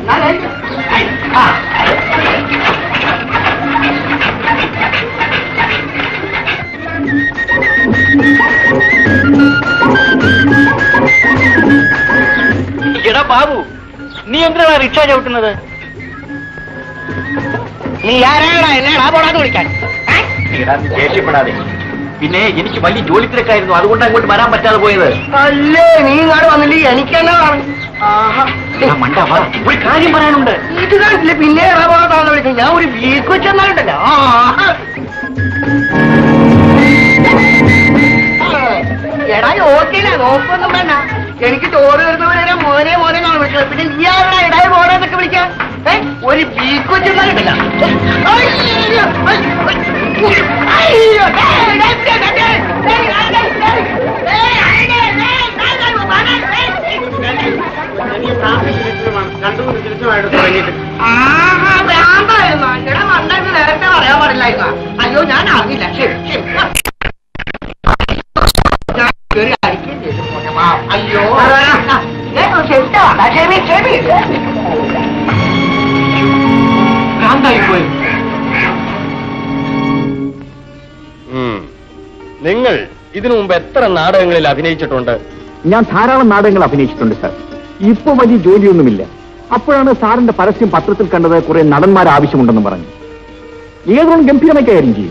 എടാ ബാബു, നീ എന്തിനാണ് റിക്ഷ ചവിട്ടുന്നത്? നീ ആരാടാ എന്നെടാ പോടാന്ന് വിളിക്കാൻ? ദേഷ്യപ്പെടാതെ. പിന്നെ എനിക്ക് വലിയ ജോലി തിരക്കായിരുന്നു, അതുകൊണ്ട് അങ്ങോട്ട് വരാൻ പറ്റാതെ പോയത്. അല്ലേ, നീ ഇങ്ങോട്ട് വന്നില്ലേ? എനിക്കെന്നാ മണ്ടാവാ, ഒരു കാര്യം പറയാനുണ്ട്. ഇത് കണ്ടില്ലേ? പിന്നെ പോകാത്താന്ന് വിളിക്കും. ഞാൻ ഒരു വീക്ക് വെച്ചെന്നാലുണ്ടല്ലോ. എടാ ഓർക്കില്ല, നോക്കൊന്നും വേണ്ട. എനിക്ക് ചോറ് വരുന്നവരെ മോനെ മോനെ എന്നാണ് വിളിച്ചത്. പിന്നെ നീ ആരുടെ ഇടായി മോനെ എന്നൊക്കെ വിളിക്കാം? ഒരു വീക്ക് വെച്ചെന്നാലുണ്ടല്ലോ. ഭ്രാന്തായിരുന്നു. എടാ മണ്ടായിരുന്നു, നേരത്തെ പറയാൻ പാടില്ലായിരുന്ന. അയ്യോ, ഞാൻ അറിയില്ല. ശരി ശരി. അയ്യോ ശരി ശരി. ഭ്രാന്തായിപ്പോയി. നിങ്ങൾ ഇതിനു മുമ്പ് എത്ര നാടകങ്ങളിൽ അഭിനയിച്ചിട്ടുണ്ട്? ഞാൻ ധാരാളം നാടകങ്ങൾ അഭിനയിച്ചിട്ടുണ്ട് സാർ. ഇപ്പൊ വലിയ ജോലിയൊന്നുമില്ല. അപ്പോഴാണ് സാറിന്റെ പരസ്യം പത്രത്തിൽ കണ്ടത്, കുറെ നടന്മാർ ആവശ്യമുണ്ടെന്ന് പറഞ്ഞു. ഏതോളം ഗംഭീരമായി കാര്യം ചെയ്യും.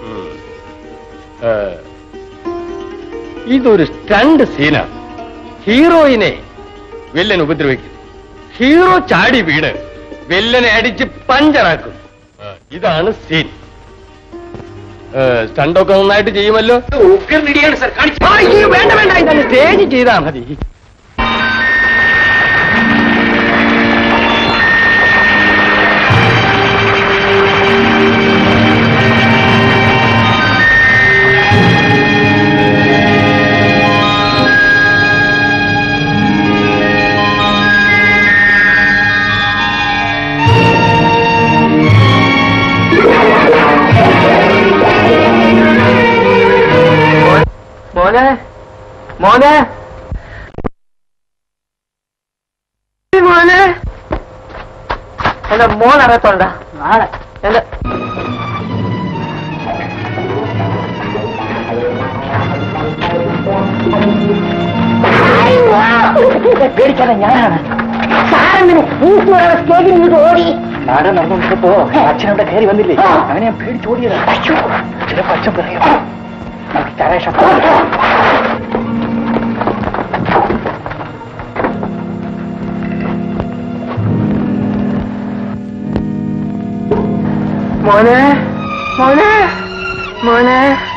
ഇതൊരു സ്റ്റണ്ട് സീനാണ്. ഹീറോയിനെ വില്ലൻ ഉപദ്രവിക്കും. ഹീറോ ചാടി വീണ് വില്ലനെ അടിച്ച് പഞ്ചറാക്കും. ഇതാണ് സീൻ. സ്റ്റണ്ടൊക്കെ നന്നായിട്ട് ചെയ്യുമല്ലോ. വേണ്ട വേണ്ട, ഇതാണ് സ്റ്റേജ് ചെയ്താൽ മതി. മോനെ മോനെ മോനെ, എന്റെ മോൻ അറിയത്തോണ്ട നാളെ എന്റെ പേടിക്കാതെ ഞാനാണ്. സ്റ്റേജിൽ ഇങ്ങോട്ട് ഓടി നാടൻ നടന്നുകൊണ്ടിപ്പോ അച്ഛനവിടെ കയറി വന്നില്ലേ, അങ്ങനെ ഞാൻ പേടിച്ചോടിയതാ. ചിലപ്പോ അച്ഛൻ പറയാം ചാരേഷം. മോനെ മോനെ മോനെ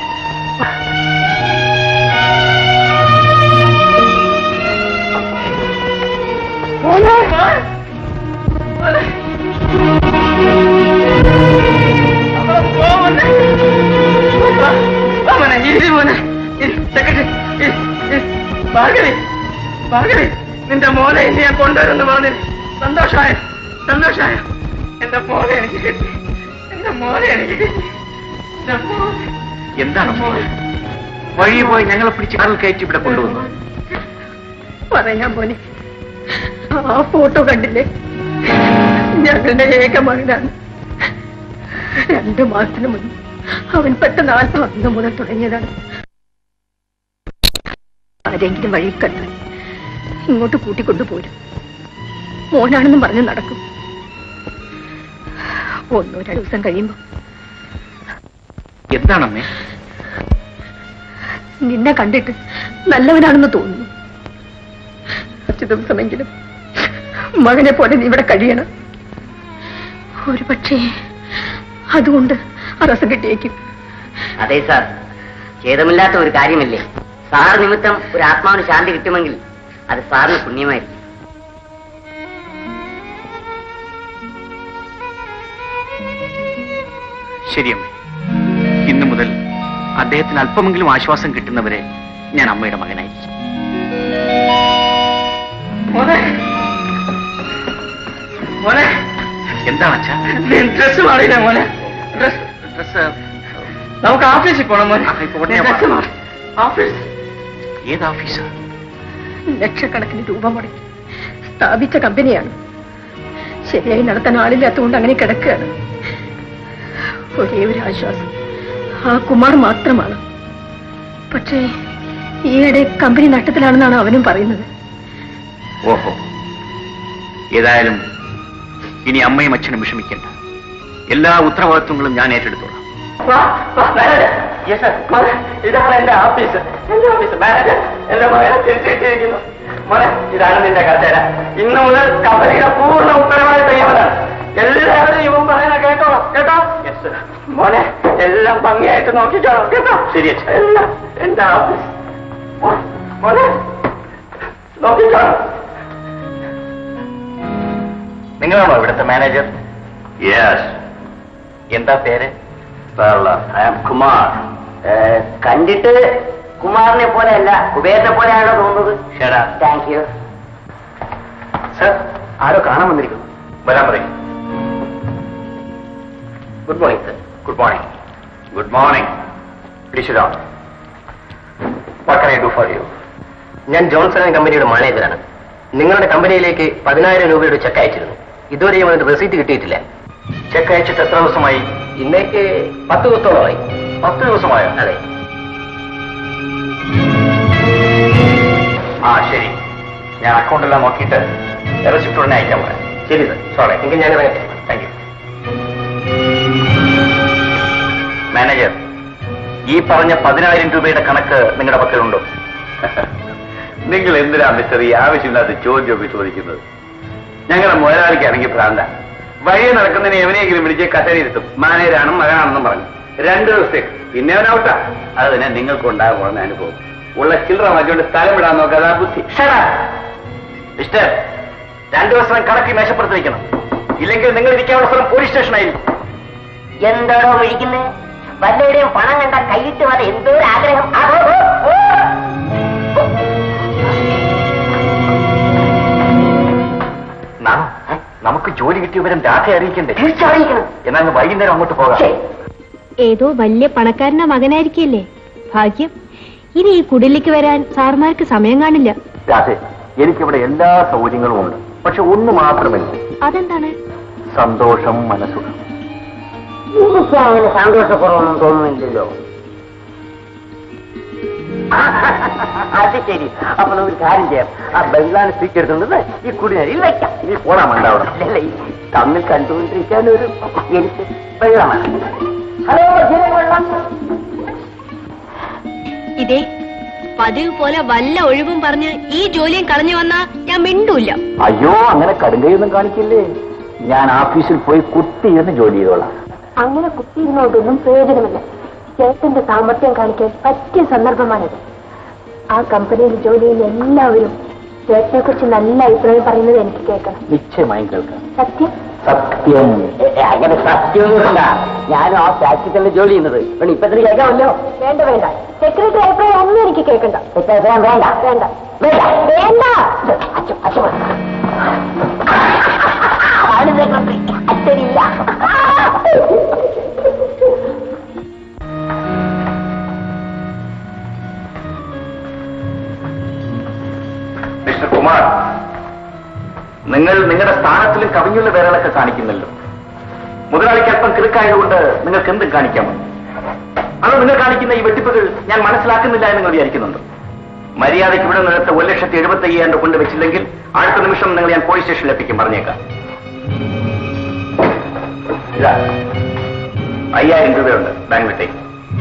നിന്റെ മോനെ ഇനി ഞാൻ കൊണ്ടുവരുമെന്ന് പറഞ്ഞു. സന്തോഷമായ സന്തോഷമായ. എന്റെ മോനെ എനിക്ക് കിട്ടി. എന്റെ മോനെ എനിക്ക് കിട്ടി. എന്താണ് വഴി പോയി ഞങ്ങളെ പിടിച്ച് കാറിൽ കയറ്റി ഇവിടെ കൊണ്ടുവന്നു? പറയാൻ പോലെ ആ ഫോട്ടോ കണ്ടില്ലേ? ഞങ്ങളുടെ ഏക മകനാണ്. 2 മാസത്തിന് മുൻപ് അവൻ പെട്ടെന്ന് ആത്മഹത്യ മുതൽ തുടങ്ങിയതാണ്. ആരെങ്കിലും വഴി കണ്ടാൽ ഇങ്ങോട്ട് കൂട്ടിക്കൊണ്ടുപോരും. മോനാണെന്നും പറഞ്ഞ് നടക്കും. 1-2 ദിവസം കഴിയുമ്പോ എന്താണമ്മേ? നിന്നെ കണ്ടിട്ട് നല്ലവനാണെന്ന് തോന്നുന്നു. കുറച്ചു ദിവസമെങ്കിലും മകനെ പോലെ നീ ഇവിടെ കഴിയണം. ഒരു പക്ഷേ അതുകൊണ്ട് അറസം കിട്ടിയേക്കും. അതെ സാർ, ഛേദമില്ലാത്ത ഒരു കാര്യമല്ലേ. സാർ നിമിത്തം ഒരു ആത്മാവിന് ശാന്തി കിട്ടുമെങ്കിൽ അത് സാറിന് പുണ്യമായിരിക്കും. ശരിയമ്മേ, ഇന്നു മുതൽ അദ്ദേഹത്തിന് അല്പമെങ്കിലും ആശ്വാസം കിട്ടുന്നവരെ ഞാൻ അമ്മയുടെ മകനായിരിക്കും. മോനെ എന്താണ് അച്ഛാ? ഡ്രസ് മാറിയില്ല മോനെ. ഡ്രസ് നമുക്ക് ഓഫീസിൽ പോണം മോനെ. ഓഫീസ്? ഏത് ഓഫീസാ? ലക്ഷക്കണക്കിന് രൂപ മുടക്കി സ്ഥാപിച്ച കമ്പനിയാണ്. ശരിയായി നടത്താൻ ആളില്ലാത്തതുകൊണ്ട് അങ്ങനെ കിടക്കുകയാണ്. ഒരേ ഒരു ആശ്വാസം ആ കുമാർ മാത്രമാണ്. പക്ഷേ ഈയിടെ കമ്പനി നഷ്ടത്തിലാണെന്നാണ് അവനും പറയുന്നത്. ഓഹോ, ഏതായാലും ഇനി അമ്മയും അച്ഛനും വിഷമിക്കേണ്ട. എല്ലാ ഉത്തരവാദിത്വങ്ങളും ഞാൻ ഏറ്റെടുത്തോളാം. ഇതാണ് എന്റെ ഓഫീസ്. എന്റെ ഓഫീസ് മാനേജർ എന്റെ മകനെ തിരിച്ചിട്ടിരിക്കുന്നു. മോനെ, ഇതാണ് നിന്റെ കസേര. ഇന്നു മുതൽ കമ്പനിയുടെ പൂർണ്ണ ഉത്തരവാദിത്വം ഇവനാണ്. എല്ലാവരും ഇവൻ പറയുന്ന കേട്ടോളാം. കേട്ടോ മോനെ? എല്ലാം ഭംഗിയായിട്ട് നോക്കിക്കോളാം. കേട്ടോ? ശരി അച്ഛാ. എല്ലാം എന്റെ ഓഫീസ്. മോനെ നോക്കിക്കോളാം. നിങ്ങളാണോ ഇവിടുത്തെ മാനേജർ? യെസ്. എന്താ പേര്? I am Kumar. കണ്ടിട്ട് കുമാറിനെ പോലെ അല്ല, കുബേരനെ പോലെയാണോ തോന്നുന്നത്? Thank you sir. ആരോ കാണാൻ വന്നിരിക്കുന്നു. വരാൻ പറയും. Good morning sir. Good morning. Good morning. Please down. What can I do for you? ഞാൻ ജോൺസൺ ആൻഡ് കമ്പനിയുടെ മാനേജറാണ്. നിങ്ങളുടെ കമ്പനിയിലേക്ക് 10,000 രൂപയുടെ ചെക്ക് അയച്ചിരുന്നു. ഇതുവരെയും അതിന്റെ റെസീറ്റ് കിട്ടിയിട്ടില്ല. ചെക്ക് അയച്ചിട്ട് എത്ര ദിവസമായി? ഇന്നേക്ക് 10 ദിവസത്തോളമായി. 10 ദിവസമായോ? അതെ. ആ ശരി, ഞാൻ അക്കൗണ്ടെല്ലാം നോക്കിയിട്ട് റെസിപ്റ്റ് ഉടനെ അയക്കാൻ പറയാം. ശരി സർ. സോറി, എങ്കിൽ ഞാൻ ഇറങ്ങട്ടെ. Thank you. മാനേജർ, ഈ പറഞ്ഞ 10,000 രൂപയുടെ കണക്ക് നിങ്ങളുടെ പക്കലുണ്ടോ? നിങ്ങൾ എന്തിനാ മിസ്റ്റർ ഈ ആവശ്യമില്ലാത്ത ചോദ്യമൊക്കെ ചോദിക്കുന്നത്? ഞങ്ങളുടെ മുതലാളിക്കാണെങ്കിൽ ഭ്രാന്ത. വഴിയെ നടക്കുന്നതിന് എവനെയെങ്കിലും വിളിച്ച് കസേരയിരുത്തും. മാനേജരാണ് മകനാണെന്നും പറഞ്ഞു 2 ദിവസത്തേക്ക്. പിന്നെ അവനൗട്ടാ. അത് തന്നെ നിങ്ങൾക്ക് ഉണ്ടാകുന്ന അനുഭവം. ഉള്ള ചില്ലറ മാറ്റിക്കൊണ്ട് സ്ഥലം വിടാൻ നോക്കാതെ ബുദ്ധി. മിസ്റ്റർ, 2 ദിവസം കണക്ക് മേശപ്പുറത്ത് വയ്ക്കണം. ഇല്ലെങ്കിൽ നിങ്ങൾ ഇരിക്കാനുള്ള സ്ഥലം പോലീസ് സ്റ്റേഷനായിരിക്കും. എന്താണോ വിളിക്കുന്നത്? വല്ലവരുടെയും പണം കണ്ട കൈയിട്ട് വരെ എന്തോ ഒരു ആഗ്രഹം. നമുക്ക് ജോലി കിട്ടിയ വിവരം രാധ അറിയിക്കണ്ടേ? തിരിച്ചറിയിക്കണം. എന്നാൽ വൈകുന്നേരം അങ്ങോട്ട് പോകാം. ഏതോ വലിയ പണക്കാരന്റെ മകനായിരിക്കല്ലേ? ഭാഗ്യം. ഇനി ഈ കുടിലേക്ക് വരാൻ സാർമാർക്ക് സമയം കാണില്ല. രാധ, എനിക്കിവിടെ എല്ലാ സൗകര്യങ്ങളും ഉണ്ട്. പക്ഷെ ഒന്ന് മാത്രമല്ല. അതെന്താണ്? സന്തോഷം, മനസ്സുഖം. എനിക്ക് അങ്ങനെ സന്തോഷക്കുറവൊന്നും തോന്നുന്നില്ലല്ലോ. അത് ശരി. അപ്പൊ നമുക്ക് കാര്യം ചെയ്യാം. ആ ബംഗ്ലാവിന് സ്പീക്ക് എടുക്കുന്നത് ഈ കുടിനരിയിൽ വയ്ക്കാം. നീ പോടാ മണ്ടാവണം. അല്ല, തമ്മിൽ കണ്ടുകൊണ്ടിരിക്കാൻ ഒരു എനിക്ക് വെള്ളമാണ്. ഹലോ, വെള്ളം. ഇതേ പതിവ് പോലെ വല്ല ഒഴിവും പറഞ്ഞ് ഈ ജോലിയും കളഞ്ഞു വന്നാ ഞാൻ മിണ്ടൂല്ല. അയ്യോ, അങ്ങനെ കടുങ്കയൊന്നും കാണിക്കില്ലേ. ഞാൻ ഓഫീസിൽ പോയി കുത്തിയിരുന്ന് ജോലി ചെയ്തോളാം. അങ്ങനെ കുത്തിയിരുന്നോണ്ടൊന്നും പ്രയോജനമില്ല. ചേട്ടന്റെ സാമർത്ഥ്യം കാണിക്കാൻ പറ്റിയ സന്ദർഭമാണിത്. ആ കമ്പനിയിൽ ജോലി ചെയ്യുന്ന എല്ലാവരും ചേട്ടനെ കുറിച്ച് നല്ല അഭിപ്രായം പറയുന്നത് എനിക്ക് കേൾക്കണം. നിശ്ചയമായും കേൾക്കാം. സത്യം സത്യം. അങ്ങനെ സത്യമൊന്നുമില്ല. ഞാനും ആ ഫാക്ടറിക്കല്ലേ ജോലി ചെയ്യുന്നത്. ഇപ്പൊ തന്നെ കേൾക്കാമല്ലോ. വേണ്ട വേണ്ട, സെക്രട്ടറി അഭിപ്രായം ഒന്നും എനിക്ക് കേൾക്കണ്ട. വേണ്ട വേണ്ട വേണ്ട വേണ്ട വേണ്ട. സെക്രട്ടറി അച്ഛനില്ല. മിസ്റ്റർ കുമാർ, നിങ്ങൾ നിങ്ങളുടെ സ്ഥാനത്തിലും കവിഞ്ഞുള്ള വിരളൊക്കെ കാണിക്കുന്നല്ലോ. മുതലാളിക്ക് അല്പം കിറുക്കായതുകൊണ്ട് നിങ്ങൾക്ക് എന്തും കാണിക്കാമോ? അത് നിങ്ങൾ കാണിക്കുന്ന ഈ വെട്ടിപ്പുകൾ ഞാൻ മനസ്സിലാക്കുന്നില്ല എന്ന് നിങ്ങൾ വിചാരിക്കുന്നുണ്ട്. മര്യാദയ്ക്ക് ഇവിടെ നിന്നെടുത്ത് 1,75,000 കൊണ്ടുവച്ചില്ലെങ്കിൽ അടുത്ത നിമിഷം നിങ്ങൾ ഞാൻ പോലീസ് സ്റ്റേഷനിൽ എത്തിക്കും, പറഞ്ഞേക്കാം. 5,000 രൂപയുണ്ട്, ബാങ്കിലേക്ക്.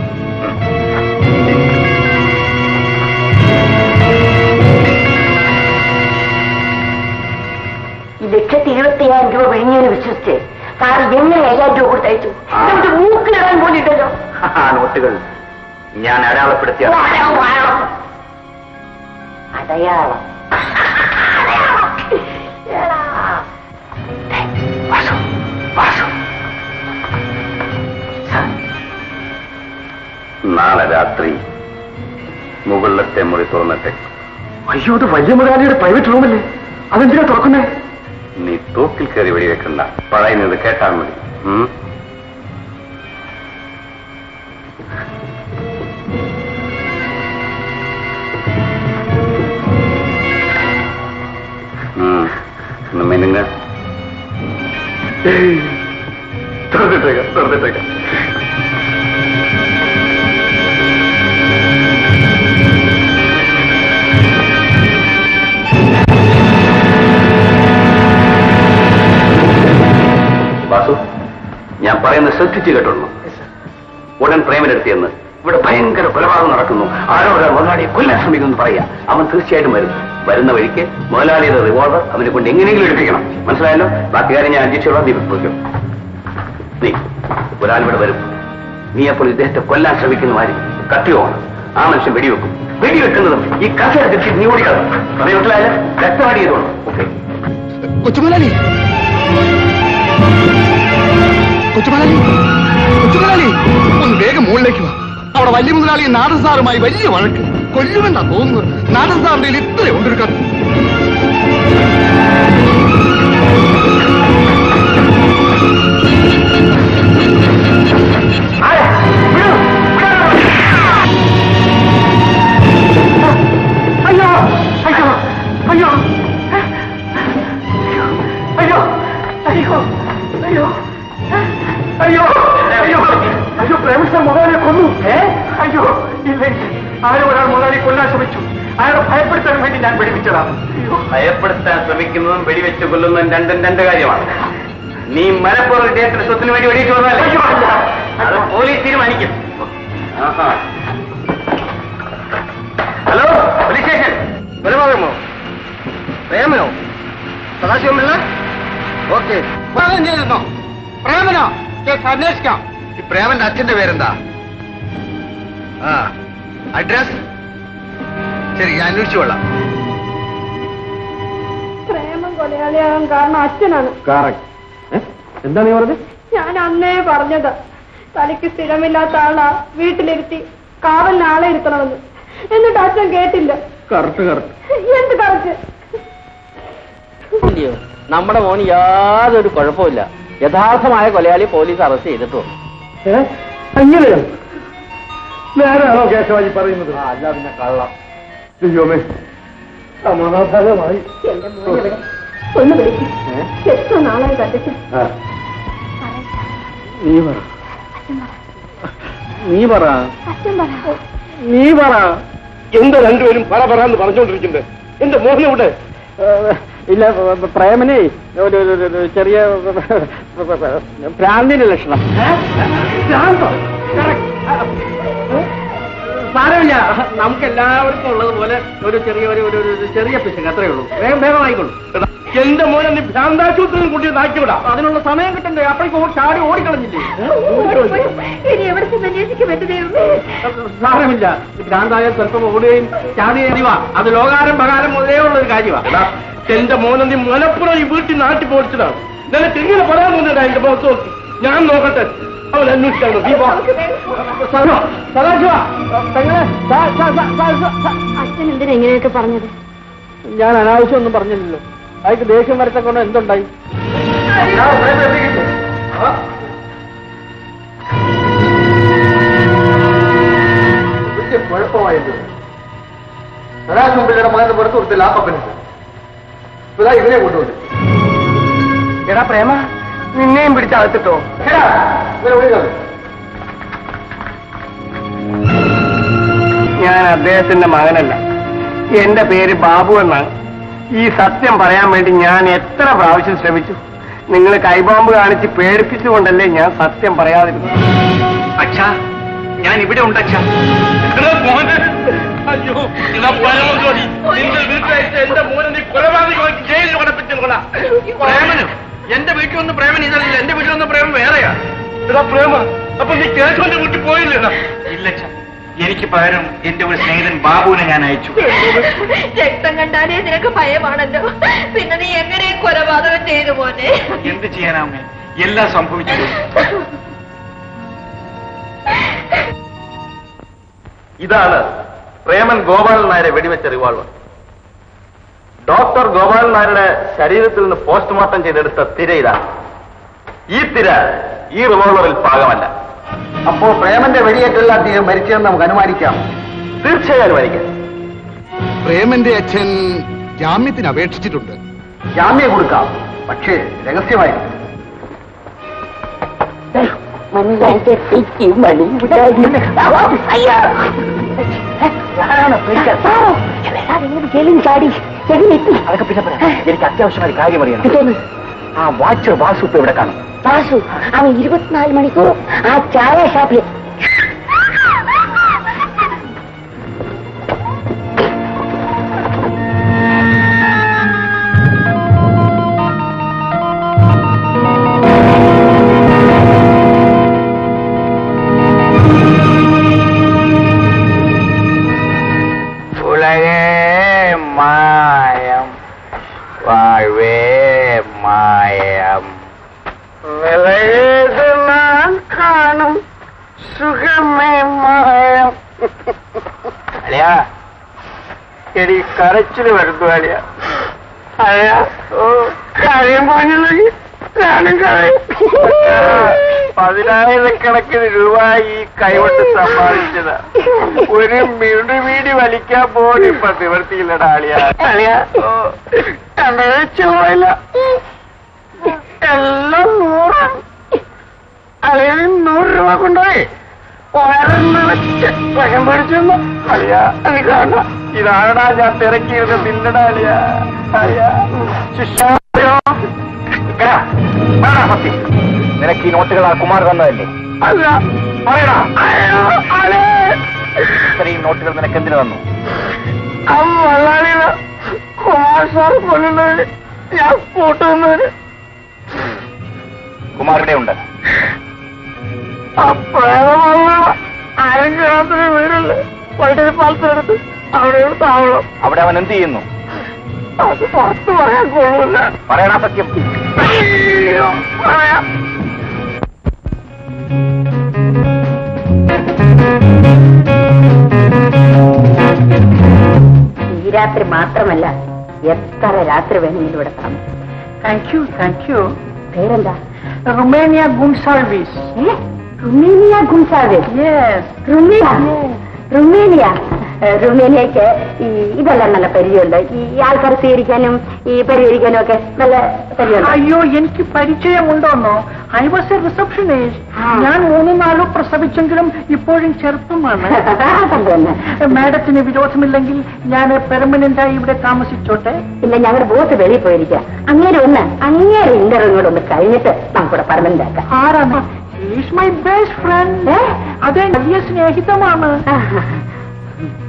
ഈ 1,70,000 രൂപ വിഴിഞ്ഞതിന് വിശ്വസിച്ച് സാർ എങ്ങനെ 5,000 രൂപ കൊടുത്തയച്ചു? മൂക്കിലിടാൻ പോലും ഇട്ടല്ലോ. നോട്ടുകൾ ഞാൻ അടയാളപ്പെടുത്തിയ അടയാളം. നാളെ രാത്രി മുകളിലത്തെ മുറി തുറന്നിട്ടെ. അയ്യോ, അത് വലിയ മുതലാളിയുടെ പ്രൈവറ്റ് റൂമല്ലേ? അതെന്തിനാ തുറക്കുന്നേ? നീ തോക്കിൽ കയറി വെടിവെക്കണ്ട, പറയുന്നത് കേട്ടാൽ മതി. മിനുങ്ങ തുറന്നിട്ടേക്കാം. വാസു, ഞാൻ പറയുന്നത് ശ്രദ്ധിച്ചു കേട്ടോളൂ. ഉടൻ പ്രേമനെടുത്തിയെന്ന് ഇവിടെ ഭയങ്കര കൊലപാതകം നടക്കുന്നു, ആരോ ഒരാൾ മുതലാളിയെ കൊല്ലാൻ ശ്രമിക്കുന്നു പറയാ. അവൻ തീർച്ചയായിട്ടും വരും. വരുന്ന വഴിക്ക് മുതലാളിയുടെ റിവോൾവർ അവനെ കൊണ്ട് എങ്ങനെയെങ്കിലും എടുപ്പിക്കണം. മനസ്സിലായല്ലോ? ബാക്കി കാര്യം ഞാൻ അന്വേഷിച്ചോളാം. നീ ഒരാൾ ഇവിടെ വരും. നീ അപ്പോൾ ഇദ്ദേഹത്തെ കൊല്ലാൻ ശ്രമിക്കുന്ന മാതിരി കത്തിയോണം. ആ മനുഷ്യൻ വെടിവെക്കും. വെടിവെക്കുന്നതും ഈ കഥ നീ ഓടിക്കണം. മനസ്സിലായാലും രക്തമാടി ചെയ്തോളൂ. ഓക്കെ. കൊച്ചുമുതലാളി, കൊച്ചുമുതലാളി, കൊച്ചുമുതലാളി, ഒന്ന് വേഗം മുകളിലേക്ക് വാ. അവിടെ വലിയ മുതലാളി നാടൻ സാറുമായി വലിയ വഴക്ക്. കൊല്ലുമെന്നാ തോന്നുന്നത്. നാടൻ സാറിന്റെ ഇത്രയുണ്ട് ഒരു കത്ത്. അയ്യോ അയ്യോ അയ്യോ അയ്യോ അയ്യോ അയ്യോ അയ്യോ അയ്യോ അയ്യോ പ്രേമൻ സാർ മുതലാളിയെ കൊന്നു. അയ്യോ ഇല്ല, ആരോ ഒരാൾ മുതലാളി കൊല്ലാൻ ശ്രമിച്ചു. അയാളെ ഭയപ്പെടുത്താൻ വേണ്ടി ഞാൻ വെടിവെച്ചതാണ്. ഭയപ്പെടുത്താൻ ശ്രമിക്കുന്നതും വെടിവെച്ച് കൊല്ലുന്നതും രണ്ടും രണ്ട് കാര്യമാണ്. നീ മനപ്പൂർവ്വം ഇദ്ദേഹത്തിന്റെ സ്വത്തിന് വേണ്ടി വെടിവെച്ചു കൊന്നതല്ലേ? അത് പോലീസ് തീരുമാനിക്കും. Hello, police station. കൊലപാതകമോ? പ്രേമനോ? സദാശിവമല്ല? ഓക്കെ. ചെയ്തിരുന്നോ? പ്രേമനോ? അന്വേഷിക്കാം. ഈ പ്രേമന്റെ അച്ഛന്റെ പേരെന്താ? അഡ്രസ് ശരി, ഞാൻ അന്വേഷിച്ചു കൊള്ളാം. പ്രേമം കൊലയാളിയാകാൻ കാരണം അച്ഛനാണ്. എന്താണ് നീ പറഞ്ഞത്? ഞാൻ അന്നേ പറഞ്ഞത് തനിക്ക് സ്ഥിരമില്ലാത്ത ആളാ വീട്ടിലിരുത്തി കാവലിന് ആളെ ഇരുത്തണമെന്ന്. എന്നിട്ട് അച്ഛൻ കേട്ടില്ല. കറക്റ്റ്. എന്ത് കറക്റ്റ്? നമ്മുടെ മോന് യാതൊരു കുഴപ്പമില്ല. യഥാർത്ഥമായ കൊലയാളി പോലീസ് അറസ്റ്റ് ചെയ്തിട്ടുണ്ട്. അങ്ങനെയോ? നേരാണോ കേശവാജി പറയുന്നത്? അല്ല പിന്നെ കള്ളം. അയ്യോമേ, സമാധാനമായി. എന്റെ മോനെ ഒന്ന് വിളിക്കും. എത്ര നാളായി കണ്ടിട്ട്. നീ പറ. എന്താ രണ്ടുപേരും പറയാന്ന് പറഞ്ഞോണ്ടിരിക്കുന്നത്? എന്റെ മോഹനവിടെ ഇല്ല. പ്രേമനെ ഒരു ചെറിയ ഭ്രാന്തിന്റെ ലക്ഷണം. സാരമില്ല, നമുക്ക് എല്ലാവർക്കും ഉള്ളതുപോലെ ഒരു ചെറിയ ഒരു ചെറിയ പിശക് അത്രയേ ഉള്ളൂ. വേഗം ആയിക്കോളൂ. എന്റെ മോനെ നീ ഭ്രാന്താശുപത്രിയിൽ കൂട്ടി നാക്കിവിടാം. അതിനുള്ള സമയം കിട്ടണ്ടേ? അപ്പോഴേക്കും ചാടി ഓടിക്കളഞ്ഞില്ലേ? സാരമില്ല, ഭ്രാന്തായ സ്വല്പം ഓടുകയും ചാടി അറിവ അത് ലോകാരം പ്രകാരം മുതലേ ഉള്ളൊരു കാര്യമാണ്. എന്റെ മോനെ നീ മലപ്പുറം ഈ വീട്ടിൽ നാട്ടി പോയിച്ചതാണ്. നിനക്ക് എങ്ങനെ പറയാൻ തോന്നിട്ടാ എന്റെ മുഖത്ത് നോക്കി? ഞാൻ നോക്കട്ടെ, അവൻ അന്വേഷിച്ചാണോ? അച്ഛൻ എന്തിനാ ഇങ്ങനെയൊക്കെ പറഞ്ഞത്? ഞാൻ അനാവശ്യം ഒന്നും പറഞ്ഞില്ലല്ലോ. അയാൾക്ക് ദേഷ്യം വരച്ചൊക്കെ എന്തുണ്ടായി? കുഴപ്പമായിട്ട് പിള്ളേരുടെ മകന്റെ പുറത്തു കൊടുത്തില്ല. ആ പപ്പന് ഇതാ ഇവനെ കൊണ്ടുപോയി. എടാ പ്രേമ, നിന്നെയും പിടിച്ചകത്തിട്ടോ? ഞാൻ അദ്ദേഹത്തിന്റെ മകനല്ല, എന്റെ പേര് ബാബു എന്നാണ്. ഈ സത്യം പറയാൻ വേണ്ടി ഞാൻ എത്ര പ്രാവശ്യം ശ്രമിച്ചു. നിങ്ങൾ കൈബോംബ് കാണിച്ച് പേടിപ്പിച്ചുകൊണ്ടല്ലേ ഞാൻ സത്യം പറയാതിരുന്നു. അച്ഛാ, ഞാൻ ഇവിടെ ഉണ്ട് അച്ഛാ. അയ്യോ, നിന്റെ വീട്ടിലയച്ച എന്റെ മോനെ നീ കൊലപാതകമാക്കി ജയിലിൽ കടപ്പിച്ചോളാം. പ്രേമനും എന്റെ വീട്ടിൽ വന്ന് പ്രേമൻ ഇതല്ല, എന്റെ വീട്ടിൽ വന്ന് പ്രേമൻ വേറെയാ. എടാ പ്രേമ, അപ്പൊ നീ കേശവന്റെ വീട്ടിൽ പോയില്ലേടാ? ഇല്ല അച്ഛാ, എനിക്ക് പകരം എന്റെ ഒരു സ്നേഹിതൻ ബാബുവിനെ ഞാൻ അയച്ചു. രക്തം കണ്ടാലേ നിനക്ക് ഭയമാണല്ലോ, പിന്നെ നീ എങ്ങനെ കൊലപാതകം ചെയ്തു പോന്നെ? എന്ത് ചെയ്യാനാമേ, എല്ലാം സംഭവിച്ചു. ഇതാണ് പ്രേമൻ ഗോപാലൻ നായരെ വെടിവെച്ച റിവാൾവർ. ഡോക്ടർ ഗോപാലൻ നായരുടെ ശരീരത്തിൽ നിന്ന് പോസ്റ്റ്മോർട്ടം ചെയ്തെടുത്ത തിര ഇതാണ്. ഈ തിര ഈ റിവോൾവറിൽ പാകമല്ല. അപ്പോ പ്രേമന്റെ വെടിയേറ്റല്ല അദ്ദേഹം മരിച്ചതെന്ന് നമുക്ക് അനുമാനിക്കാം. തീർച്ചയായും അനുമാനിക്കാം. പ്രേമന്റെ അച്ഛൻ ജാമ്യത്തിന് അപേക്ഷിച്ചിട്ടുണ്ട്. ജാമ്യം കൊടുക്കാം, പക്ഷേ രഹസ്യമായിരിക്കും. ചാടി അതൊക്കെ പിന്നെ പറയാം. എനിക്ക് അത്യാവശ്യമായ കാര്യം അറിയണം. ആ വാച്ച് വാസു ഇപ്പൊ ഇവിടെ കാണും. വാസു അവൻ 24 മണിക്കൂറും ആ ചായ ഷാപ്പിൽ. മായം വാഴവേ മായം വിളയത് നാം കാണും സുഖമേ മായം. അളിയാ, എടി കരച്ചില് വരുന്നു അളിയ. അളിയാ, ഓ കാര്യം പറഞ്ഞില്ലെങ്കിൽ ഞാനും കളയും. 10,000 രൂപ ഈ കൈകൊണ്ട് സമ്പാദിച്ചതാ. ഒരു മിടുമീടി വലിക്കാൻ പോലും ഇപ്പൊ നിവർത്തിയില്ലടാ അളിയ. അളിയ, ഓ പോയില്ല, എല്ലാം 100. അളിയ 100 രൂപ കൊണ്ടുപോയി വശം പിടിച്ചെന്നു. അളിയ അത് കാണ, ഇതാണടാ ഞാൻ തിരക്കിയിരുന്ന് തിന്നടാ അളിയ. അളിയ നിനക്ക് ഈ നോട്ടുകൾ ആ കുമാർ തന്നതല്ലേ? അല്ല, പറയടാ. ഇത്രയും നോട്ടുകൾ നിനക്ക് എന്തിനു തന്നു? ആ മലയാളികള് കുമാർ സാർ കൊല്ലുന്നതിന് ഞാൻ കൂട്ടുന്നതിന്. കുമാർ ഇവിടെ ഉണ്ട്. ആ പ്രേമ അരങ്ങാത്തിന് വീടില്ലേ, വൈദ്യുതി പാലത്തിനടുത്ത് അവിടെ ഒരു താവളം. അവിടെ അവൻ എന്ത് ചെയ്യുന്നു? അത് പുറത്ത് പറയാൻ കൊള്ളൂല. പറയണ സത്യം. അയ്യോ, പറയാം. ഈ രാത്രി മാത്രമല്ല, എത്ര രാത്രി വേണമെങ്കിലും ഇവിടെ താമസിക്കും. Thank you. പേരെന്താ? റുമേനിയ ഗുൺസാൾവിസ്. റുമേനിയ ഗുൺസാൾവിസ്? റുമേനിയ. റുമേനിയക്ക് ഇതല്ല നല്ല പരിചയമുണ്ട്. ഈ ആൾക്കാർ സ്വീകരിക്കാനും ഈ പരിഹരിക്കാനും ഒക്കെ നല്ല പരിചയമുണ്ട്. അയ്യോ, എനിക്ക് പരിചയമുണ്ടോന്നോ? I was a receptionist. ഞാൻ 3-4 പ്രസവിച്ചെങ്കിലും ഇപ്പോഴും ചെറുപ്പമാണ്. മാഡത്തിന് വിരോധമില്ലെങ്കിൽ ഞാൻ പെർമനന്റായി ഇവിടെ താമസിച്ചോട്ടെ? ഇല്ല, ഞങ്ങളുടെ ബോസ് വെളിയിൽ പോയിരിക്കുക. അങ്ങേരെ ഇന്റർവ്യൂടെ ഒന്ന് കഴിഞ്ഞിട്ട് നമുക്കിവിടെ പെർമനന്റ് ആക്കാം. ആരാണ്? Is my best friend. അതെ, വലിയ സ്നേഹിതമാണ്.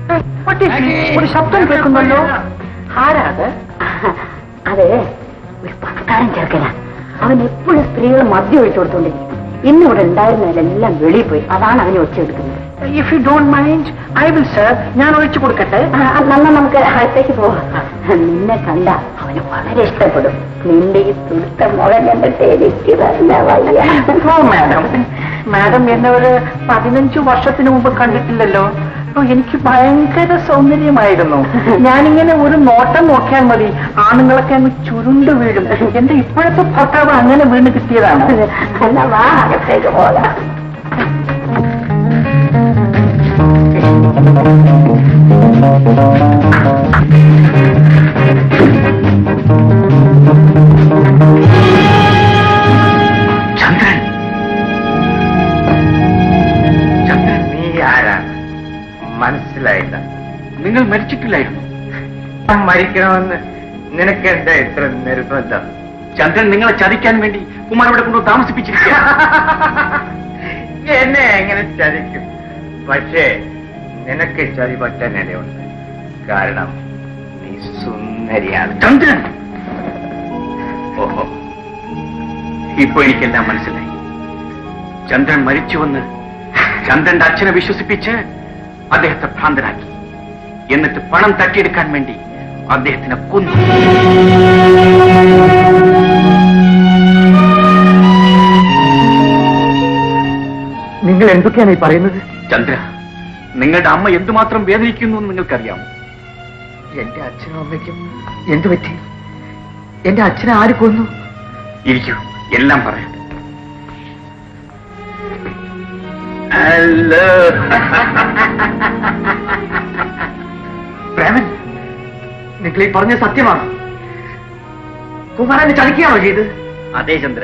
ഒരു ശബ്ദം കേൾക്കുന്നല്ലോ. ആരാത്? അതെ, ഒരു പണക്കാരൻ ചേർക്കല. അവൻ എപ്പോഴും സ്ത്രീകൾ മദ്യം ഒഴിച്ചു കൊടുത്തോണ്ടിരിക്കും. ഇന്നിവിടെ ഉണ്ടായിരുന്നതിലെല്ലാം വെളിയിൽ പോയി. അതാണ് അവനെ ഒച്ചയെടുക്കുന്നത്. If you don't mind I will sir. ഞാൻ ഒഴിച്ചു കൊടുക്കട്ടെ? നന്നാ, നമുക്ക് അകത്തേക്ക് പോവാം. നിന്നെ കണ്ട അവന് വളരെ ഇഷ്ടപ്പെടും. നിന്റെ ഈ തുടുത്ത മുഖം കണ്ടിട്ട് എനിക്ക് തന്നെ വയ്യ. മാഡം എന്നെ ഒരു 15 വർഷത്തിന് മുമ്പ് കണ്ടിട്ടില്ലല്ലോ. എനിക്ക് ഭയങ്കര സൗന്ദര്യമായിരുന്നു. ഞാനിങ്ങനെ ഒരു നോട്ടം നോക്കിയാൽ മതി, ആണുങ്ങളൊക്കെ അങ്ങ് ചുരുണ്ട് വീഴും. എന്റെ ഇപ്പോഴത്തെ ഭർത്താവ് അങ്ങനെ വീണ് കിട്ടിയതാണ്. എന്നാ വാ, അകത്തേക്ക് പോകാം. ചന്ദ്രൻ, ചന്ദ്രൻ, നീ ആരാ? മനസ്സിലായില്ല. നിങ്ങൾ മരിച്ചിട്ടില്ലായിരുന്നു. ഞാൻ മരിക്കണമെന്ന് നിനക്ക് എന്താ ഇത്ര നിർബന്ധം? ചന്ദ്രൻ നിങ്ങളെ ചതിക്കാൻ വേണ്ടി കുമാർ ഇവിടെ കൊണ്ട് താമസിപ്പിച്ചിരിക്കുക. എന്നെ എങ്ങനെ ചതിക്കും? പക്ഷേ നിനക്ക് ചതി പറ്റാൻ ഇടയുണ്ട്. കാരണം നീ സുന്ദരിയാണ്. ചന്ദ്രൻ, ഓഹോ, ഇപ്പൊ എനിക്കെല്ലാം മനസ്സിലായി. ചന്ദ്രൻ മരിച്ചുവെന്ന് ചന്ദ്രന്റെ അച്ഛനെ വിശ്വസിപ്പിച്ച് അദ്ദേഹത്തെ ഭ്രാന്തനാക്കി. എന്നിട്ട് പണം തട്ടിയെടുക്കാൻ വേണ്ടി അദ്ദേഹത്തിനെ കൊന്നു. നിങ്ങൾ എന്തൊക്കെയാണ് ഈ പറയുന്നത്? ചന്ദ്ര, നിങ്ങളുടെ അമ്മ എന്തുമാത്രം വേദനിക്കുന്നു എന്ന് നിങ്ങൾക്കറിയാമോ? എന്റെ അച്ഛനും അമ്മയ്ക്കും എന്തു പറ്റി? എന്റെ അച്ഛനെ ആര് കൊന്നു? ഇരിക്കൂ, എല്ലാം പറയാം. പ്രേമൻ, നിങ്ങൾ ഈ പറഞ്ഞ സത്യമാണ്? കുമാരനെ ചതിക്കുകയാണോ ചെയ്ത്? അതെ ചന്ദ്ര,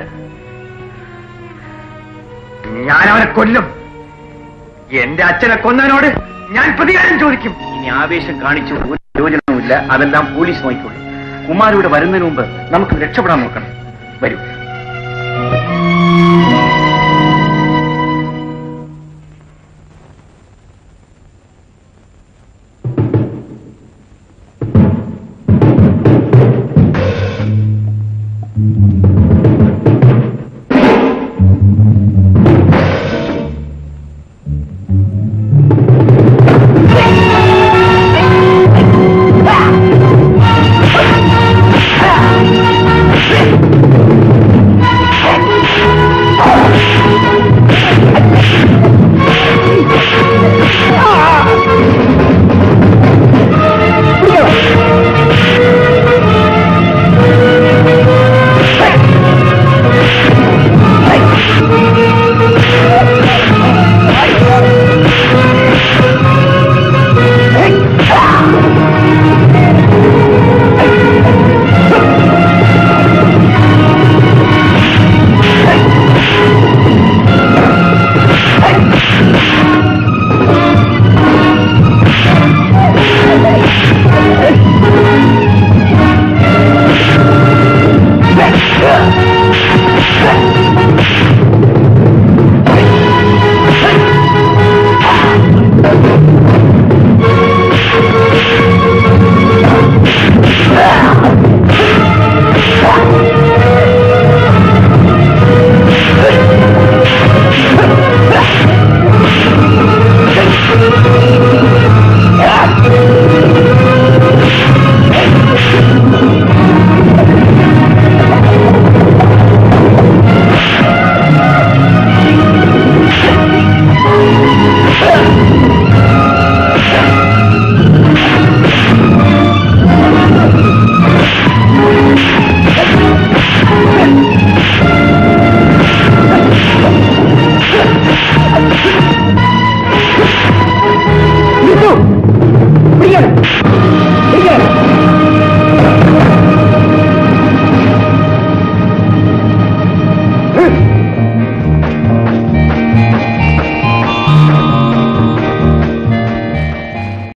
ഞാൻ അവനെ കൊല്ലും. എന്റെ അച്ഛനെ കൊന്നവനോട് ഞാൻ പ്രതികാരം ചോദിക്കും. ഇനി ആവേശം കാണിച്ചു ഒരു പ്രയോജനവുമില്ല. അതെല്ലാം പോലീസ് നോക്കിക്കൊള്ളു. കുമാരിവിടെ വരുന്നതിന് മുമ്പ് നമുക്ക് രക്ഷപ്പെടാൻ നോക്കണം. വരൂ.